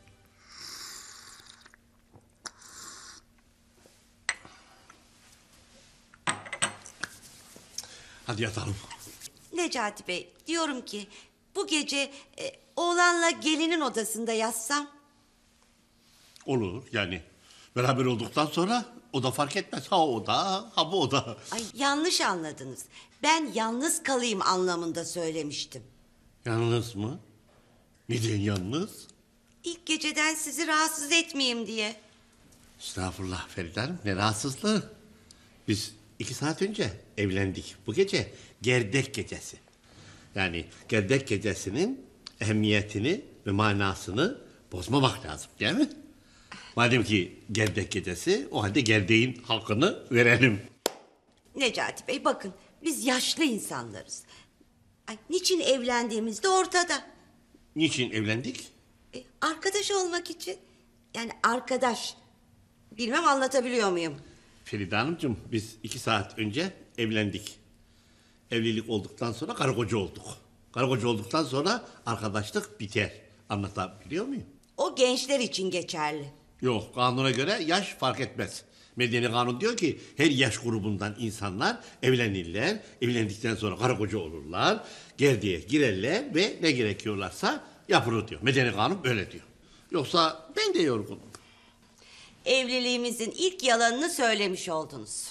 Hadi yatalım. Necati Bey, diyorum ki bu gece e, oğlanla gelinin odasında yatsam. Olur yani. Beraber olduktan sonra o da fark etmez. Ha o da, ha bu o da. Ay yanlış anladınız. Ben yalnız kalayım anlamında söylemiştim. Yalnız mı? Neden yalnız? İlk geceden sizi rahatsız etmeyeyim diye. Estağfurullah Feride Hanım, ne rahatsızlığı. Biz iki saat önce evlendik. Bu gece gerdek gecesi. Yani gerdek gecesinin ehemmiyetini ve manasını bozmamak lazım değil mi? Madem ki gerdek gecesi, o halde gerdeğin hakkını verelim. Necati Bey bakın, biz yaşlı insanlarız. Ay, niçin evlendiğimiz de ortada. Niçin evlendik? E, arkadaş olmak için. Yani arkadaş. Bilmem anlatabiliyor muyum? Feride Hanımcığım, biz iki saat önce evlendik. Evlilik olduktan sonra karı koca olduk. Karı koca olduktan sonra arkadaşlık biter. Anlatabiliyor muyum? O gençler için geçerli. Yok, kanuna göre yaş fark etmez. Medeni kanun diyor ki her yaş grubundan insanlar evlenirler. Evlendikten sonra karı koca olurlar. Gerdiğe girerler ve ne gerekiyorlarsa yapılır diyor. Medeni kanun öyle diyor. Yoksa ben de yorgunum. Evliliğimizin ilk yalanını söylemiş oldunuz.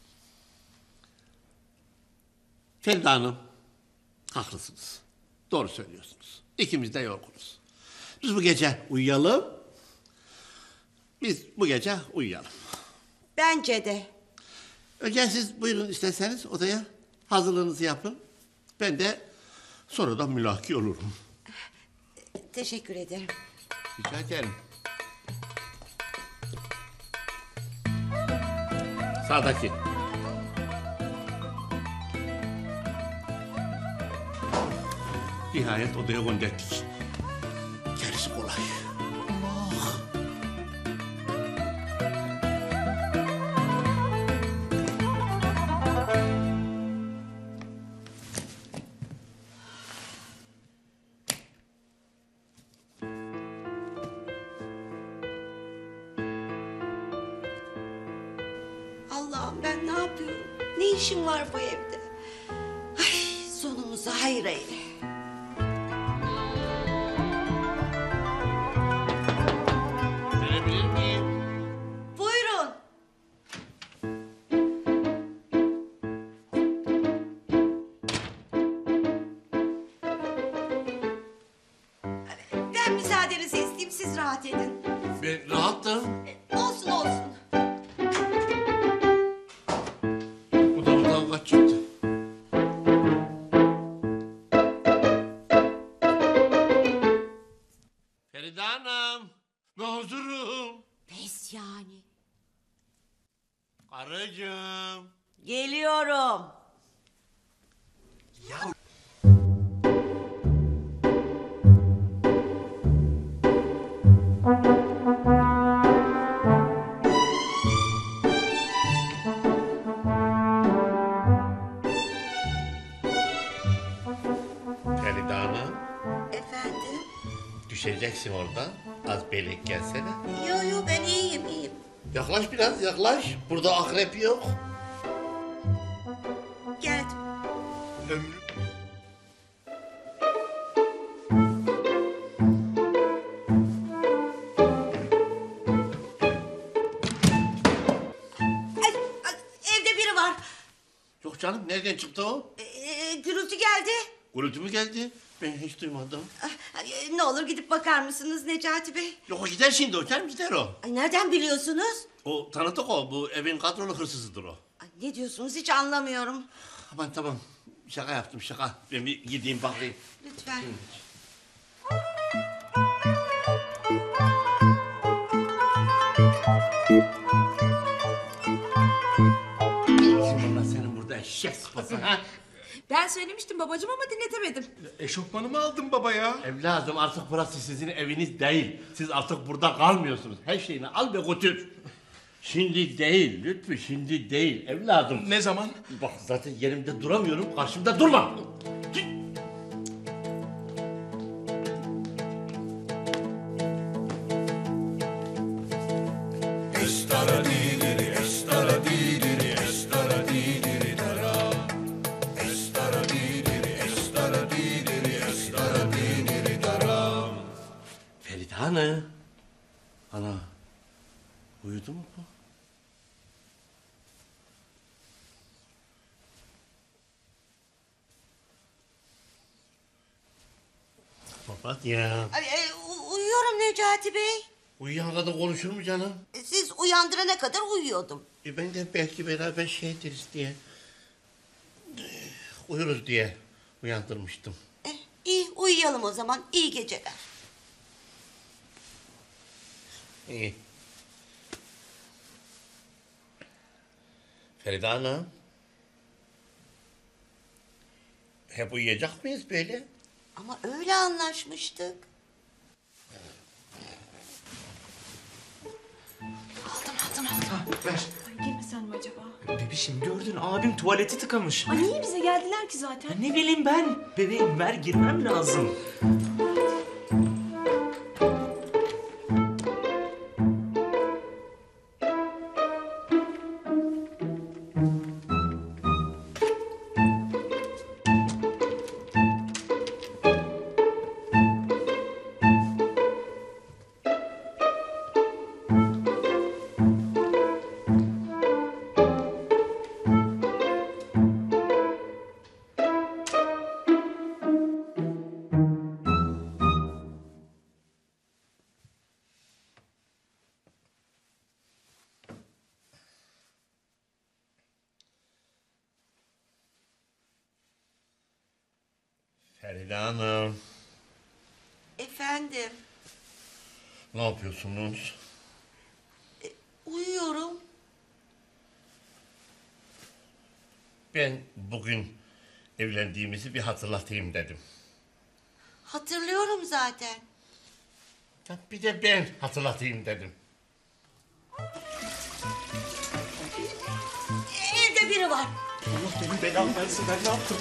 Feride Hanım, haklısınız. Doğru söylüyorsunuz. İkimiz de yorgunuz. Biz bu gece uyuyalım. Biz bu gece uyuyalım. Bence de. Önce siz buyurun isterseniz odaya. Hazırlığınızı yapın. Ben de sonradan mülaki olurum. Teşekkür ederim. Rica ederim. Sağdaki. Nihayet odaya gönderdik. Gerisi kolay. Allah. Allah'ım ben ne yapıyorum? Ne işim var bu evde? Ay, sonumuzu hayır eyle. Gelebilir miyim? Buyurun. Ben müsaadenizi isteyeyim, siz rahat edin. Ben rahattım. Olsun olsun. Bu da buradan kaç çıktı. Feride Hanım, ben huzurum. Pes yani. Karıcığım. Geliyorum. Ya. Feride Hanım, Efendim? düşeceksin oradan. Az belek gelsene. Yo yo ben iyiyim iyiyim. Yaklaş biraz, yaklaş. Burada akrep yok. Geldim. Ömrüm. Ay, ay, evde biri var. Yok canım, nereden çıktı o? Ee, gürültü geldi. Gürültü mü geldi? Ben hiç duymadım. Ay, ne olur gidip bakar mısınız Necati Bey? Yok o gider şimdi, o canım gider o. Ay, nereden biliyorsunuz? O tanıdık o, bu evin kadrolu hırsızıdır o. Ay, ne diyorsunuz hiç anlamıyorum. Aman tamam, şaka yaptım şaka. Ben bir gideyim bakayım. Lütfen. Şimdi senin burada eşek sıpası ha? Ben söylemiştim babacığım ama dinletemedim. Eşofmanımı aldım baba ya. Evladım artık burası sizin eviniz değil. Siz artık burada kalmıyorsunuz. Her şeyini al ve götür. Şimdi değil Lütfü, şimdi değil evladım. Ne zaman? Bak zaten yerimde duramıyorum, karşımda durma. Git. Estara didiri, estara didiri, estara didiri dara. Hadi ya. Ay, e, u- uyuyorum Necati Bey. Uyuyan kadın konuşur mu canım? E, Siz uyandırana kadar uyuyordum. E ben de belki beraber şey ederiz diye. e, Uyuruz diye uyandırmıştım. İyi uyuyalım o zaman. İyi geceler. İyi. Feride Hanım. Hep uyuyacak mıyız böyle? Ama öyle anlaşmıştık. Aldım aldım aldım. Ver. Ay, girmesen mi acaba? Bebişim gördün abim tuvaleti tıkamış. Ay niye bize geldiler ki zaten? Ya ne bileyim ben. Bebeğim ver girmem lazım. Feride Hanım. Efendim. Ne yapıyorsunuz? Uyuyorum. Ben bugün evlendiğimizi bir hatırlatayım dedim. Hatırlıyorum zaten. Ya bir de ben hatırlatayım dedim. Evde biri var. Allah beni belamı versin ben ne yaptım?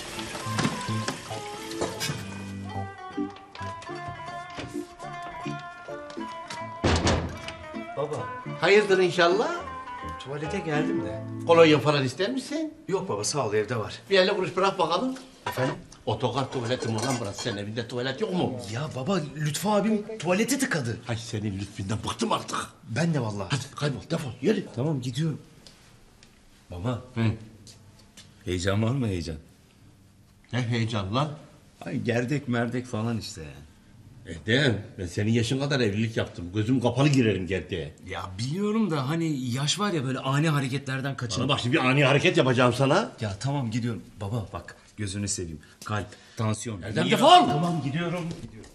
Baba. Hayırdır inşallah? Tuvalete geldim de. Kolonya falan ister misin? Yok baba sağ ol evde var. Bir elle kuruş bırak bakalım. Efendim? Otogar tuvaleti mi lan burası? Senin evinde tuvalet yok mu? Ya baba Lütfü abim tuvaleti tıkadı. Ay senin lütfünden bıktım artık. Ben de vallahi. Hadi kaybol defol yürü. Tamam gidiyorum. Baba. Hı. Heyecan var mı heyecan? Ne heyecan lan? Ay gerdek merdek falan işte yani. Edem ben senin yaşın kadar evlilik yaptım. Gözüm kapalı girerim gerdeğe. Ya biliyorum da hani yaş var ya böyle ani hareketlerden kaçın. Bana bak şimdi bir ani hareket yapacağım sana. Ya tamam gidiyorum. Baba bak gözünü seveyim. Kalp, tansiyon. Erdem İyi- defol! Tamam gidiyorum. Gidiyorum.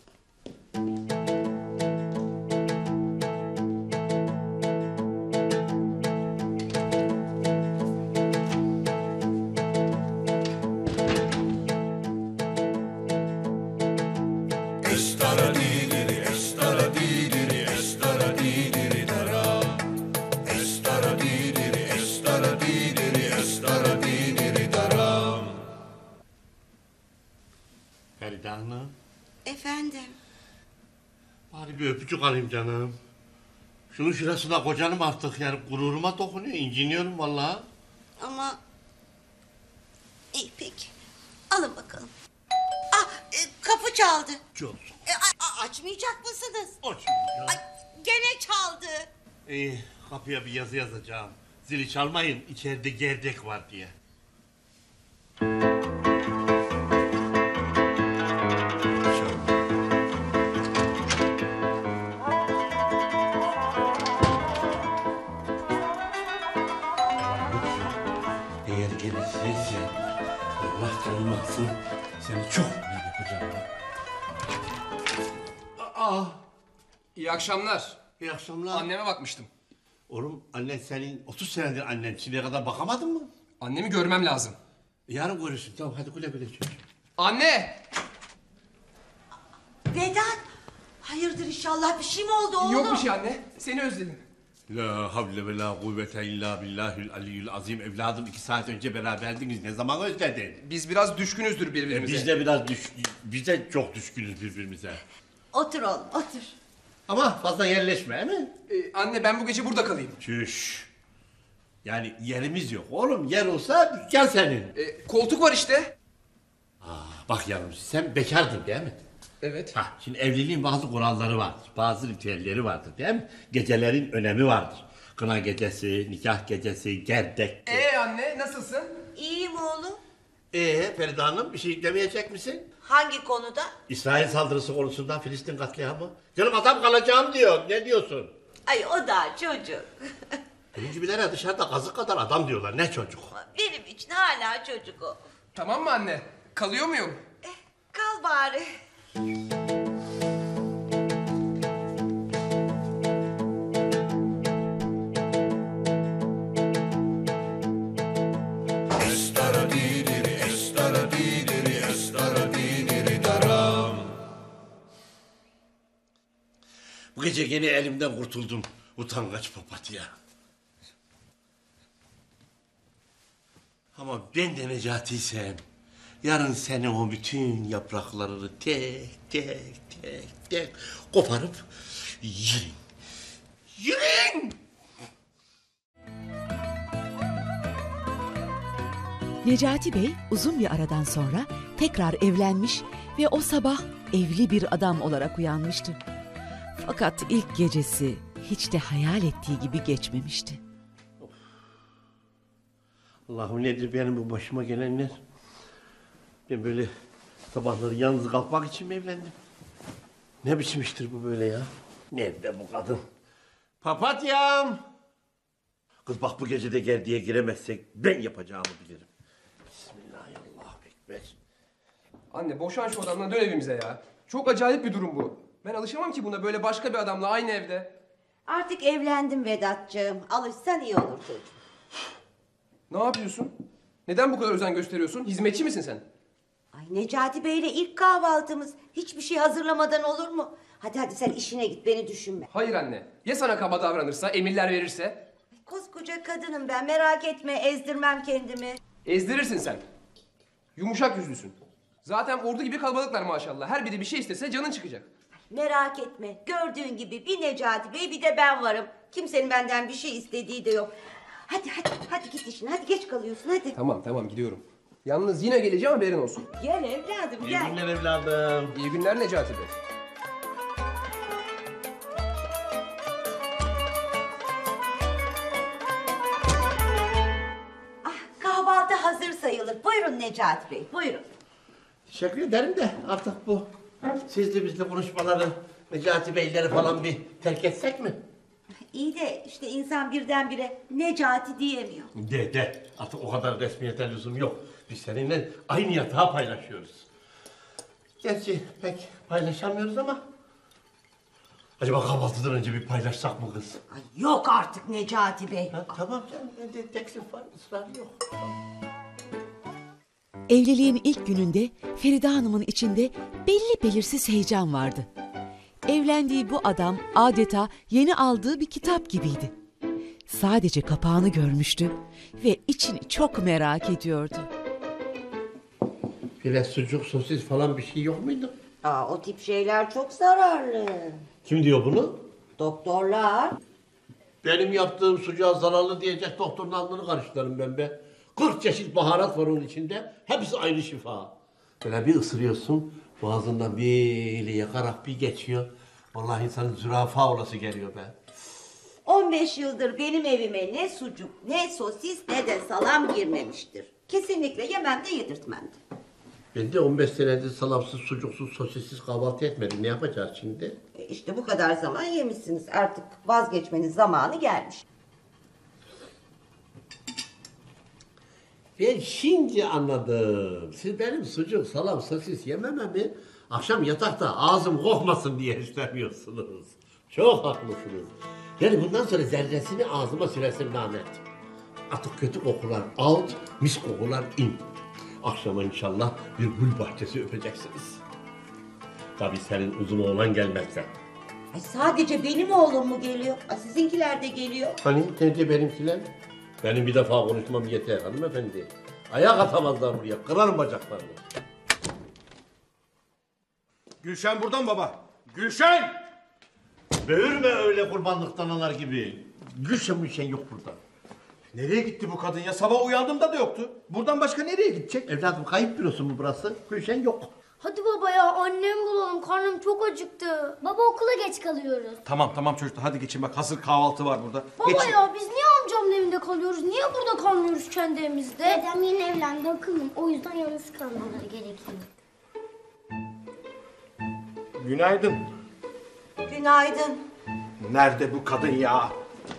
Feride Hanım. Efendim. Bari bir öpücük alayım canım. Şunun şurasına kocanım artık yani gururuma dokunuyor. İnciniyorum vallahi. Ama... İyi peki. Alın bakalım. Ah e, kapı çaldı. Çok. E, a- a- açmayacak mısınız? Açmayacağım. Ay, gene çaldı. İyi kapıya bir yazı yazacağım. Zili çalmayın içeride gerdek var diye. Eğer gelirse Allah canılmasın seni çok iyi yapacağım. Aa, İyi akşamlar. iyi akşamlar. Anneme bakmıştım. Oğlum annen senin otuz senedir annen. Şimdiye kadar bakamadın mı? Annemi görmem lazım. Yarın görürsün. Tamam hadi güle güle çocuğum. Anne! Vedat. Hayırdır inşallah bir şey mi oldu oğlum? Yok bir şey anne. Seni özledim. La havle ve la kuvvete illa billahil aliyyül azim. Evladım iki saat önce beraberdiniz. Ne zaman özledin? Biz biraz düşkünüzdür E, birbirimize. biz de biraz düş, biz de çok düşkünüz birbirimize. Otur oğlum otur. Ama fazla yerleşme değil mi? Ee, anne ben bu gece burada kalayım. Çüş. Yani yerimiz yok oğlum. Yer olsa dükkan senin. Ee, koltuk var işte. Aa, bak yavrum sen bekardın değil mi? Evet. Ha, şimdi evliliğin bazı kuralları vardır. Bazı ritüelleri vardır değil mi? Gecelerin önemi vardır. Kına gecesi, nikah gecesi, gerdek. Ee anne nasılsın? İyiyim oğlum. Ee Feride Hanım bir şey demeyecek misin? Hangi konuda? İsrail saldırısı konusunda Filistin katliamı. Canım adam kalacağım diyor. Ne diyorsun? Ay o da çocuk. Benim gibilere dışarıda kazık kadar adam diyorlar. Ne çocuk? Benim için hala çocuk o. Tamam mı anne? Kalıyor muyum? Kal bari. Bu gece yine elimden kurtuldum. Utangaç papatya. Ama ben de Necati'ysem yarın senin o bütün yapraklarını tek tek tek tek koparıp yiyin. Yiyin! Necati Bey uzun bir aradan sonra tekrar evlenmiş ve o sabah evli bir adam olarak uyanmıştı. Fakat ilk gecesi hiç de hayal ettiği gibi geçmemişti. Allah'ım nedir benim bu başıma gelenler? Ben böyle sabahları yalnız kalkmak için mi evlendim? Ne biçim iştir bu böyle ya? Nerede bu kadın? Papatyam! Kız bak bu gece de gerdiğe giremezsek ben yapacağımı bilirim. Bismillahirrahmanirrahim. Anne boşan şu adamdan dön evimize ya. Çok acayip bir durum bu. Ben alışamam ki buna böyle başka bir adamla aynı evde. Artık evlendim Vedat'cığım. Alışsan iyi olur çocuğum. Ne yapıyorsun? Neden bu kadar özen gösteriyorsun? Hizmetçi misin sen? Ay Necati Bey'le ilk kahvaltımız. Hiçbir şey hazırlamadan olur mu? Hadi hadi sen işine git, beni düşünme. Hayır anne. Ya sana kaba davranırsa, emirler verirse? Koskoca kadınım ben, merak etme, ezdirmem kendimi. Ezdirirsin sen. Yumuşak yüzlüsün. Zaten ordu gibi kalabalıklar maşallah. Her biri bir şey istese canın çıkacak. Merak etme, gördüğün gibi bir Necati Bey bir de ben varım. Kimsenin benden bir şey istediği de yok. Hadi hadi hadi git işine, hadi geç kalıyorsun hadi. Tamam tamam gidiyorum. Yalnız yine geleceğim, haberin olsun. Gel evladım İyi gel. günler evladım. İyi günler Necati Bey. Kahvaltı hazır sayılır. Buyurun Necati Bey, buyurun. Teşekkür ederim de artık bu sizle bizle konuşmaları, Necati Beyleri falan bir terk etsek mi? İyi de işte insan birdenbire Necati diyemiyor. De de artık o kadar resmiyete lüzum yok. Biz seninle aynı yatağı paylaşıyoruz. Gerçi pek paylaşamıyoruz ama... Acaba kahvaltıdan önce bir paylaşsak mı kız? Ay yok artık Necati Bey. Ha, tamam canım, bende teklif var, ısrar yok. Evliliğin ilk gününde Feride Hanım'ın içinde belli belirsiz heyecan vardı. Evlendiği bu adam adeta yeni aldığı bir kitap gibiydi. Sadece kapağını görmüştü ve içini çok merak ediyordu. File, sucuk, sosis falan bir şey yok muydu? Aa, o tip şeyler çok zararlı. Kim diyor bunu? Doktorlar. Benim yaptığım sucuğa zararlı diyecek doktorun alnını karıştırırım ben be. kırk çeşit baharat var onun içinde. Hepsi aynı şifa. Böyle bir ısırıyorsun, boğazından böyle yakarak bir geçiyor. Vallahi insanın zürafa olası geliyor be. on beş yıldır benim evime ne sucuk, ne sosis, ne de salam girmemiştir. Kesinlikle yemem de yedirtmem de. Ben de on beş senedir salamsız, sucuksuz, sosissiz kahvaltı etmedim. Ne yapacağız şimdi? E işte bu kadar zaman yemişsiniz. Artık vazgeçmenin zamanı gelmiş. Ben şimdi anladım. Siz benim sucuk, salam, sosis yemememi akşam yatakta ağzım kokmasın diye istemiyorsunuz. Çok haklısınız. Yani bundan sonra zerresini ağzıma süresim lanet. Artık kötü kokular out, mis kokular in. Akşama inşallah bir gül bahçesi öpeceksiniz. Tabii senin uzun oğlan gelmezse. Ay sadece benim oğlum mu geliyor? Ay sizinkiler de geliyor. Hani nerede benimkiler? Benim bir defa konuşmam yeter hanımefendi. Ayak atamazlar buraya, kırarım bacaklarını. Gülşen buradan baba. Gülşen! Böğürme öyle kurbanlıktan anar gibi. Gülşen mülşen yok burada. Nereye gitti bu kadın ya? Sabah uyandığımda da yoktu. Buradan başka nereye gidecek? Evladım kayıp bürosu mu burası? Gülşen yok. Hadi baba ya, annem bulalım, karnım çok acıktı. Baba okula geç kalıyoruz. Tamam tamam çocuklar hadi geçin bak hazır kahvaltı var burada. Baba Geçin. ya biz niye amcamın evinde kalıyoruz? Niye burada kalmıyoruz kendi evimizde? Dedem yeni evlendi akıllım. O yüzden yalnız kalmaları gerekiyor. Günaydın. Günaydın. Nerede bu kadın ya?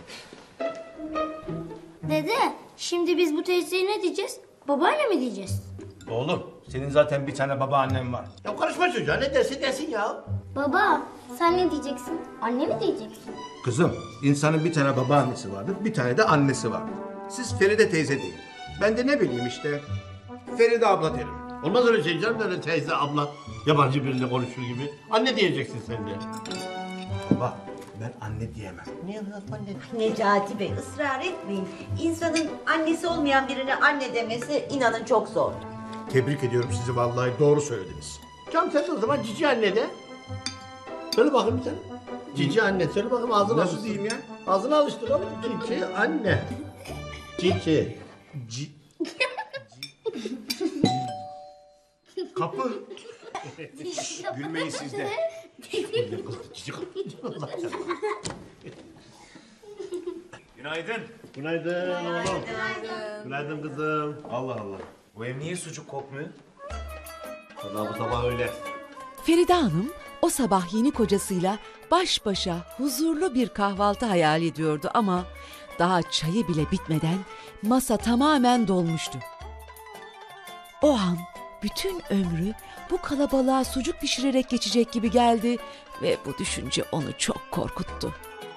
Dede, şimdi biz bu teyzeye ne diyeceğiz? Babaanne mi diyeceğiz? Oğlum senin zaten bir tane babaannen var. Ya karışma çocuğa, ne dersin desin ya. Baba, sen ne diyeceksin? Anne mi diyeceksin? Kızım insanın bir tane babaannesi vardır, bir tane de annesi vardır. Siz Feride teyze değil. Ben de ne bileyim işte Feride abla derim. Olmaz öyle şey canım, öyle teyze, abla, yabancı biriyle konuşur gibi. Anne diyeceksin sen de. Baba ben anne diyemem. Niye anne? Necati Bey ısrar etmeyin. İnsanın annesi olmayan birine anne demesi inanın çok zor. Tebrik ediyorum sizi vallahi doğru söylediniz. Canım sen de o zaman cici anne de. Söyle bakayım sen. Cici anne, söyle bakayım ağzını Nasıl alıştır. diyeyim ya? Ağzını alıştır oğlum. Cici anne. Cici. Ci... Kapı. Gülmeyin siz de. Cici kapı. Günaydın. Günaydın oğlum. Günaydın kızım. Allah Allah. Bu ev niye sucuk kokmuyor? Vallahi bu sabah öyle. Feride Hanım o sabah yeni kocasıyla baş başa huzurlu bir kahvaltı hayal ediyordu ama daha çayı bile bitmeden masa tamamen dolmuştu. O an bütün ömrü bu kalabalığa sucuk pişirerek geçecek gibi geldi ve bu düşünce onu çok korkuttu.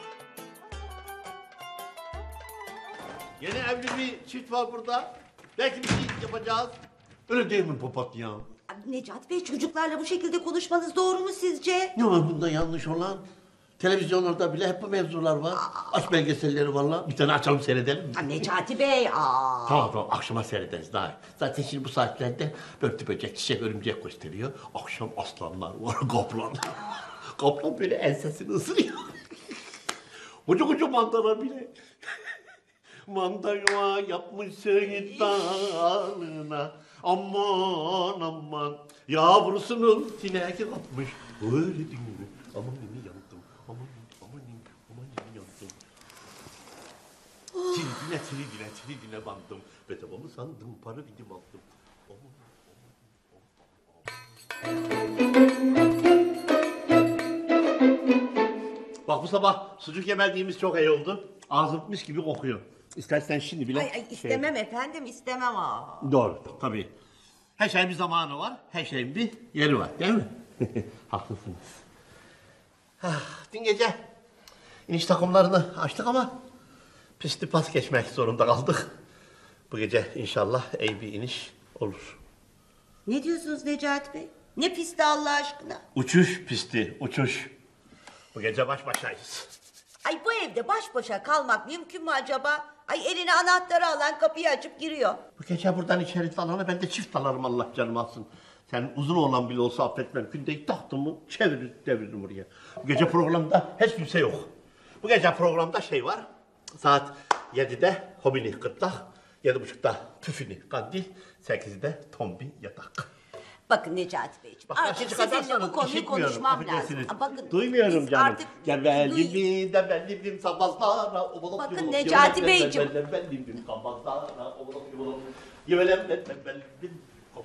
Yeni evli bir çift var burada. Belki bir şey yapacağız. Öyle değil mi papatya? Necati Bey çocuklarla bu şekilde konuşmanız doğru mu sizce? Ne var bunda yanlış olan? Televizyonlarda bile hep bu mevzular var. Aşk belgeselleri var lan. Bir tane açalım seyredelim mi? Aa, Necati Bey aa. Tamam tamam akşama seyrederiz daha iyi. Zaten şimdi bu saatlerde börtü böcek, çiçek, örümcek gösteriyor. Akşam aslanlar var, kaplanlar. Kaplan böyle ensesini ısırıyor. Koca koca mandalar bile. Manda yuva yapmış Söğüt Dağı'na. Aman aman yavrusunun sineği kapmış. Öyle değil mi? Aman ne yandım. Aman aman aman ne yandım. Tiridine tiridine tiridine bandım. Bedavamı sandım para bidim aldım. Aman aman. Bak bu sabah sucuk yemediğimiz çok iyi oldu. Ağzıtmış gibi kokuyor. İstersen şimdi bile... Ay, ay istemem efendim istemem aa. Doğru tabii. Her şeyin bir zamanı var, her şeyin bir yeri var değil mi? Haklısınız. Ah, dün gece iniş takımlarını açtık ama pisti pas geçmek zorunda kaldık. Bu gece inşallah iyi bir iniş olur. Ne diyorsunuz Necati Bey? Ne pisti Allah aşkına? Uçuş pisti, uçuş. Bu gece baş başayız. Ay bu evde baş başa kalmak mümkün mü acaba? Ay eline anahtarı alan kapıyı açıp giriyor. Bu gece buradan içeri dalanı ben de çift dalarım Allah canım alsın. Sen uzun olan bile olsa affetmem. Gündeyi taktım mı çevirir deviririm oraya. Bu gece programda hiç kimse yok. Bu gece programda şey var. Saat yedide hobini gırtlak, yedi buçukta tüfini kandil, sekizde tombi yatak. Bakın Necati Beyciğim Bak, artık sizinle bu konuyu konuşmam lazım. Aa, bakın, Duymuyorum biz canım. artık- Gebelim de belim sabahlara. Bakın Necati Beyciğim. Belim sabahlara. Gebelim de belim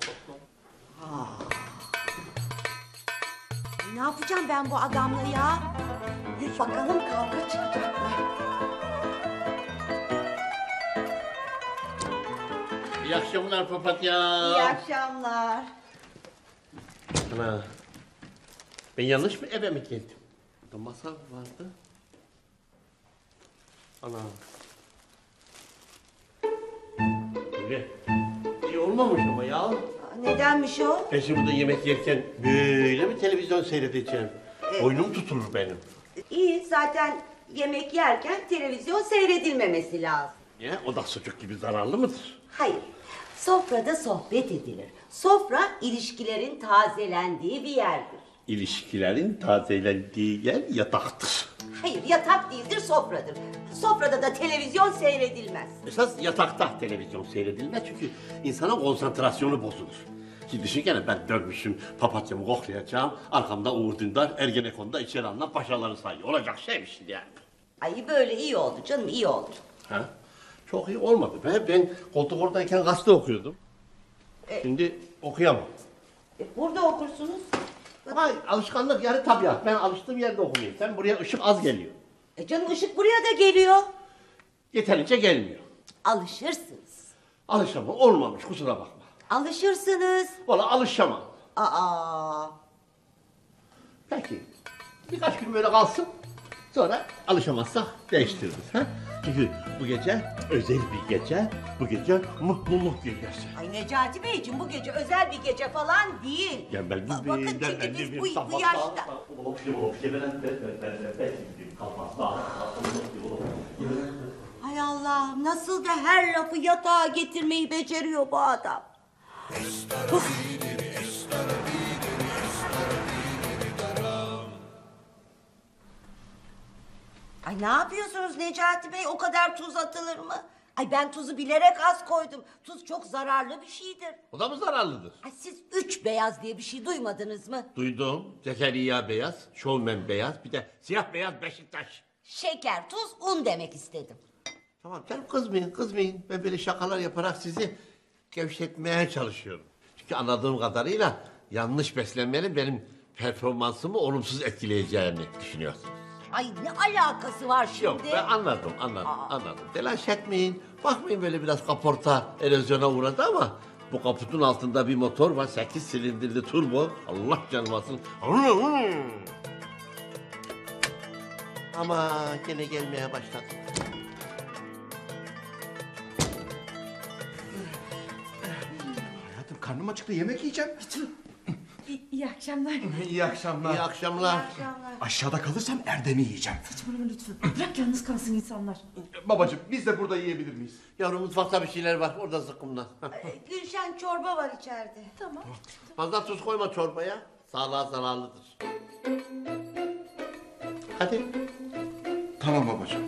Ne yapacağım ben bu adamla ya? Bakalım kavga çıkacak mı? İyi akşamlar papatya. İyi akşamlar. Ana. Ben yanlış mı eve mi geldim? Burada masa vardı. Ana. Öyle. İyi olmamış ama ya. Nedenmiş o? Ben şimdi burada yemek yerken böyle mi televizyon seyredeceğim? Evet. Boynum tutulur benim. İyi zaten yemek yerken televizyon seyredilmemesi lazım. Niye? O da sucuk gibi zararlı mıdır? Hayır. Sofrada sohbet edilir. Sofra ilişkilerin tazelendiği bir yerdir. İlişkilerin tazelendiği yer yataktır. Hayır yatak değildir sofradır. Sofrada da televizyon seyredilmez. Esas yatakta televizyon seyredilmez çünkü insanın konsantrasyonu bozulur. Şimdi düşünsene ben dönmüşüm, papatyamı koklayacağım, arkamda Uğur Dündar, Ergenekon'da içeri alınan paşaları sayıyor. Olacak şey mi şimdi yani? Ay böyle iyi oldu canım iyi oldu. Ha? çok iyi olmadı be. Ben koltuk oradayken gazete okuyordum. E- Şimdi okuyamam. E, burada okursunuz. Hayır, alışkanlık yani tabiat. Ben alıştığım yerde okumayayım. Sen buraya ışık az geliyor. E canım ışık buraya da geliyor. Yeterince gelmiyor. Alışırsınız. Alışamam. Olmamış, kusura bakma. Alışırsınız. Vallahi alışamam. Aa. Peki. Birkaç gün böyle kalsın. Sonra alışamazsak değiştiririz. Ha? Çünkü bu gece özel bir gece. Bu gece mutluluk gecesi. Ay Necati Beyciğim bu gece özel bir gece falan değil. Ya ben Ba- bakın çünkü biz bu, bu yaşta... Hay Allah'ım nasıl da her lafı yatağa getirmeyi beceriyor bu adam. Uf. Ay ne yapıyorsunuz Necati Bey? O kadar tuz atılır mı? Ay ben tuzu bilerek az koydum. Tuz çok zararlı bir şeydir. O da mı zararlıdır? Ay siz üç beyaz diye bir şey duymadınız mı? Duydum. Zekeriya beyaz, Şovmen beyaz, bir de siyah beyaz Beşiktaş. Şeker, tuz, un demek istedim. Tamam canım kızmayın, kızmayın. Ben böyle şakalar yaparak sizi gevşetmeye çalışıyorum. Çünkü anladığım kadarıyla yanlış beslenmenin benim performansımı olumsuz etkileyeceğini düşünüyorsunuz. Ay ne alakası var şimdi? Yok ben anladım, anladım, anladım. Telaş etmeyin. Bakmayın böyle biraz kaporta erozyona uğradı ama bu kaputun altında bir motor var. Sekiz silindirli turbo. Allah canım alsın. Ama gene gelmeye başladı. Hayatım karnım acıktı yemek yiyeceğim. İyi akşamlar. İyi akşamlar. İyi akşamlar. Aşağıda kalırsam Erdem'i yiyeceğim. Saçmalama lütfen. Bırak yalnız kalsın insanlar. Babacığım biz de burada yiyebilir miyiz? Yavrum mutfakta bir şeyler var. Orada zıkkımla. Gülşen çorba var içeride. Tamam. Fazla tuz koyma çorbaya. Sağlığa zararlıdır. Hadi. Tamam babacığım.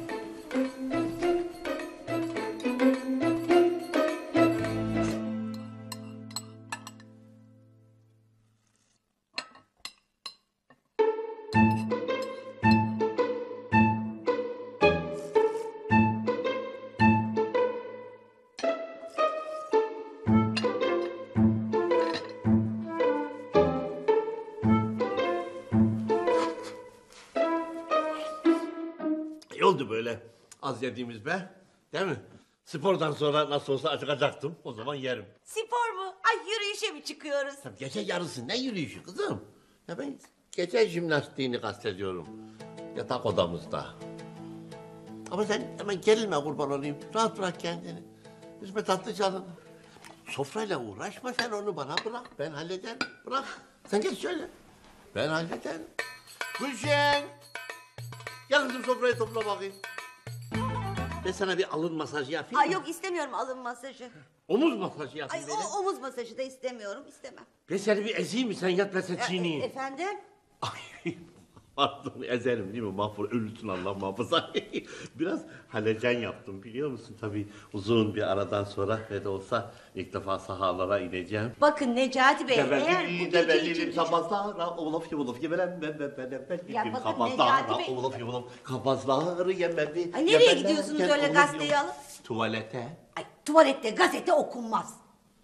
İyi oldu böyle az yediğimiz be. Değil mi? Spordan sonra nasıl olsa acıkacaktım. O zaman yerim. Spor mu? Ay yürüyüşe mi çıkıyoruz? Tabii gece yarısı ne yürüyüşü kızım? Ya ben gece jimnastiğini kastediyorum. Yatak odamızda. Ama sen hemen gerilme kurban olayım. Rahat bırak kendini. Üzme tatlı canını. Sofrayla uğraşma sen onu bana bırak. Ben hallederim. Bırak. Sen geç şöyle. Ben hallederim. Gülşen. Gel kızım sofrayı topla bakayım. Ben sana bir alın masajı yapayım Ay mı? yok istemiyorum alın masajı. Omuz masajı Ay yapayım böyle. o, omuz masajı da istemiyorum istemem. Ben seni bir ezeyim mi sen yat ben seni E- çiğneyim. efendim? Pardon ezerim değil mi? Mahvur ölüsün Allah muhafaza. Biraz halegen yaptım biliyor musun? Tabii uzun bir aradan sonra ne de olsa ilk defa sahalara ineceğim. Bakın Necati Bey eğer bu gece Gebelliğim için... sabahlara olaf yulaf yemem ben ben ben ben Ya ben bakın kabazlara Necati Bey- olaf yulaf kabazları yemem. Ay nereye gidiyorsunuz öyle gazeteyi alıp? Tuvalete. Ay tuvalette gazete okunmaz.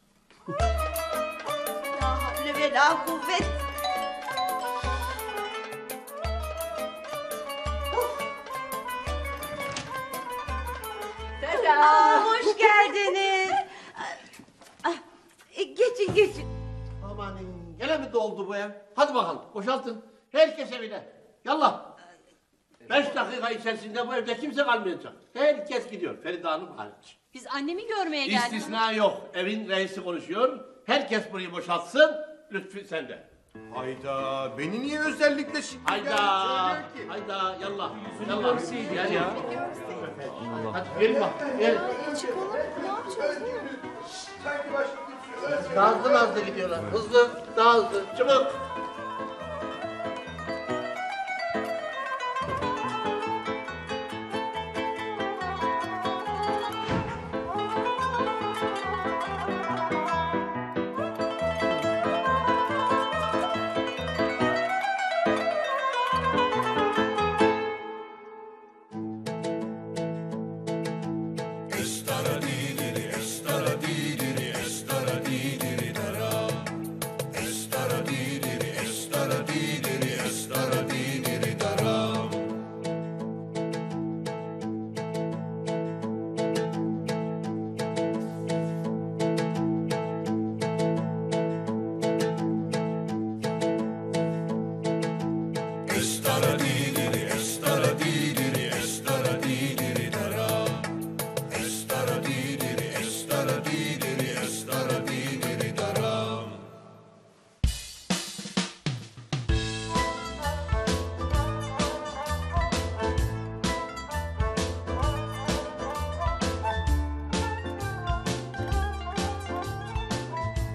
La havle ve la kuvvet. Aa, hoş geldiniz. Ah, e, geçin geçin. Amanın gene mi doldu bu ev? Hadi bakalım boşaltın. Herkes evine. Yallah. Beş dakika içerisinde bu evde kimse kalmayacak. Herkes gidiyor. Feride Hanım hariç. Biz annemi görmeye geldik. İstisna yok. Evin reisi konuşuyor. Herkes burayı boşaltsın. Lütfü sende. Hayda beni niye özellikle şimdi Hayda. söylüyor ki? Hayda yallah. Yüzünü Yallah. görseydik Yani- ya. Hadi verin bak. Verin. Çıkalım. Ne yapacağız? Daha hızlı hızlı gidiyorlar. Hızlı. Daha hızlı. Çabuk. Esta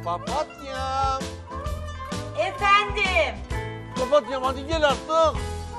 Papatyam. Efendim. Papatyam hadi gel artık.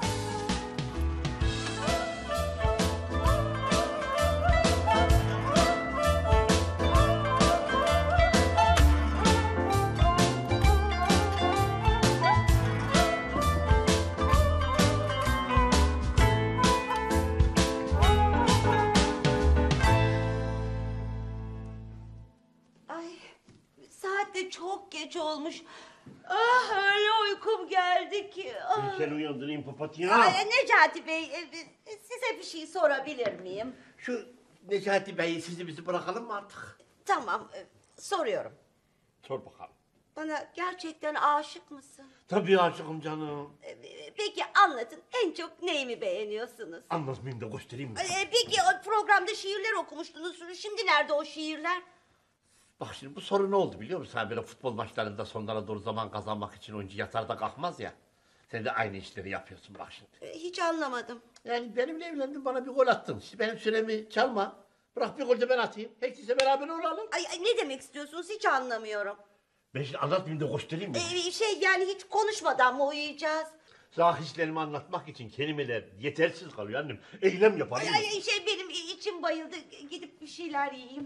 Saat de çok geç olmuş. Ah öyle uykum geldi ki. Ah. Ben seni uyandırayım Papatya. Ay, Necati Bey, e, size bir şey sorabilir miyim? Şu Necati Bey'i sizi bizi bırakalım mı artık? Tamam, e, soruyorum. Sor bakalım. Bana gerçekten aşık mısın? Tabii aşıkım canım. E, Peki anlatın, en çok neyimi beğeniyorsunuz? Anlatmayayım da göstereyim mi? E, Peki o programda şiirler okumuştunuz. Şimdi nerede o şiirler? Bak şimdi bu soru ne oldu biliyor musun? Hani böyle futbol maçlarında sonlara doğru zaman kazanmak için oyuncu yatar da kalkmaz ya. Sen de aynı işleri yapıyorsun bak şimdi. E, Hiç anlamadım. Yani benimle evlendin bana bir gol attın. Şimdi benim süremi çalma. Bırak bir gol de ben atayım. Herkese beraber olalım. Ay, ay, ne demek istiyorsunuz hiç anlamıyorum. Ben şimdi anlatmayayım da göstereyim mi? E, şey yani hiç konuşmadan mı uyuyacağız? Sana hislerimi anlatmak için kelimeler yetersiz kalıyor annem. Eylem yapalım. Ay, ay, şey benim içim bayıldı. Gidip bir şeyler yiyeyim.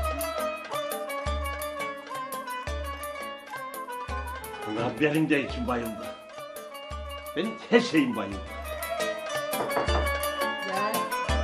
Ya benim de içim bayıldı. Benim her şeyim bayıldı. Gel.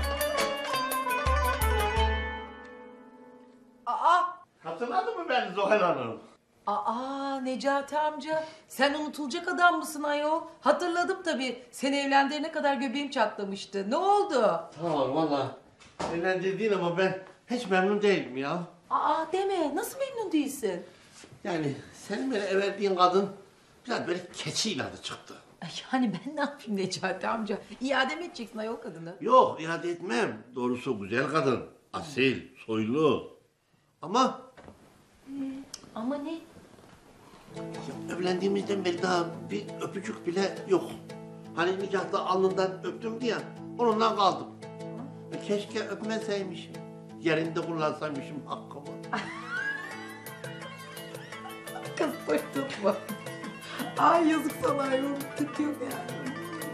Aa! Hatırladın mı beni Zuhal Hanım? Aa Necati amca, sen unutulacak adam mısın ayol? Hatırladım tabii. Seni evlendirene kadar göbeğim çatlamıştı. Ne oldu? Tamam valla. Evlendirdiğin ama ben hiç memnun değilim ya. Aa deme, nasıl memnun değilsin? Yani senin beni verdiğin kadın biraz böyle keçi inadı çıktı. Ay, yani ben ne yapayım Necati amca? İade mi edeceksin ayol kadını? Yok iade etmem. Doğrusu güzel kadın. Asil, soylu. Ama Ama ne? ya, evlendiğimizden beri daha bir öpücük bile yok. Hani nikahta alnından öptüm diye onunla kaldım. E, Keşke öpmeseymişim. Yerinde kullansaymışım hakkımı. Kız tutma. Ay yazık sana ayol. Tutuyor yani.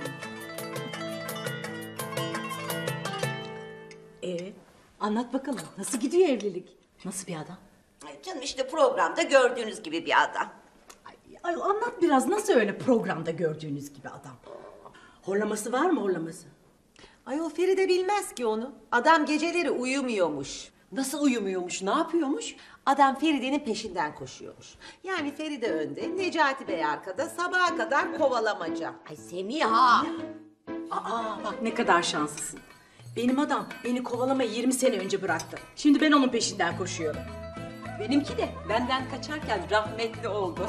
Ee, anlat bakalım nasıl gidiyor evlilik? Nasıl bir adam? Ay canım işte programda gördüğünüz gibi bir adam. Ay anlat biraz nasıl öyle programda gördüğünüz gibi adam? Horlaması var mı horlaması? Ayol Feride bilmez ki onu. Adam geceleri uyumuyormuş. Nasıl uyumuyormuş, ne yapıyormuş? Adam Feride'nin peşinden koşuyormuş. Yani Feride önde, Necati Bey arkada, sabaha kadar kovalamaca. Ay Semiha! Aa bak ne kadar şanslısın. Benim adam beni kovalamayı yirmi sene önce bıraktı. Şimdi ben onun peşinden koşuyorum. Benimki de benden kaçarken rahmetli oldu.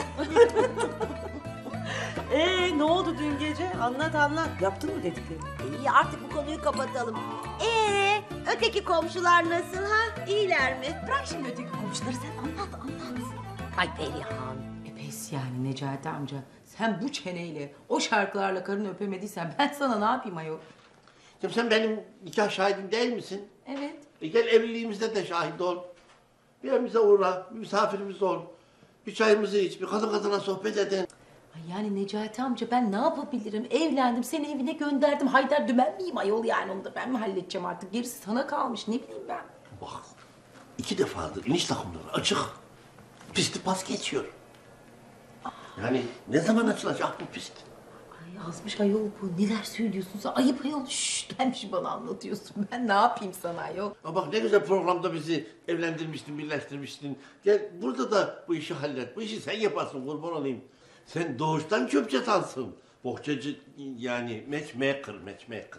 Ee ne oldu dün gece? Anlat anlat. Yaptın mı dediklerini? İyi artık bu konuyu kapatalım. Ee, öteki komşular nasıl ha? İyiler mi? Bırak şimdi öteki komşuları sen anlat anlat. Ay Perihan. E pes yani Necati amca. Sen bu çeneyle, o şarkılarla karını öpemediysen ben sana ne yapayım ayol? Şimdi sen benim nikah şahidim değil misin? Evet. E gel evliliğimizde de şahit ol. Bir evimize uğra, bir misafirimiz ol. Bir çayımızı iç, bir kadın kadına sohbet edin. Ay yani Necati amca ben ne yapabilirim? Evlendim, seni evine gönderdim. Haydar dümen miyim ayol yani onu da ben mi halledeceğim artık? Gerisi sana kalmış ne bileyim ben. Bak iki defadır iniş takımları açık. Pisti pas geçiyor. Yani ne zaman açılacak bu pist? Ay yazmış ayol bu. Neler söylüyorsun sen? Ayıp ayol. Şşş gelmiş bana anlatıyorsun. Ben ne yapayım sana ayol? Ama bak ne güzel programda bizi evlendirmiştin, birleştirmiştin. Gel burada da bu işi hallet. Bu işi sen yaparsın kurban olayım. Sen doğuştan çöp çatansın. Bohçacı yani matchmaker, matchmaker.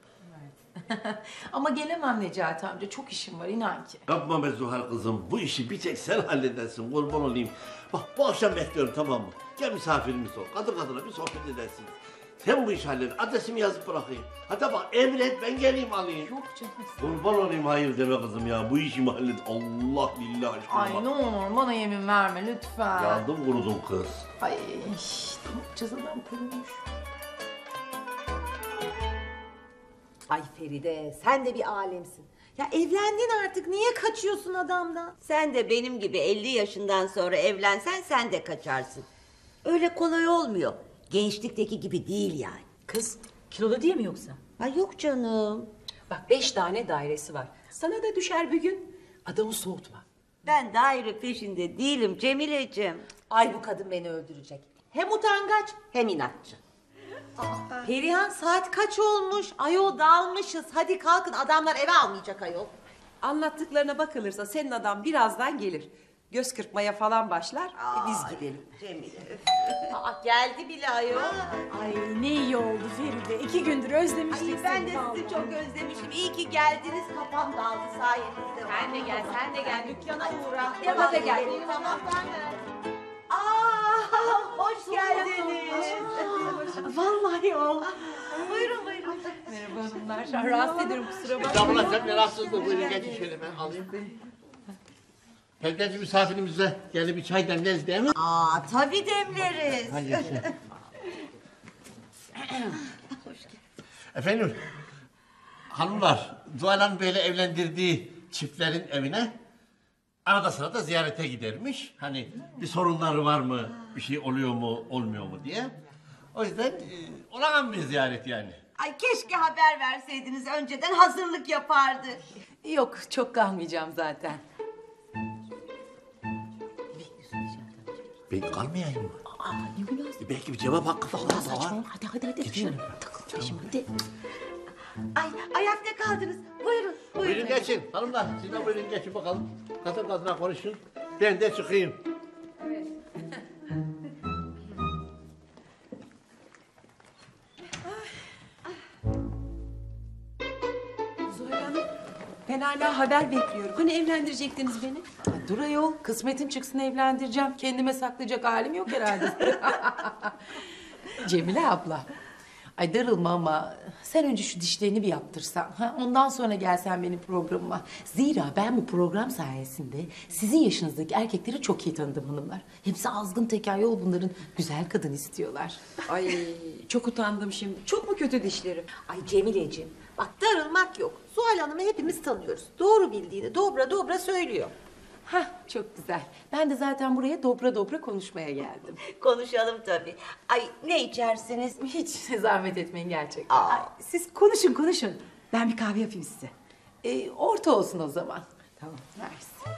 Ama gelemem Necati amca. Çok işim var inan ki. Yapma be Zuhal kızım. Bu işi bir tek sen halledersin kurban olayım. Bak bu akşam bekliyorum tamam mı? Gel misafirimiz ol. Kadın kadına bir sohbet edersiniz. Sen bu işi halledin. Adresimi yazıp bırakayım. Hatta bak emret ben geleyim alayım. Yok canım. Kurban olayım hayır deme kızım ya. Bu işi mi hallet? Allah billah aşkına. Ay ne olur bana yemin verme lütfen. Yandım kurudum kız. Ay ne yapacağız adam kurumuş. Ay Feride sen de bir alemsin. Ya evlendin artık, niye kaçıyorsun adamdan? Sen de benim gibi elli yaşından sonra evlensen sen de kaçarsın. Öyle kolay olmuyor. Gençlikteki gibi değil yani. Kız kilolu değil mi yoksa? Ay yok canım. Bak beş tane dairesi var. Sana da düşer bir gün. Adamı soğutma. Ben daire peşinde değilim Cemile'cim. Ay bu kadın beni öldürecek. Hem utangaç hem inatçı. Perihan saat kaç olmuş? Ayol dağılmışız. Hadi kalkın, adamlar eve almayacak ayol. Anlattıklarına bakılırsa senin adam birazdan gelir. Göz kırpmaya falan başlar. e, biz Ay, gidelim. Cemile. Aa, geldi bile ayol. Ay ne iyi oldu Feride. İki gündür özlemiştik Ay, ben seni de vallahi. sizi çok özlemişim. İyi ki geldiniz. Kafam dağıldı sayenizde. Sen de gel, sen de gel. Dükkana uğra. Bana da gel. Tamam ben de. Aa, hoş geldiniz. Vallahi o. Buyurun buyurun. Merhaba hanımlar. Rahatsız ediyorum kusura bakmayın. Estağfurullah, sen de rahatsızlık. Buyurun geçin şöyle, ben alayım. Pekmezci misafirimize gelip bir çay demleriz değil mi? Aa tabii demleriz. Hadi. Efendim, hanımlar, Zuhal Hanım böyle evlendirdiği çiftlerin evine arada sırada ziyarete gidermiş. Hani bir sorunları var mı, bir şey oluyor mu, olmuyor mu diye. O yüzden e, olağan bir ziyaret yani. Ay keşke haber verseydiniz, önceden hazırlık yapardı. Yok çok kalmayacağım zaten. Ben kalmayayım mı? Aa ne münasebet. Belki bir cevap hakkı falan da var. Saçmalama. Hadi hadi hadi. Geçelim. Takıl şimdi hadi. Ay ayakta kaldınız. Buyurun buyurun. Buyurun geçin hanımlar, siz de buyurun geçin bakalım. Kadın kadına konuşun, ben de çıkayım. Zuhal Hanım, ben hala haber bekliyorum. Hani evlendirecektiniz beni? Dur ayol, kısmetim çıksın evlendireceğim. Kendime saklayacak halim yok herhalde. Cemile abla. Ay darılma ama sen önce şu dişlerini bir yaptırsan. Ha? Ondan sonra gelsen benim programıma. Zira ben bu program sayesinde sizin yaşınızdaki erkekleri çok iyi tanıdım hanımlar. Hepsi azgın teker yol, bunların güzel kadın istiyorlar. Ay çok utandım şimdi. Çok mu kötü dişlerim? Ay Cemileciğim bak darılmak yok. Zuhal Hanım'ı hepimiz tanıyoruz. Doğru bildiğini dobra dobra söylüyor. Hah çok güzel. Ben de zaten buraya dobra dobra konuşmaya geldim. Konuşalım tabii. Ay ne içersiniz? Hiç zahmet etmeyin gerçekten. Aa. Ay, siz konuşun konuşun. Ben bir kahve yapayım size. Ee, orta olsun o zaman. Tamam versin.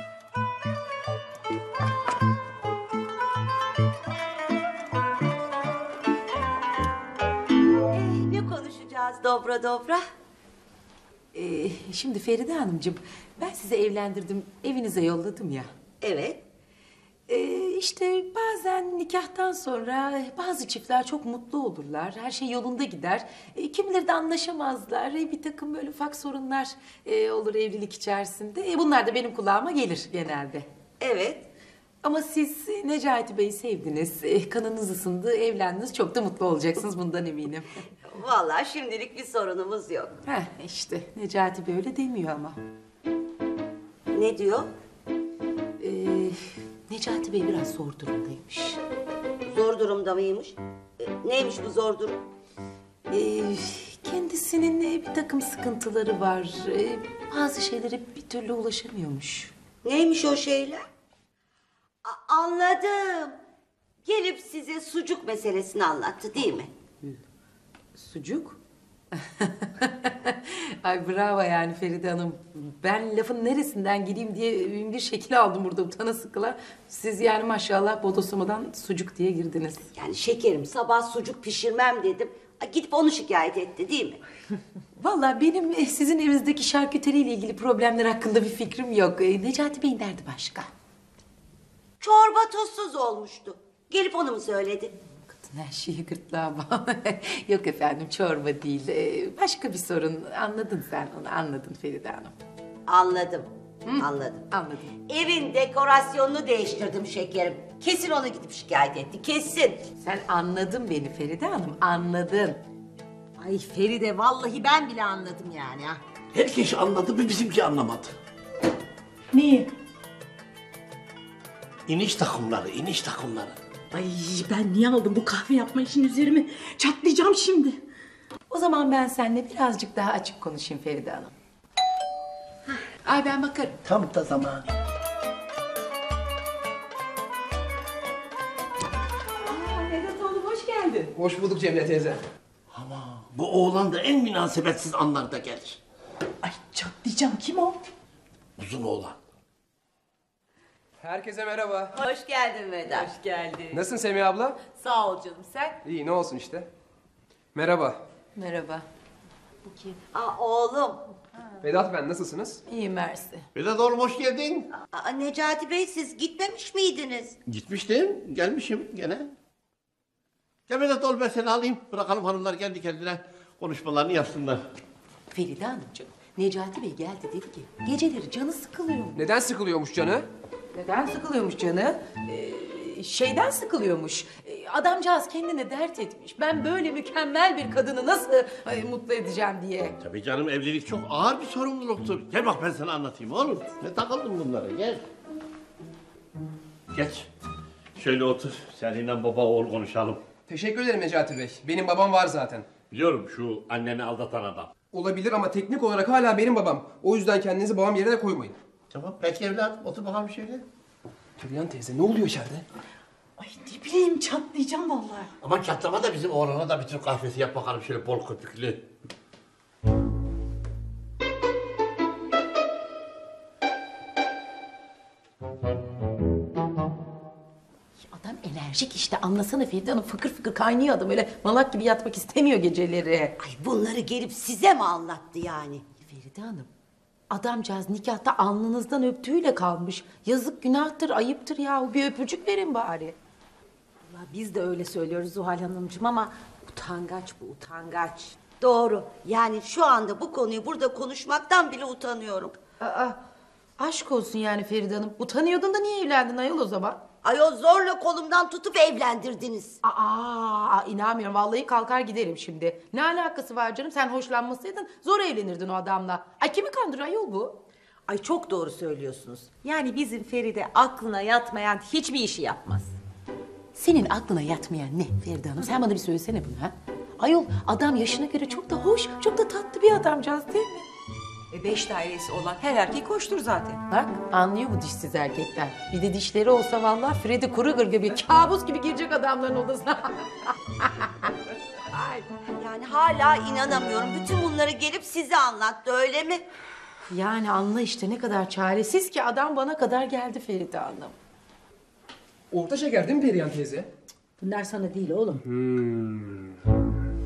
Ne konuşacağız dobra dobra? Ee, şimdi Feride Hanımcığım, ben sizi evlendirdim, evinize yolladım ya. Evet. Ee, işte bazen nikahtan sonra bazı çiftler çok mutlu olurlar. Her şey yolunda gider. E, kimileri de anlaşamazlar. E, bir takım böyle ufak sorunlar e, olur evlilik içerisinde. E, bunlar da benim kulağıma gelir genelde. Evet. Ama siz Necati Bey'i sevdiniz, e, kanınız ısındı, evlendiniz. Çok da mutlu olacaksınız, bundan eminim. Vallahi şimdilik bir sorunumuz yok. Heh, işte Necati Bey öyle demiyor ama. Ne diyor? Ee, Necati Bey biraz zor durumdaymış. Zor durumda mıymış? E, neymiş bu zor durum? Ee, kendisinin e, bir takım sıkıntıları var. Ee, bazı şeylere bir türlü ulaşamıyormuş. Neymiş o şeyler? A- anladım. Gelip size sucuk meselesini anlattı değil mi? Sucuk? Ay bravo yani Feride Hanım. Ben lafın neresinden gireyim diye bir şekil aldım burada utana sıkıla. Siz yani maşallah bodoslamadan sucuk diye girdiniz. Yani şekerim sabah sucuk pişirmem dedim. Ay, gidip onu şikayet etti değil mi? Vallahi benim e, sizin evinizdeki şarküteriyle ilgili problemler hakkında bir fikrim yok. E, Necati Bey'in derdi başka. Çorba tuzsuz olmuştu. Gelip onu mu söyledi? Her şeyi gırtlağa bağlı. Yok efendim çorba değil. Ee, başka bir sorun. Anladın sen onu, anladın Feride Hanım. Anladım. Anladım. Anladım. Evin dekorasyonunu değiştirdim şekerim. Kesin onu gidip şikayet etti. Kesin. Sen anladın beni Feride Hanım, anladın. Ay Feride vallahi ben bile anladım yani ha. Herkes anladı, bir bizimki anlamadı. Neyi? İniş takımları, iniş takımları. Ay ben niye aldım bu kahve yapma işini üzerime? Çatlayacağım şimdi. O zaman ben seninle birazcık daha açık konuşayım Feride Hanım. Ay ben bakarım. Tam da zaman. Vedat oğlum hoş geldin. Hoş bulduk Cemile teyze. Bu oğlan da en münasebetsiz anlarda gelir. Çatlayacağım, kim o? Uzun oğlan. Herkese merhaba. Hoş geldin Vedat. Hoş geldin. Nasılsın Semih abla? Sağ ol canım sen. İyi ne olsun işte. Merhaba. Merhaba. Aa, oğlum. Vedat ben nasılsınız? İyi mersi. Vedat oğlum hoş geldin. Aa, Necati Bey siz gitmemiş miydiniz? Gitmiştim, gelmişim gene. Gel Vedat oğlum ben seni alayım. Bırakalım hanımlar kendi kendine konuşmalarını yapsınlar. Feride Hanımcığım, Necati Bey geldi dedi ki geceleri canı sıkılıyor. Neden sıkılıyormuş canı? Neden sıkılıyormuş canı? Ee, şeyden sıkılıyormuş. Ee, adamcağız kendine dert etmiş. Ben böyle mükemmel bir kadını nasıl ay, mutlu edeceğim diye. Tabii canım evlilik çok ağır bir sorumluluktur. Gel bak ben sana anlatayım oğlum. Ne takıldın bunlara gel. Geç. Şöyle otur. Seninle baba oğul konuşalım. Teşekkür ederim Necati Bey. Benim babam var zaten. Biliyorum şu anneni aldatan adam. Olabilir ama teknik olarak hala benim babam. O yüzden kendinizi babam yerine koymayın. Tamam peki evladım otur bakalım şöyle. Perihan teyze ne oluyor içeride? Ay ne bileyim çatlayacağım vallahi. Aman çatlama da bizim oğlana da bir Türk kahvesi yap bakalım şöyle bol köpüklü. Adam enerjik işte anlasana Feride Hanım fıkır fıkır kaynıyor adam öyle malak gibi yatmak istemiyor geceleri. Ay bunları gelip size mi anlattı yani? Feride Hanım adamcağız nikahta alnınızdan öptüğüyle kalmış. Yazık günahtır ayıptır ya bir öpücük verin bari. Vallahi biz de öyle söylüyoruz Zuhal Hanımcığım ama utangaç bu utangaç. Doğru. Yani şu anda bu konuyu burada konuşmaktan bile utanıyorum. Aa, aşk olsun yani Feride Hanım. Utanıyordun da niye evlendin ayol o zaman? Ayol zorla kolumdan tutup evlendirdiniz. Aa, inanmıyorum vallahi kalkar giderim şimdi. Ne alakası var canım sen hoşlanmasaydın zor evlenirdin o adamla. Ay kimi kandırıyor ayol bu? Ay çok doğru söylüyorsunuz. Yani bizim Feride aklına yatmayan hiçbir işi yapmaz. Senin aklına yatmayan ne Feride Hanım? Sen bana bir söylesene bunu ha. Ayol adam yaşına göre çok da hoş, çok da tatlı bir adamcağız değil mi? E beş dairesi olan her erkek hoştur zaten. Bak anlıyor bu dişsiz erkekler. Bir de dişleri olsa vallahi Freddy Krueger gibi kabus gibi girecek adamların odasına. Ay. Yani hala inanamıyorum. Bütün bunları gelip size anlattı öyle mi? Yani anla işte ne kadar çaresiz ki adam bana kadar geldi Feride Hanım. Orta şeker değil mi Perihan teyze? Bunlar sana değil oğlum. Hmm.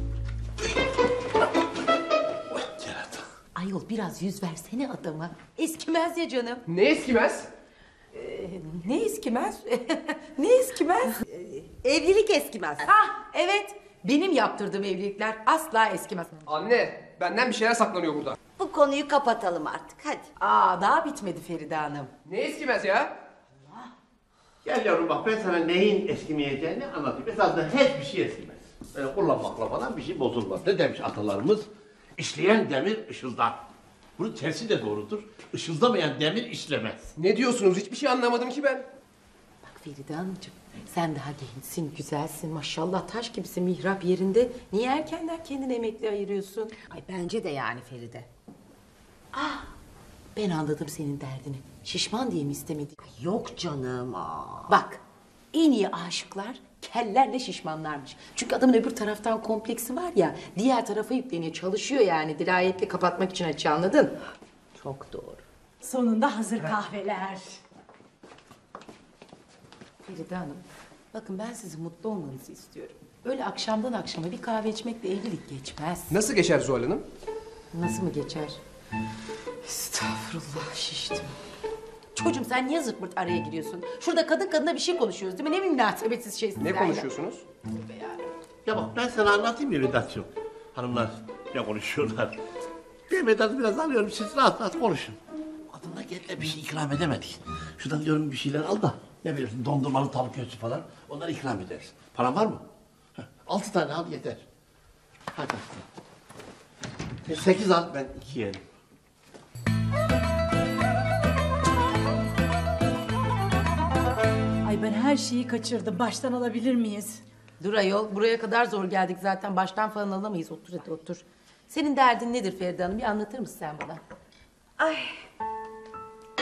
Ayol biraz yüz versene adama. Eskimez ya canım. Ne eskimez? Ee, ne eskimez? ne eskimez? Evlilik eskimez. Ha evet. Benim yaptırdığım evlilikler asla eskimez. Anne benden bir şeyler saklanıyor burada. Bu konuyu kapatalım artık hadi. Aa daha bitmedi Feride Hanım. Ne eskimez ya? Gel yavrum bak ben sana neyin eskimeyeceğini anlatayım. Esasında hiçbir şey eskimez. Böyle kullanmakla falan bir şey bozulmaz. Ne demiş atalarımız? İşleyen demir ışıldar. Bunun tersi de doğrudur. Işıldamayan demir işlemez. Ne diyorsunuz? Hiçbir şey anlamadım ki ben. Bak Feride Hanımcığım sen daha gençsin, güzelsin. Maşallah taş gibisin mihrap yerinde. Niye erkenden kendini emekli ayırıyorsun? Ay bence de yani Feride. Ah ben anladım senin derdini. Şişman diye mi istemedi? Yok canım. Aa. Bak en iyi aşıklar kellerle şişmanlarmış. Çünkü adamın öbür taraftan kompleksi var ya diğer tarafa yükleniyor çalışıyor yani dirayetle kapatmak için açı anladın? Çok doğru. Sonunda hazır kahveler. Feride Hanım bakın ben sizin mutlu olmanızı istiyorum. Öyle akşamdan akşama bir kahve içmekle evlilik geçmez. Nasıl geçer Zuhal Hanım? Nasıl mı geçer? Estağfurullah şiştim. Çocuğum sen niye zırt pırt araya giriyorsun? Şurada kadın kadına bir şey konuşuyoruz değil mi? Ne münasebetsiz şeysin Ne sen ya. konuşuyorsunuz? Ya bak ben sana anlatayım ya Vedat'cığım. Hanımlar ne konuşuyorlar. Ben Vedat'ı biraz alıyorum siz rahat rahat konuşun. Kadınla kendine bir şey ikram edemedik. Şuradan diyorum bir şeyler al da ne bilirsin dondurmalı tavuk göğsü falan onları ikram ederiz. Paran var mı? Heh, altı tane al yeter. Hadi. Sekiz al ben iki yerim. Ay ben her şeyi kaçırdım. Baştan alabilir miyiz? Dur ayol. Buraya kadar zor geldik zaten. Baştan falan alamayız. Otur hadi otur. Senin derdin nedir Feride Hanım? Bir anlatır mısın sen bana? Ay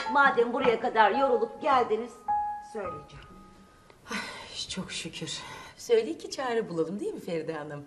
Madem buraya kadar yorulup geldiniz, söyleyeceğim. Çok şükür. Söyle ki çare bulalım değil mi Feride Hanım?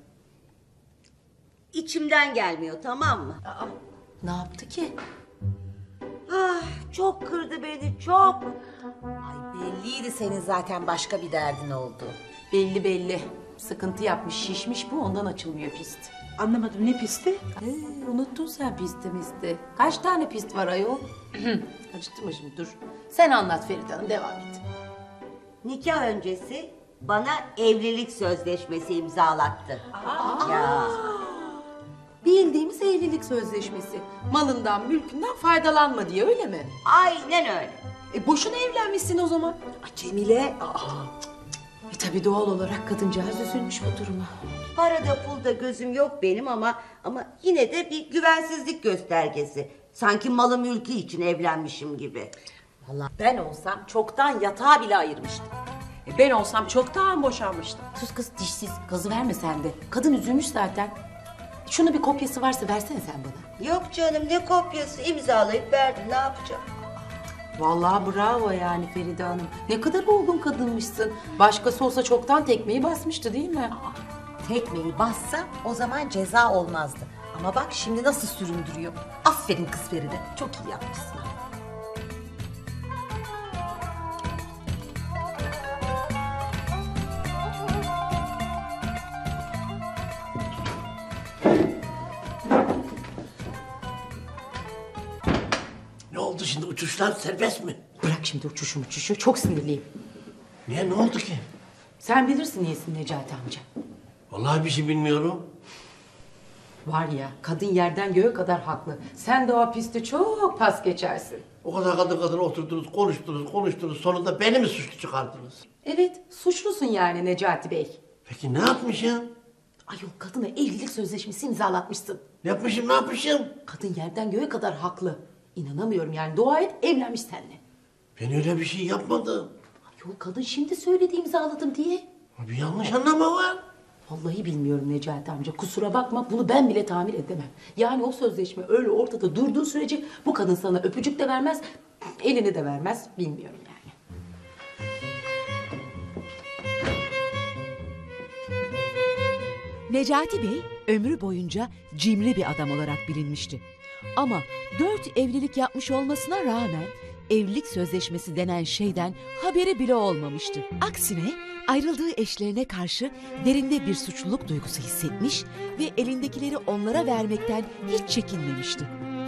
İçimden gelmiyor, tamam mı? Aa, ne yaptı ki? Ah, çok kırdı beni, çok. Belliydi senin zaten başka bir derdin oldu. Belli belli. Sıkıntı yapmış, şişmiş bu, ondan açılmıyor pist. Anlamadım, ne pisti? Ee, unuttun sen pisti misti. Kaç tane pist var ayol? Acıttırma şimdi, dur. Sen anlat Feride Hanım, devam et. Nikah öncesi bana evlilik sözleşmesi imzalattı. Aa. Ya. Bildiğimiz evlilik sözleşmesi. Malından, mülkünden faydalanma diye, öyle mi? Aynen öyle. E boşuna evlenmişsin o zaman. Ay Cemile. Aa. E tabii doğal olarak kadıncağız üzülmüş bu duruma. Parada pulda gözüm yok benim ama ama yine de bir güvensizlik göstergesi. Sanki malı mülkü için evlenmişim gibi. Vallahi ben olsam çoktan yatağa bile ayırmıştım. E ben olsam çoktan boşanmıştım. Sus kız, dişsiz. Gazı verme sen de. Kadın üzülmüş zaten. Şunu bir kopyası varsa versene sen bana. Yok canım, ne kopyası, imzalayıp verdim, ne yapacağım? Vallahi bravo yani Feride Hanım. Ne kadar olgun kadınmışsın. Başkası olsa çoktan tekmeyi basmıştı değil mi? Aa, tekmeyi bassa o zaman ceza olmazdı. Ama bak şimdi nasıl süründürüyor. Aferin kız Feride. Çok iyi yapmışsın. Ne oldu şimdi, uçuşlar serbest mi? Bırak şimdi uçuşu uçuşu. Çok sinirliyim. Niye, ne oldu ki? Sen bilirsin niyesin Necati amca. Vallahi bir şey bilmiyorum. Var ya, kadın yerden göğe kadar haklı. Sen de o pistte çok pas geçersin. O kadar kadın kadın oturdunuz, konuştunuz, konuştunuz. Sonunda beni mi suçlu çıkardınız? Evet, suçlusun yani Necati Bey. Peki ne yapmışım? Ayol, kadına evlilik sözleşmesi imzalatmışsın. Ne yapmışım, ne yapmışım? Kadın yerden göğe kadar haklı. İnanamıyorum yani, dua et evlenmiş seninle. Ben öyle bir şey yapmadım. Ayol, kadın şimdi söyledi imzaladım diye. Bir yanlış anlama var. Vallahi bilmiyorum Necati amca, kusura bakma, bunu ben bile tamir edemem. Yani o sözleşme öyle ortada durduğu sürece bu kadın sana öpücük de vermez, elini de vermez, bilmiyorum yani. Necati Bey ömrü boyunca cimri bir adam olarak bilinmişti. Ama dört evlilik yapmış olmasına rağmen evlilik sözleşmesi denen şeyden haberi bile olmamıştı. Aksine ayrıldığı eşlerine karşı derinde bir suçluluk duygusu hissetmiş ve elindekileri onlara vermekten hiç çekinmemişti.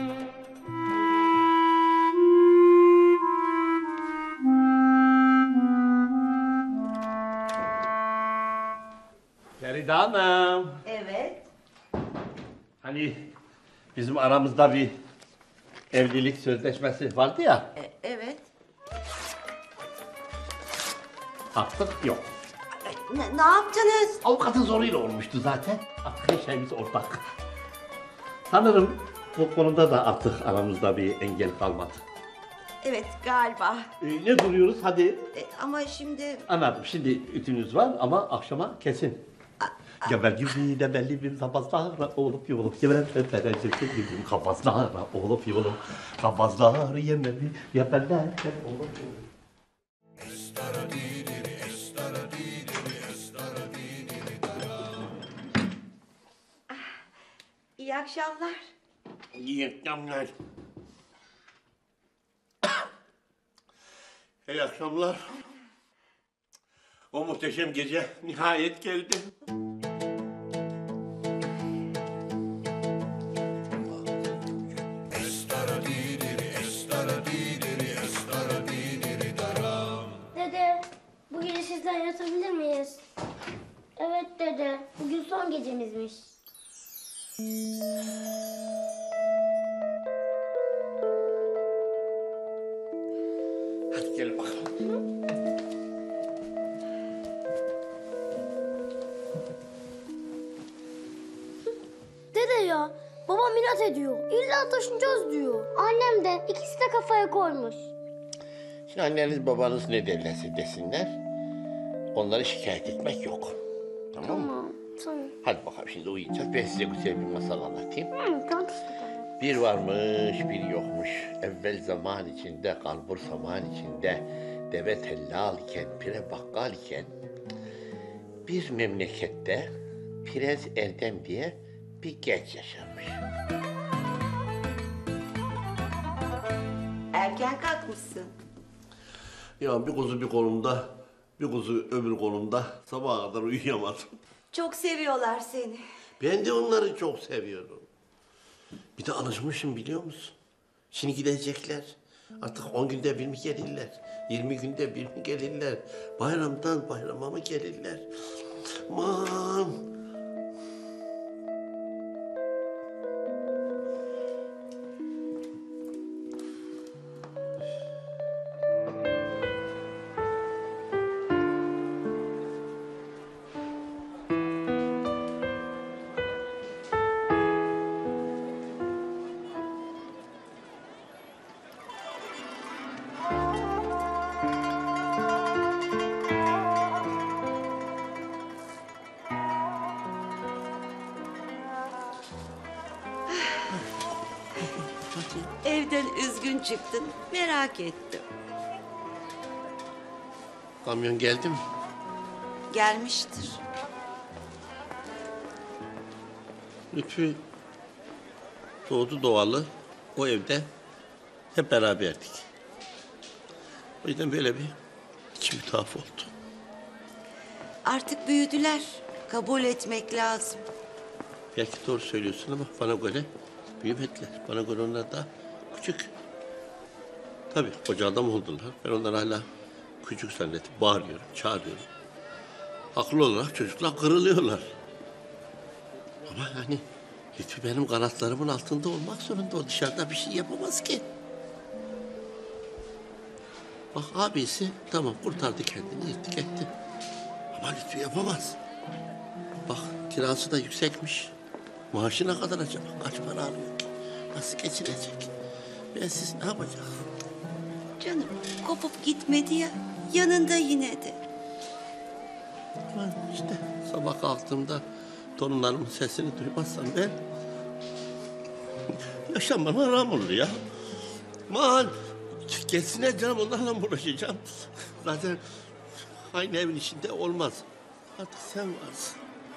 Feride Hanım. Evet. Hani bizim aramızda bir evlilik sözleşmesi vardı ya. E, evet. Artık yok. Ne, ne yaptınız? Avukatın zoruyla olmuştu zaten. Artık her şeyimiz ortak. Sanırım bu konuda da artık aramızda bir engel kalmadı. Evet, galiba. Ee, ne duruyoruz, hadi. E, ama şimdi... Anladım, şimdi ütünüz var ama akşama kesin. Geber gibi de belli bir kapazlara olup yolup geberem öperen çekil gibi kapazlara olup yolup kapazlar yememi geberler olup yolup. İyi akşamlar. İyi akşamlar. İyi akşamlar. O muhteşem gece nihayet geldi. Dede, bu gece sizden yatabilir miyiz? Evet dede, bugün son gecemizmiş. Hadi gel bakalım. Dede ya, babam inat ediyor. İlla taşınacağız diyor. Annem de, ikisi de kafaya koymuş. Şimdi anneniz babanız ne derlerse desinler, onları şikayet etmek yok. Tamam mı? Tamam, tamam. Hadi bakalım, şimdi uyuyacağız. Ben size güzel bir masal anlatayım. Hı, tamam. Bir varmış bir yokmuş. Evvel zaman içinde, kalbur zaman içinde, deve tellal iken, pire bakkal iken bir memlekette Prens Erdem diye bir genç yaşarmış. Erken kalkmışsın. Ya bir kuzu bir kolumda, bir kuzu öbür kolumda sabaha kadar uyuyamadım. Çok seviyorlar seni. Ben de onları çok seviyorum. Bir de alışmışım biliyor musun? Şimdi gidecekler. Artık on günde bir mi gelirler? Yirmi günde bir mi gelirler? Bayramdan bayrama mı gelirler? Aman! Evden üzgün çıktın, merak ettim. Kamyon geldi mi? Gelmiştir. Lütfü doğdu doğalı o evde hep beraberdik. O yüzden böyle bir içim bir tuhaf oldu. Artık büyüdüler. Kabul etmek lazım. Belki doğru söylüyorsun ama bana göre büyümediler. Bana göre onlar daha küçük. Tabii koca adam oldular. Ben onları hala küçük zannedip bağırıyorum, çağırıyorum. Haklı olarak çocuklar kırılıyorlar. Ama yani Lütfü benim kanatlarımın altında olmak zorunda. O dışarıda bir şey yapamaz ki. Bak abisi tamam kurtardı kendini, yırttık etti. Ama Lütfü yapamaz. Bak kirası da yüksekmiş. Maaşı ne kadar acaba? Kaç para alıyor ki? Nasıl geçirecek? Ben siz ne yapacağız? Canım kopup gitmedi ya. Yanında yine de. Ben işte sabah kalktığımda torunlarımın sesini duymazsam ben... yaşam bana haram olur ya. Aman gelsinler canım onlarla mı uğraşacağım? Zaten aynı evin içinde olmaz. Artık sen varsın.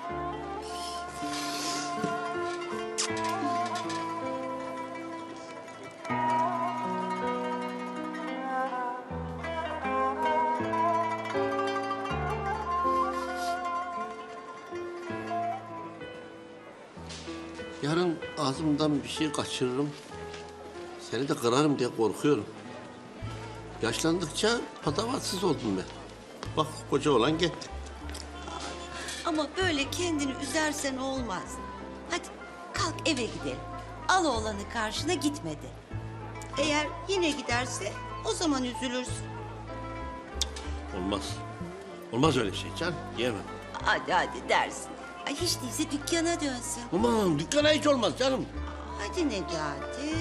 Yarın ağzımdan bir şey kaçırırım. Seni de kırarım diye korkuyorum. Yaşlandıkça patavatsız oldum ben. Bak koca olan gitti. Ama böyle kendini üzersen olmaz. Hadi kalk eve gidelim. Al oğlanı karşına gitmedi. Eğer yine giderse o zaman üzülürsün. Olmaz. Olmaz öyle şey can. Yiyemem. Hadi hadi dersin. Ay hiç değilse dükkana dönsün. Aman dükkana hiç olmaz canım. Hadi Necati.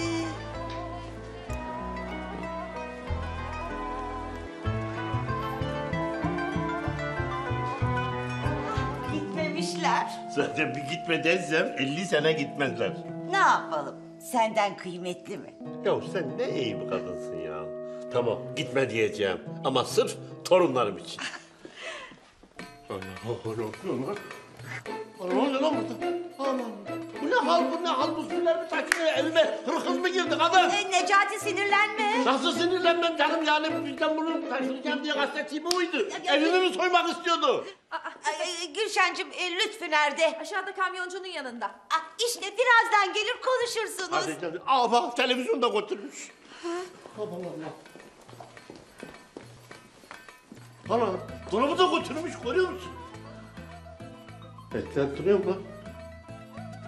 Gitmemişler. Zaten bir gitme dersem elli sene gitmezler. Ne yapalım? Senden kıymetli mi? Ya sen ne iyi bir kadınsın ya. Tamam gitme diyeceğim ama sırf torunlarım için. Allah Allah Allah. Ne oluyor lan burada? Aman. Bu ne hal bu ne hal bu sürüler mi taşıyor evime? Hırkız mı girdi kadın? E, Necati sinirlenme. Nasıl sinirlenmem canım yani bizden bunu taşıyacağım diye gazeteci mi uydu? Evimi mi soymak istiyordu? Ay, Gülşen'cim e, Lütfü nerede? Aşağıda kamyoncunun yanında. Ah, işte birazdan gelir konuşursunuz. Hadi canım. Aa bak televizyonda götürmüş. Aman Allah. Ana dolabı da götürmüş görüyor musun? Bekler duruyor mu lan?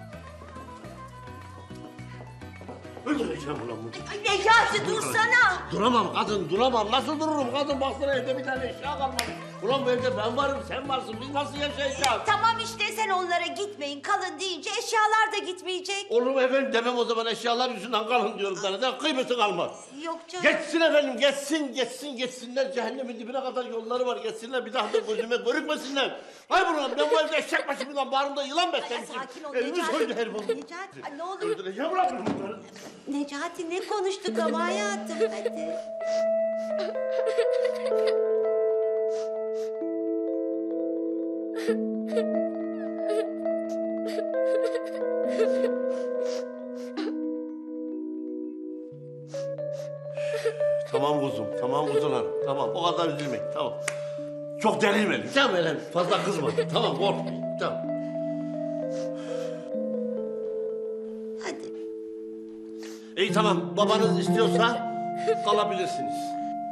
Öldüreceğim ulan bunu. Ay, Necati dursana. Dur duramam kadın, duramam. Nasıl dururum kadın? Baksana evde bir tane eşya kalmadı. Ulan bu evde ben varım, sen varsın. Biz nasıl yaşayacağız? Tamam işte sen onlara gitmeyin kalın deyince eşyalar da gitmeyecek. Olur mu efendim? Demem o zaman eşyalar yüzünden kalın diyorum sana. Da kıymeti kalmaz. Yok canım. Geçsin efendim, geçsin, geçsin, geçsinler. Cehennemin dibine kadar yolları var. Geçsinler, bir daha da gözüme görükmesinler. Hay buradan, ben bu evde eşek başımdan bağrımda yılan beslemişim. Sakin ol Evimi Necati. soydu her bu. Necati, ay ne olur. Öldüreceğim ulan bunları. Necati ne konuştuk ama hayatım hadi. Tamam kuzum, tamam kuzular. Tamam, o kadar üzülmeyin, tamam. Çok gerilmedim, tamam efendim. Fazla kızmadım, tamam korkmayın, tamam. Hadi. İyi tamam, babanız istiyorsa kalabilirsiniz.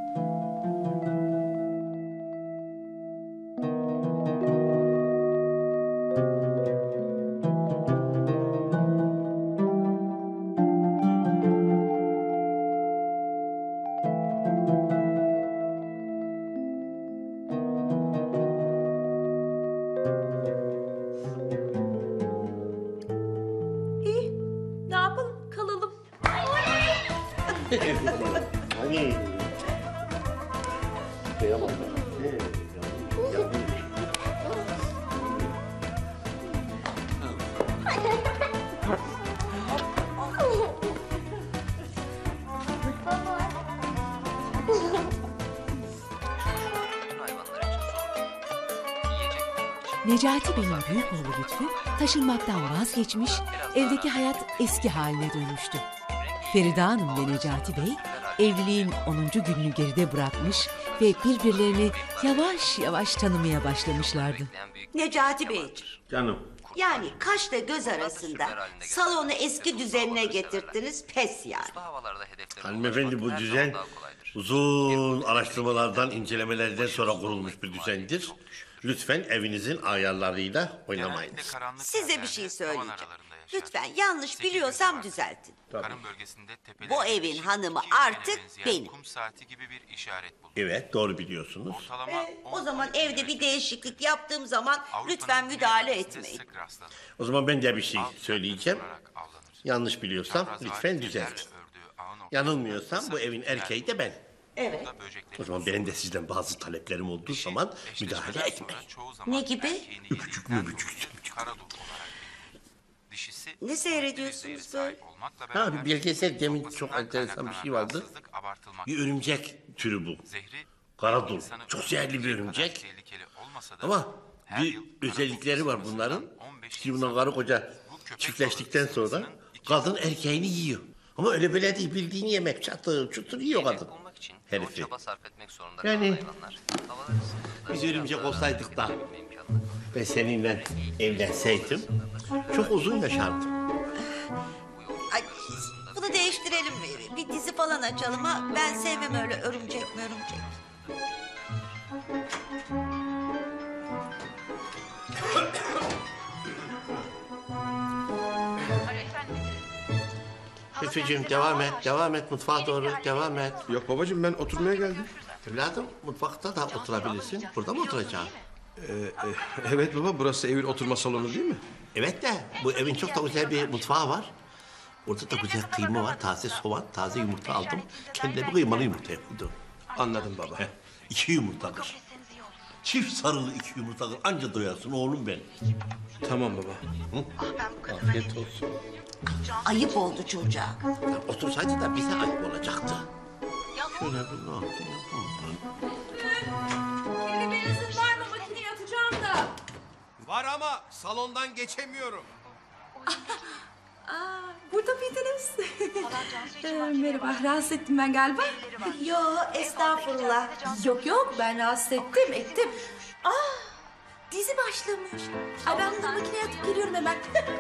Ne yapalım? Kalalım. Hani? Kıyamam ben. Necati Bey'in büyük oğlu Lütfü taşınmaktan vazgeçmiş, evdeki hayat eski haline dönmüştü. Feride Hanım ve Necati Bey evliliğin onuncu gününü geride bırakmış ve birbirlerini yavaş yavaş tanımaya başlamışlardı. Necati Beyciğim. Canım. Yani kaşla göz arasında salonu eski düzenine getirttiniz pes yani. Hanımefendi bu düzen uzun araştırmalardan, incelemelerden sonra kurulmuş bir düzendir. Lütfen evinizin ayarlarıyla oynamayınız. Size bir şey söyleyeceğim. Lütfen yanlış biliyorsam düzeltin. Bu evin hanımı artık benim. Evet, doğru biliyorsunuz. Ee, o zaman evde bir değişiklik yaptığım zaman lütfen müdahale etmeyin. O zaman ben de bir şey söyleyeceğim. Yanlış biliyorsam lütfen düzeltin. Yanılmıyorsam bu evin erkeği de ben. Evet. O zaman benim de sizden bazı taleplerim olduğu zaman müdahale etmeyin. Ne gibi? Öpücük mü öpücük? Ne seyrediyorsunuz böyle? Ha bir belgesel demin çok enteresan bir şey vardı. Bir örümcek türü bu. Karadul. Çok zehirli bir örümcek. Ama bir özellikleri var bunların. Şimdi bunlar karı koca çiftleştikten sonra kadın erkeğini yiyor. Ama öyle böyle değil, bildiğin yemek çatır çutur yiyor kadın. Herifi. Yani biz örümcek olsaydık da ve seninle evlenseydim çok uzun yaşardım. Ay, bunu değiştirelim. Bir dizi falan açalım ha. Ben sevmem öyle örümcek mi örümcek. Lütfücüğüm devam et, devam et mutfağa doğru, devam et. Yok babacığım ben oturmaya geldim. Evladım mutfakta da oturabilirsin. Burada mı oturacaksın? Ee, e, evet baba burası evin oturma salonu değil mi? Evet de bu evin çok da güzel bir mutfağı var. Orada da güzel kıyma var, taze soğan, taze yumurta aldım. Kendime kıymalı yumurtaya koydum. Anladım baba. Heh, iki yumurtadır. Çift sarılı iki yumurtadır. Anca doyarsın oğlum benim. Tamam baba. Hı? Afiyet olsun. Ayıp oldu çocuğa. Ya, otursaydı da bize ayıp olacaktı. Şöyle bir ne yapayım? Şimdi bir izin var mı? Makineye atacağım da. Var ama salondan geçemiyorum. Aa, burada mıydınız? Ee, merhaba, rahatsız ettim ben galiba. Yo, estağfurullah. Yok yok, ben rahatsız ettim, ettim. Aa, dizi başlamış. Ay ben bunu makineye atıp geliyorum hemen.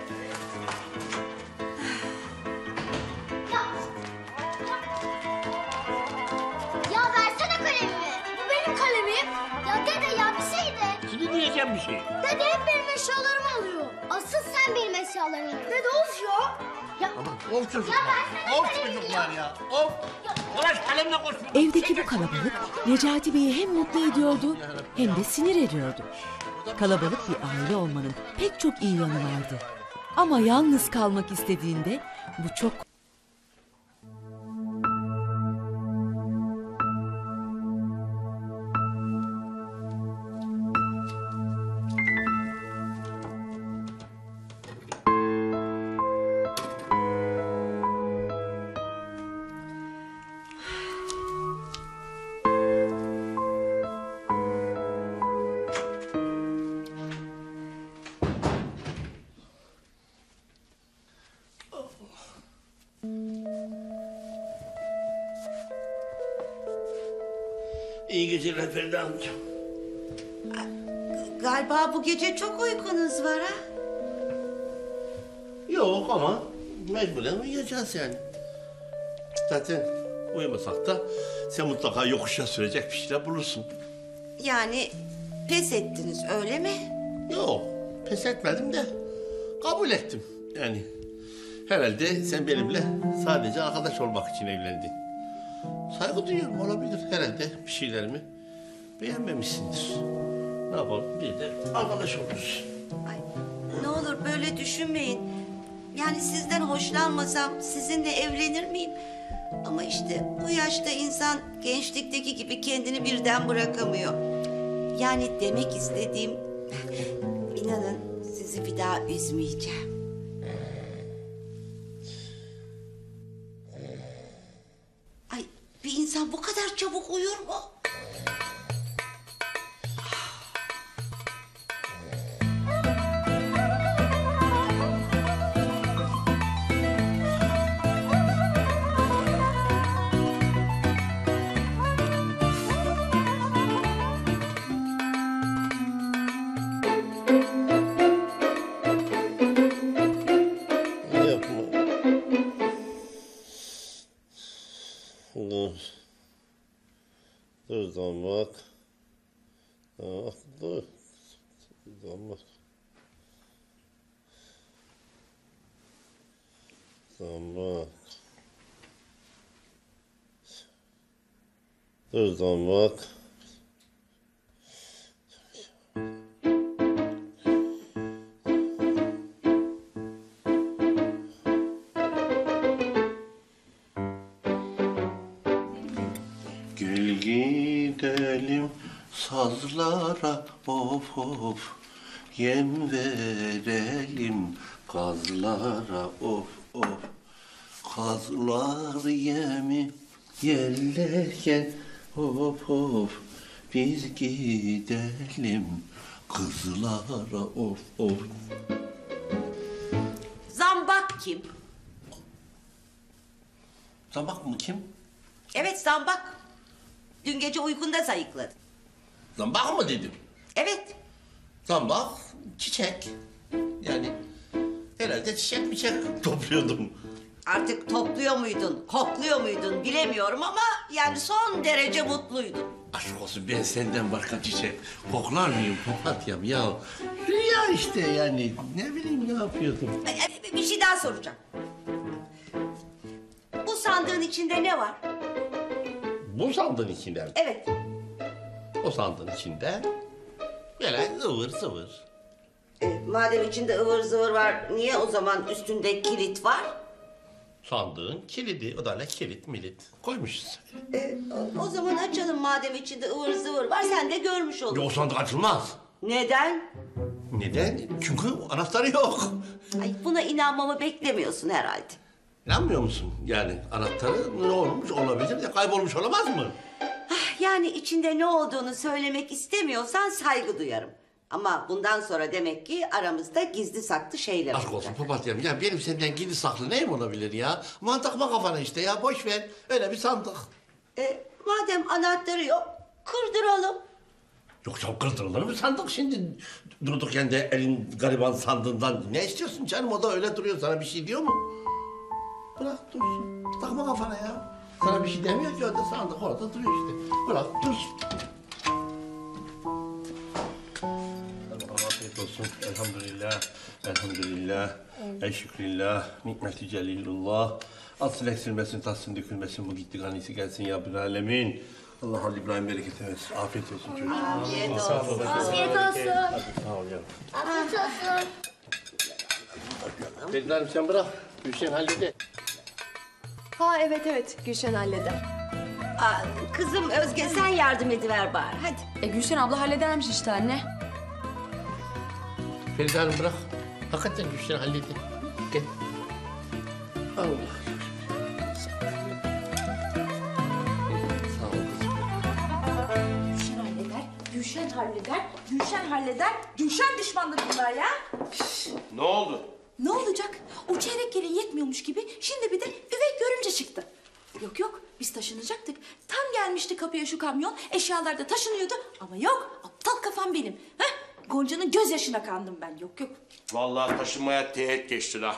Ya versene kalemimi. Bu benim kalemim. Ya dede ya bir şey de. Şimdi diyeceğim bir şey. Dede hep benim eşyalarımı alıyor. Asıl Asıl sen benim eşyalarımı. Dede of ya. Ya, Aman of çocuklar. Of çocuklar ya. Of. Uğraş kalemle koş. Evdeki bu kalabalık Necati Bey'i hem mutlu ediyordu hem de sinir ediyordu. Kalabalık bir aile olmanın pek çok iyi yanı vardı. Ama yalnız kalmak istediğinde bu çok... İyi geceler Feride Hanımcığım. Galiba bu gece çok uykunuz var ha? Yok ama mecburen uyuyacağız yani. Zaten uyumasak da sen mutlaka yokuşa sürecek bir şeyler bulursun. Yani pes ettiniz öyle mi? Yok, pes etmedim de kabul ettim. Yani herhalde sen benimle sadece arkadaş olmak için evlendin. Saygı duyuyorum, olabilir herhalde bir şeylerimi beğenmemişsindir. Ne yapalım, bir de arkadaş oluruz. Ne olur böyle düşünmeyin. Yani sizden hoşlanmasam sizinle evlenir miyim? Ama işte bu yaşta insan gençlikteki gibi kendini birden bırakamıyor. Yani demek istediğim, inanın sizi bir daha üzmeyeceğim. Ay, bir insan bu kadar çabuk uyur mu? Dur. Dur damat. Ah, dur. Damat. Damat. Dur damat. Gül gidelim sazlara of of, yem verelim kazlara of of. Kazlar yemi yerlerken of of, biz gidelim kızlara of of. Zambak kim? Zambak mı kim? Evet zambak. Dün gece uykunda sayıkladı. Zambak mı dedim? Evet. Zambak çiçek. Yani herhalde çiçek çiçek topluyordum. Artık topluyor muydun, kokluyor muydun bilemiyorum ama yani son derece mutluydun. Aşk olsun ben senden başka çiçek koklar mıyım papatyam ya? Rüya işte yani ne bileyim ne yapıyordum. Bir şey daha soracağım. Bu sandığın içinde ne var? Bu sandığın içinde mi? Evet. O sandığın içinde böyle zıvır zıvır. E, madem içinde ıvır zıvır var, niye o zaman üstünde kilit var? Sandığın kilidi, o da ne kilit milit koymuşuz. E, o, o zaman açalım madem içinde ıvır zıvır var, sen de görmüş olursun. Ya o sandık açılmaz. Neden? Neden? Çünkü anahtarı yok. Ay, buna inanmamı beklemiyorsun herhalde. İnanmıyor musun? Yani anahtarı ne olmuş olabilir de kaybolmuş olamaz mı? Ah, yani içinde ne olduğunu söylemek istemiyorsan saygı duyarım. Ama bundan sonra demek ki aramızda gizli saklı şeyler Aşk olacak. olsun papatyam ya benim senden gizli saklı neyim olabilir ya? Aman takma kafana işte ya boş ver. Öyle bir sandık. E, madem anahtarı yok kırdıralım. Yok canım kırdırılır mı sandık şimdi? Durduk yerde elin gariban sandığından ne istiyorsun canım? O da öyle duruyor sana bir şey diyor mu? Bırak dursun. Takma kafana ya. Sana bir şey demiyor ki orada sandık orada duruyor işte. Bırak dursun. Afiyet olsun. Elhamdülillah. Elhamdülillah. Elhamdülillah. Eşşükrülillah. Nikmeti celilullah. Asıl eksilmesin, tatsın, dökülmesin. Bu gitti ganisi gelsin ya bir alemin. Allah Halil İbrahim bereket versin. Afiyet olsun çocuğum. Afiyet olsun. Afiyet olsun. Hadi sağ ol yavrum. Afiyet olsun. Feride Hanım sen bırak. Gülşen halleder. Ha evet evet Gülşen halleder. Aa, kızım Özge sen yardım ediver bari hadi. E Gülşen abla halledermiş işte anne. Feride Hanım bırak. Hakikaten Gülşen halleder. Gel. Allah. Gülşen halleder, Gülşen halleder, Gülşen halleder. Gülşen düşmanları bunlar ya. Ne oldu? Ne olacak? O çeyrek gelin yetmiyormuş gibi şimdi bir de üvey görümce çıktı. Yok yok biz taşınacaktık. Tam gelmişti kapıya şu kamyon. Eşyalar da taşınıyordu ama yok aptal kafam benim. Heh, Gonca'nın gözyaşına kandım ben. Yok yok. Vallahi taşınmaya teğet geçtiler.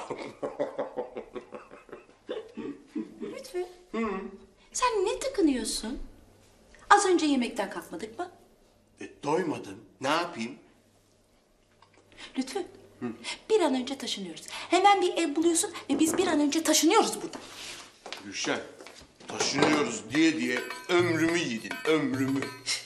Lütfü. Sen ne tıkınıyorsun? Az önce yemekten kalkmadık mı? E, doymadım. Ne yapayım? Lütfü. Bir an önce taşınıyoruz. Hemen bir ev buluyorsun ve biz bir an önce taşınıyoruz buradan. Gülşen, taşınıyoruz diye diye ömrümü yedin, ömrümü.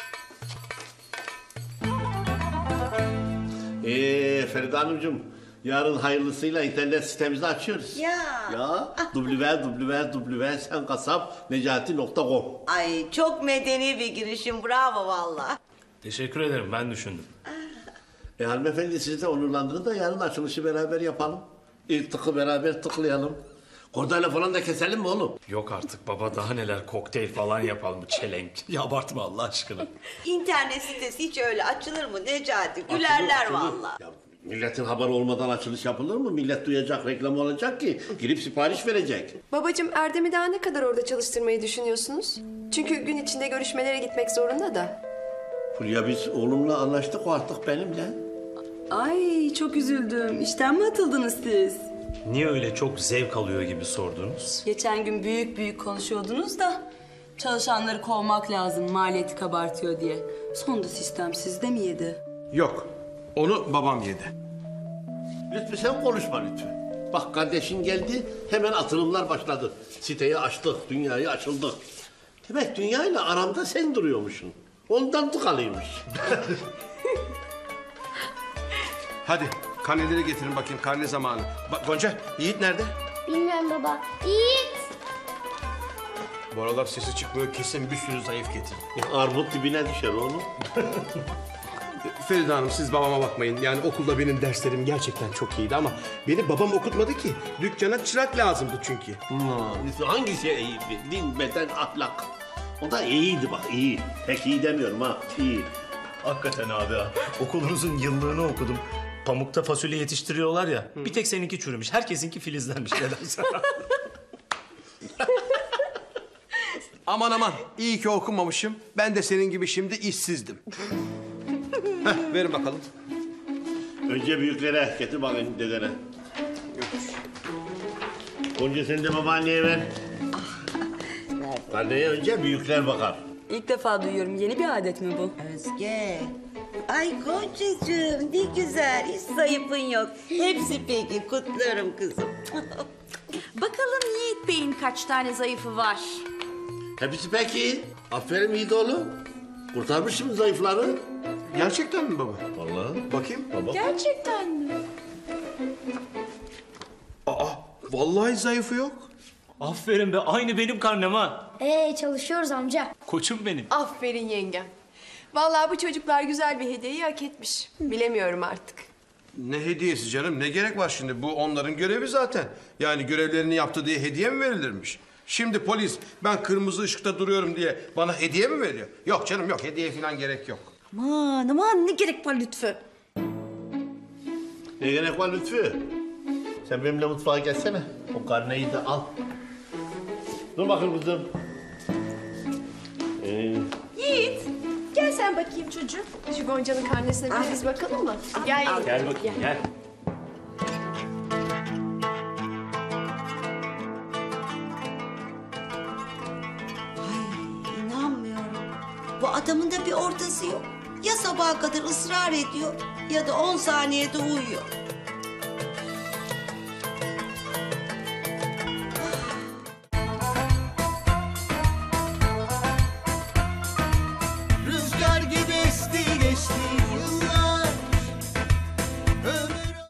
Ee Feride Hanımcığım, yarın hayırlısıyla internet sitemizi açıyoruz. Ya. Ya, w w w nokta sen kasap necati nokta com. Ay çok medeni bir girişim bravo vallahi. Teşekkür ederim, ben düşündüm. E hanımefendi siz de onurlandırın da yarın açılışı beraber yapalım. İlk tıkı beraber tıklayalım. Kordayla falan da keselim mi oğlum? Yok artık baba, daha neler, kokteyl falan yapalım, çelenk. Ya abartma Allah aşkına. İnternet sitesi hiç öyle açılır mı Necati? Gülerler Açılır, açılır. vallahi. Ya, milletin haberi olmadan açılış yapılır mı? Millet duyacak, reklam olacak ki girip sipariş verecek. Babacığım Erdem'i daha ne kadar orada çalıştırmayı düşünüyorsunuz? Çünkü gün içinde görüşmelere gitmek zorunda da. Fulya biz oğlumla anlaştık, o artık benimle. Ay çok üzüldüm. İşten mi atıldınız siz? Niye öyle çok zevk alıyor gibi sordunuz? Geçen gün büyük büyük konuşuyordunuz da çalışanları kovmak lazım maliyeti kabartıyor diye. Sonunda sistem sizde mi yedi? Yok, onu babam yedi. Lütfü sen konuşma Lütfü. Bak kardeşin geldi, hemen atılımlar başladı. Siteyi açtık, dünyayı açıldık. Demek dünyayla aramda sen duruyormuşsun. Ondan tıkalıymış. Hadi karneleri getirin bakayım, karne zamanı. Bak Gonca, Yiğit nerede? Bilmiyorum baba. Yiğit. Bu aralar sesi çıkmıyor, kesin bir sürü zayıf getir. Armut dibine düşer oğlum. Feride Hanım siz babama bakmayın. Yani okulda benim derslerim gerçekten çok iyiydi ama beni babam okutmadı ki. Dükkana çırak lazımdı çünkü. Hmm, hangisi iyiydi? Din, beden, ahlak. O da iyiydi bak, iyi. Pek iyi demiyorum ha, iyi. Hakikaten abi ha. Okulunuzun yıllığını okudum. Pamukta fasulye yetiştiriyorlar ya. Hı. Bir tek seninki çürümüş. Herkesinki filizlenmiş nedense. Aman aman, iyi ki okumamışım. Ben de senin gibi şimdi işsizdim. Heh, verin bakalım. Önce büyüklere, getir bakayım dedene. Gonca sen de babaanneye ver. Karneye önce büyükler bakar. İlk defa duyuyorum. Yeni bir adet mi bu? Özge. Ay Goncacığım ne güzel, hiç zayıfın yok. Hepsi peki, kutlarım kızım. Bakalım Yiğit Bey'in kaç tane zayıfı var? Hepsi peki. Aferin Yiğit oğlum. Kurtarmışım zayıfları. Gerçekten mi baba? Vallahi. Bakayım. Baba. Gerçekten mi? Aa, vallahi zayıfı yok. Aferin be, aynı benim karnem ha. Ee çalışıyoruz amca. Koçum benim. Aferin yengem. Vallahi bu çocuklar güzel bir hediyeyi hak etmiş. Bilemiyorum artık. Ne hediyesi canım? Ne gerek var şimdi? Bu onların görevi zaten. Yani görevlerini yaptı diye hediye mi verilirmiş? Şimdi polis ben kırmızı ışıkta duruyorum diye bana hediye mi veriyor? Yok canım yok, hediye falan gerek yok. Aman aman ne gerek var Lütfü? Ne gerek var Lütfü? Sen benimle mutfağa gelsene. O karneyi de al. Dur bakayım kızım. Ee, Yiğit, gel sen bakayım çocuğum. Şu Gonca'nın karnesine bir de biz bakalım mı? Gel yengem. Gel bakayım gel. İnanmıyorum. Bu adamın da bir ortası yok. Ya sabaha kadar ısrar ediyor ya da on saniyede uyuyor.